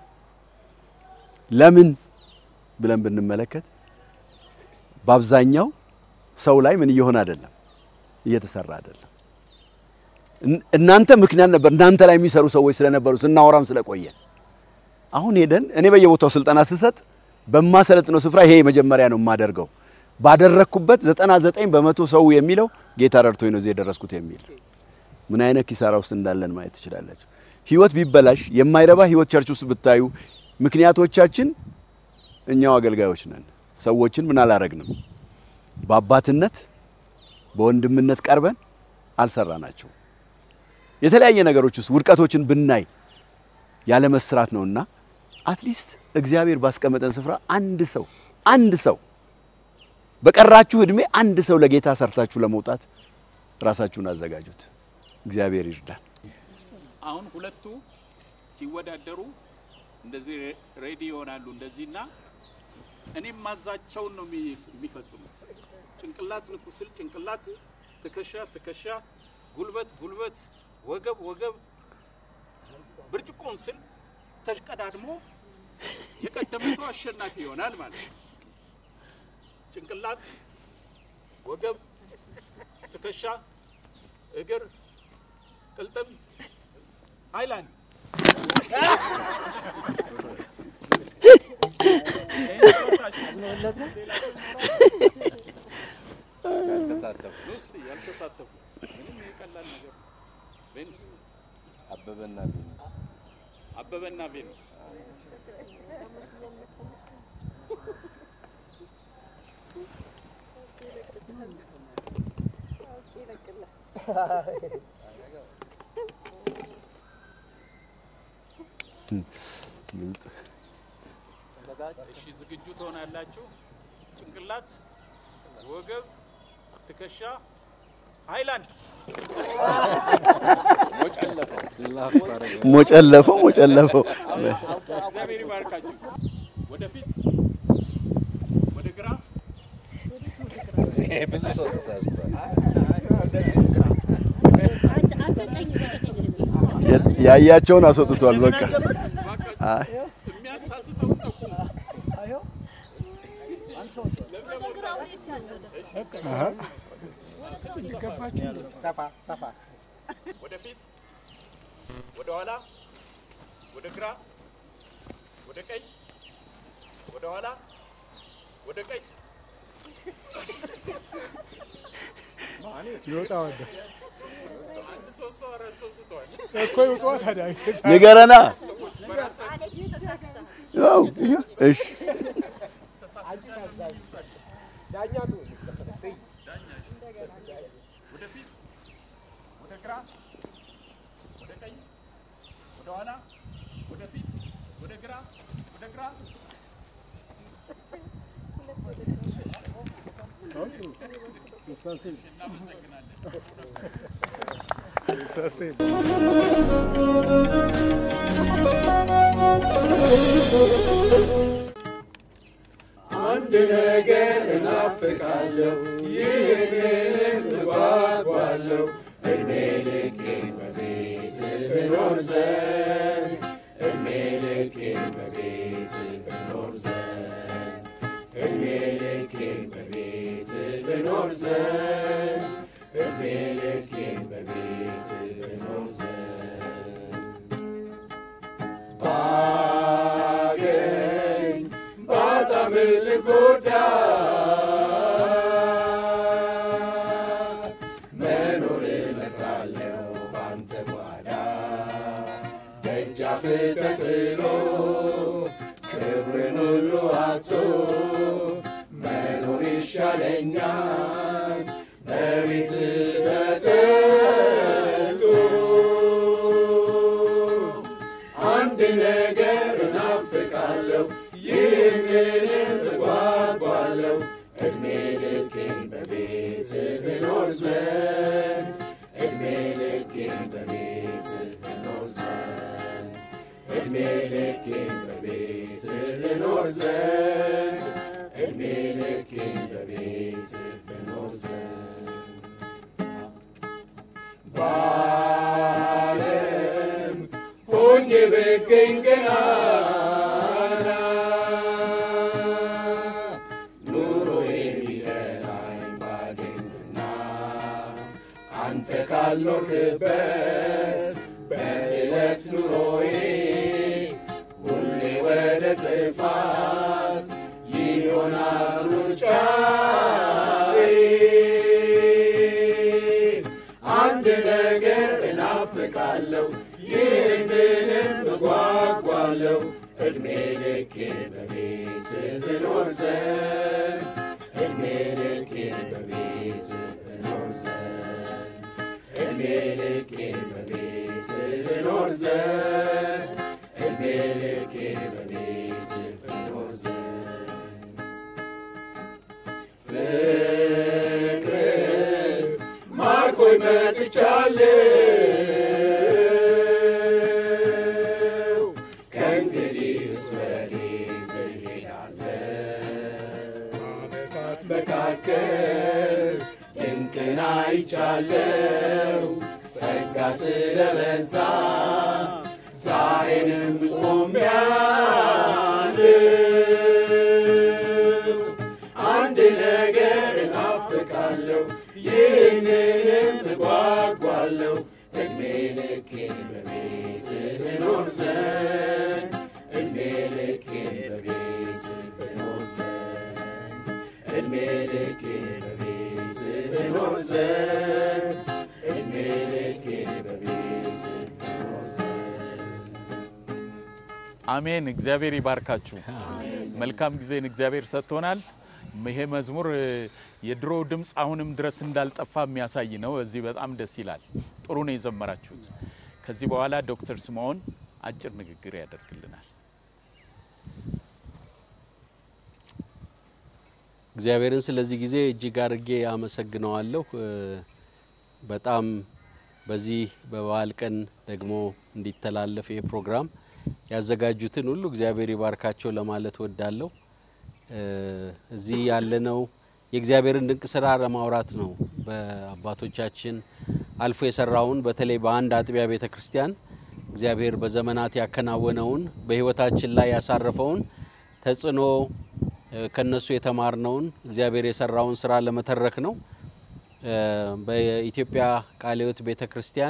ለምን ብለን ብንመለከት በአብዛኛው ሰው ላይ ምን እየሆነ አይደለም እየተሰራ አይደለም። እናንተ ምክንያት ነበር እናንተ ላይ የሚሰሩ ሰዎች ስለነበሩ ስናወራም ስለቆየ አሁን ሄደን እኔ በየቦታው ስልጠና ስሰጥ በማሰለጥነው ስፍራ ይሄ መጀመሪያ ነው የማደርገው ባደረኩበት ዘጠና ዘጠኝ በመቶ ሰው የሚለው ጌታ ረድቶኝ ነው እዚህ የደረስኩት የሚል ምን አይነት ኪሳራ ውስጥ እንዳለን ማየት ትችላላችሁ። ህይወት ቢበላሽ የማይረባ ህይወት ቸርች ውስጥ ብታዩ ምክንያቶቻችን እኛው አገልጋዮች ነን። ሰዎችን ምን አላረግንም በአባትነት በወንድምነት ቀርበን አልሰራናቸው። የተለያየ ነገሮች ውስጥ ውድቀቶችን ብናይ ያለ መስራት ነውና አትሊስት እግዚአብሔር ባስቀመጠን ስፍራ አንድ ሰው አንድ ሰው በቀራችሁ እድሜ አንድ ሰው ለጌታ ሰርታችሁ ለመውጣት ራሳችሁን አዘጋጁት። እግዚአብሔር ይርዳን። አሁን ሁለቱ ሲወዳደሩ እንደዚህ ሬዲ ይሆናሉ እንደዚህና እኔም ማዛቸውን ነው የሚፈጽሙት። ጭንቅላት ንቁስል ጭንቅላት ትከሻ ትከሻ ጉልበት ጉልበት ወገብ ወገብ ብርጭቆን ስል ተሽቀዳድሞ የቀደመው አሸናፊ ይሆናል ማለት ነው። ጭንቅላት ወገብ ትከሻ እግር ቅልጥም ሃይላንድ አበበና ቬኑስ አበበና ቬኑስ እሺ ዝግጁ ትሆናላችሁ? ጭንቅላት ወገብ ትከሻ ሃይላንድ ሞጨለፈው ሞጨለፈው እግዚአብሔር ይባርካችሁ። ወደፊት ወደ ግራ ብዙ ሰው ተሳስቷል። ያያቸውን አስወጥቷል። በቃ አይ የሚያሳስተው ጠቁም አዮ አንሶ አሃ ይገባችሁ ሰፋ ሰፋ ወደፊት ወደ ኋላ ወደ ግራ ወደ ቀኝ ወደ ኋላ ወደ ቀኝ ማኒ ይወጣ ወደ አንድ ሰው ሰው አራሶ ስቷል እኮ ይወጣ ታዲያ ንገረና ያው እሺ ዳኛቱ ወደፊት ወደ ግራ ወደ ቀኝ ወደ ኋላ ወደፊት ወደ ግራ ወደ ግራ አንድ ነገር እናፍቃለሁ ይህንን እጓጓለሁ እድሜ ልኬን በቤትህ እኖር ዘንድ እድሜ ልኬን በቤትህ እኖር ዘንድ እድሜ ልኬን በቤትህ እኖር ዘንድ እድሜ ልኬን በቤትህ እኖር ዘንድ ባገኝ ባጣም ልጎዳ መኖር እመርጣለሁ ባንተ ጓዳ ደጃፍ ተጥሎ ክብርን ሁሉ አጥቶ መኖር ይሻለኛል በቤት ተጠልቶ አንድ ነገር እናፍቃለሁ ይህንን እጓጓለሁ እድሜ ልኬን በቤትህ እኖር ዘንድ እድሜ ልኬን በቤትህ እኖር ዘንድ እድሜ ልኬን በቤትህ እኖር ዘንድ እድሜ ልኬን በቤትህ እኖር ዘንድ በዓለም ሆኜ ብገኝ ገና ካልኖርክበት በዕለት ኑሮዬ ሁሌ ወደ ጥፋት ይሆናል ሩጫዬ አንድ ነገር እናፍቃለሁ ይህንንም እጓጓለሁ እድሜ ልኬን በቤትህ እኖር ዘንድ እድሜ ልኬን በቤትህ እኖር ዘንድ እድሜ ልኬን በቤትህ እኖር ዘንድ እድሜ ልኬን በቤትህ እኖር ዘንድ ፍቅርህ ማርኮኝ መጥቻለሁ ከእንግዲህስ ወዴት እሄዳለሁ ዓመታት መካከል ድንቅን አይቻለሁ ጸጋ ስለበዛ ዛሬንም ቆሜያለሁ አንድ ነገር እናፍቃለሁ ይህንንም እጓጓለሁ እድሜ ልኬን በቤትህ እኖር ዘንድ እድሜ ልኬን በቤትህ እኖር ዘንድ እድሜ ልኬን በቤትህ እኖር ዘንድ እድሜ ልኬን በቤትህ እኖር ዘንድ አሜን። እግዚአብሔር ይባርካችሁ። መልካም ጊዜን እግዚአብሔር ሰጥቶናል። ይሄ መዝሙር የድሮ ድምጽ አሁንም ድረስ እንዳልጠፋ የሚያሳይ ነው። እዚህ በጣም ደስ ይላል። ጥሩ ነው የዘመራችሁት። ከዚህ በኋላ ዶክተር ስምዖን አጭር ንግግር ያደርግልናል። እግዚአብሔርን ስለዚህ ጊዜ እጅግ አድርጌ አመሰግነዋለሁ። በጣም በዚህ በበዓል ቀን ደግሞ እንዲተላለፍ ይሄ ፕሮግራም ያዘጋጁትን ሁሉ እግዚአብሔር ይባርካቸው ለማለት ወዳለሁ። እዚህ ያለነው የእግዚአብሔርን ድንቅ ስራ ለማውራት ነው። በአባቶቻችን አልፎ የሰራውን በተለይ በአንድ አጥቢያ ቤተክርስቲያን እግዚአብሔር በዘመናት ያከናወነውን በህይወታችን ላይ ያሳረፈውን ተጽኖ ከነሱ የተማርነውን እግዚአብሔር የሰራውን ስራ ለመተረክ ነው። በኢትዮጵያ ቃለ ሕይወት ቤተክርስቲያን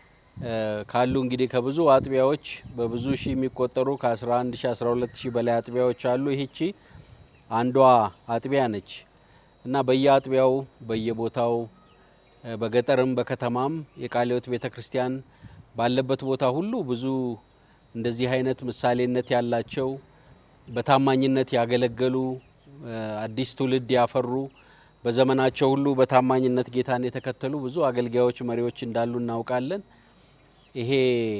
ካሉ እንግዲህ ከብዙ አጥቢያዎች በብዙ ሺህ የሚቆጠሩ ከ11 ሺህ አስራ ሁለት ሺህ በላይ አጥቢያዎች አሉ። ይህቺ አንዷ አጥቢያ ነች እና በየአጥቢያው በየቦታው በገጠርም በከተማም የቃለ ሕይወት ቤተክርስቲያን ባለበት ቦታ ሁሉ ብዙ እንደዚህ አይነት ምሳሌነት ያላቸው በታማኝነት ያገለገሉ አዲስ ትውልድ ያፈሩ በዘመናቸው ሁሉ በታማኝነት ጌታን የተከተሉ ብዙ አገልጋዮች መሪዎች እንዳሉ እናውቃለን። ይሄ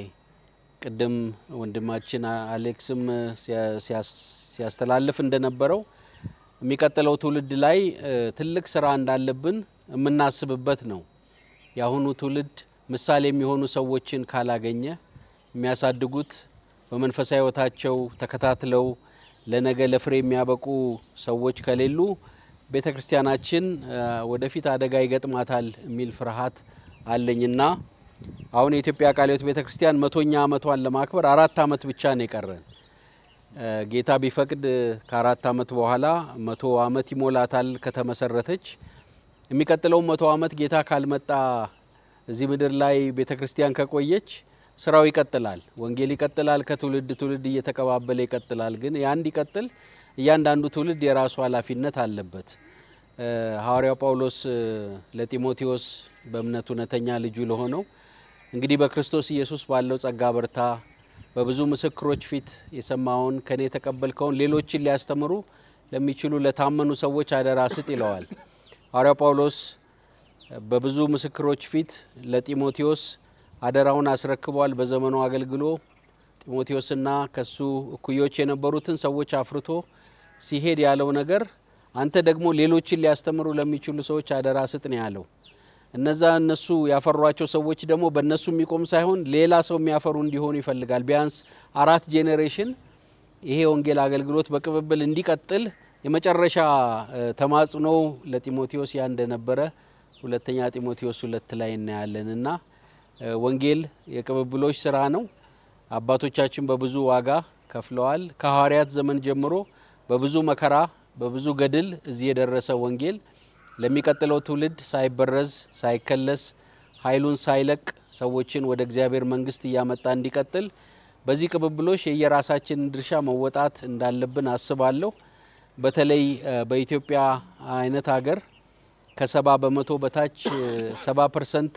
ቅድም ወንድማችን አሌክስም ሲያስተላልፍ እንደነበረው የሚቀጥለው ትውልድ ላይ ትልቅ ስራ እንዳለብን የምናስብበት ነው። ያሁኑ ትውልድ ምሳሌ የሚሆኑ ሰዎችን ካላገኘ የሚያሳድጉት በመንፈሳዊ ሕይወታቸው ተከታትለው ለነገ ለፍሬ የሚያበቁ ሰዎች ከሌሉ ቤተክርስቲያናችን ወደፊት አደጋ ይገጥማታል የሚል ፍርሃት አለኝና አሁን የኢትዮጵያ ቃለ ሕይወት ቤተክርስቲያን መቶኛ ዓመቷን ለማክበር አራት ዓመት ብቻ ነው የቀረን። ጌታ ቢፈቅድ ከአራት ዓመት በኋላ መቶ ዓመት ይሞላታል ከተመሰረተች። የሚቀጥለው መቶ ዓመት ጌታ ካልመጣ እዚህ ምድር ላይ ቤተክርስቲያን ከቆየች ስራው ይቀጥላል፣ ወንጌል ይቀጥላል፣ ከትውልድ ትውልድ እየተቀባበለ ይቀጥላል። ግን ያን ይቀጥል እያንዳንዱ ትውልድ የራሱ ኃላፊነት አለበት። ሐዋርያው ጳውሎስ ለጢሞቴዎስ በእምነቱ እውነተኛ ልጁ ለሆነው እንግዲህ በክርስቶስ ኢየሱስ ባለው ጸጋ በርታ፣ በብዙ ምስክሮች ፊት የሰማውን ከኔ የተቀበልከውን ሌሎችን ሊያስተምሩ ለሚችሉ ለታመኑ ሰዎች አደራ ስጥ ይለዋል። ሐዋርያው ጳውሎስ በብዙ ምስክሮች ፊት ለጢሞቴዎስ አደራውን አስረክቧል። በዘመኑ አገልግሎ ጢሞቴዎስና ከሱ እኩዮች የነበሩትን ሰዎች አፍርቶ ሲሄድ ያለው ነገር አንተ ደግሞ ሌሎችን ሊያስተምሩ ለሚችሉ ሰዎች አደራ ስጥ ነው ያለው። እነዛ እነሱ ያፈሯቸው ሰዎች ደግሞ በእነሱ የሚቆም ሳይሆን ሌላ ሰው የሚያፈሩ እንዲሆኑ ይፈልጋል። ቢያንስ አራት ጄኔሬሽን ይሄ ወንጌል አገልግሎት በቅብብል እንዲቀጥል የመጨረሻ ተማጽኖ ለጢሞቴዎስ ያ እንደነበረ ሁለተኛ ጢሞቴዎስ ሁለት ላይ እናያለንና ወንጌል የቅብብሎች ስራ ነው። አባቶቻችን በብዙ ዋጋ ከፍለዋል። ከሐዋርያት ዘመን ጀምሮ በብዙ መከራ በብዙ ገድል እዚህ የደረሰ ወንጌል ለሚቀጥለው ትውልድ ሳይበረዝ ሳይከለስ ኃይሉን ሳይለቅ ሰዎችን ወደ እግዚአብሔር መንግስት እያመጣ እንዲቀጥል በዚህ ቅብብሎች የየራሳችን ድርሻ መወጣት እንዳለብን አስባለሁ። በተለይ በኢትዮጵያ አይነት ሀገር ከሰባ በመቶ በታች ሰባ ፐርሰንት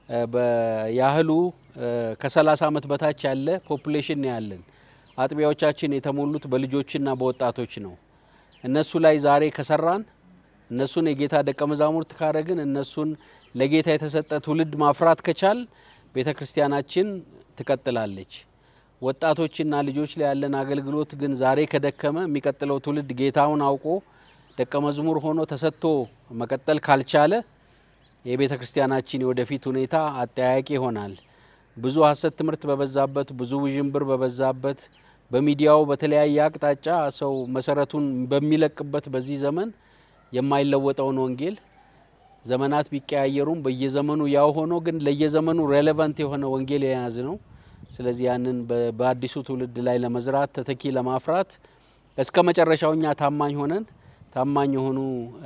በያህሉ ከ30 ዓመት በታች ያለ ፖፑሌሽን ነው ያለን። አጥቢያዎቻችን የተሞሉት በልጆችና በወጣቶች ነው። እነሱ ላይ ዛሬ ከሰራን እነሱን የጌታ ደቀ መዛሙርት ካረግን እነሱን ለጌታ የተሰጠ ትውልድ ማፍራት ከቻል ቤተክርስቲያናችን ትቀጥላለች። ወጣቶችና ልጆች ላይ ያለን አገልግሎት ግን ዛሬ ከደከመ የሚቀጥለው ትውልድ ጌታውን አውቆ ደቀ መዝሙር ሆኖ ተሰጥቶ መቀጠል ካልቻለ የቤተክርስቲያናችን የወደፊት ሁኔታ አጠያያቂ ይሆናል። ብዙ ሐሰት ትምህርት በበዛበት ብዙ ውዥንብር በበዛበት በሚዲያው በተለያየ አቅጣጫ ሰው መሰረቱን በሚለቅበት በዚህ ዘመን የማይለወጠውን ወንጌል ዘመናት ቢቀያየሩም በየዘመኑ ያው ሆኖ ግን ለየዘመኑ ሬሌቫንት የሆነ ወንጌል የያዘ ነው። ስለዚህ ያንን በአዲሱ ትውልድ ላይ ለመዝራት ተተኪ ለማፍራት እስከ መጨረሻውኛ ታማኝ ሆነን ታማኝ የሆኑ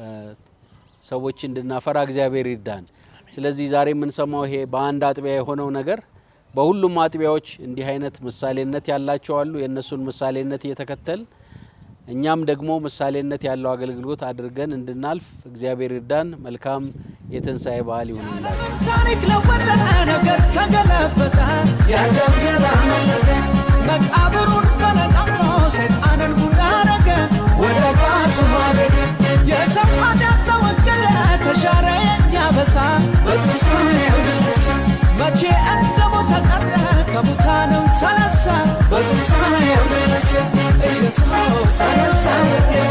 ሰዎች እንድናፈራ እግዚአብሔር ይርዳን። ስለዚህ ዛሬ የምንሰማው ይሄ በአንድ አጥቢያ የሆነው ነገር በሁሉም አጥቢያዎች እንዲህ አይነት ምሳሌነት ያላቸው አሉ። የነሱን ምሳሌነት እየተከተል እኛም ደግሞ ምሳሌነት ያለው አገልግሎት አድርገን እንድናልፍ እግዚአብሔር ይርዳን። መልካም የትንሳኤ በዓል ይሁንላችሁ። ታሪክ ለወጠ ነገር ተገለበጠ ያለም ዘራመለጠ መቃብሩን ፈነቃቅሎ ሰይጣንን ጉድ አረገ ወደ ባቱ ማለት የሰማዳ ተወገደ ተሻረ የኛ በሳ በትንሣኤው ተነሳ መቼ እንደሞተ ቀረ ከሙታንም ተነሳ በትንሣኤው ተነሳ ኢየሱስ ተነሳ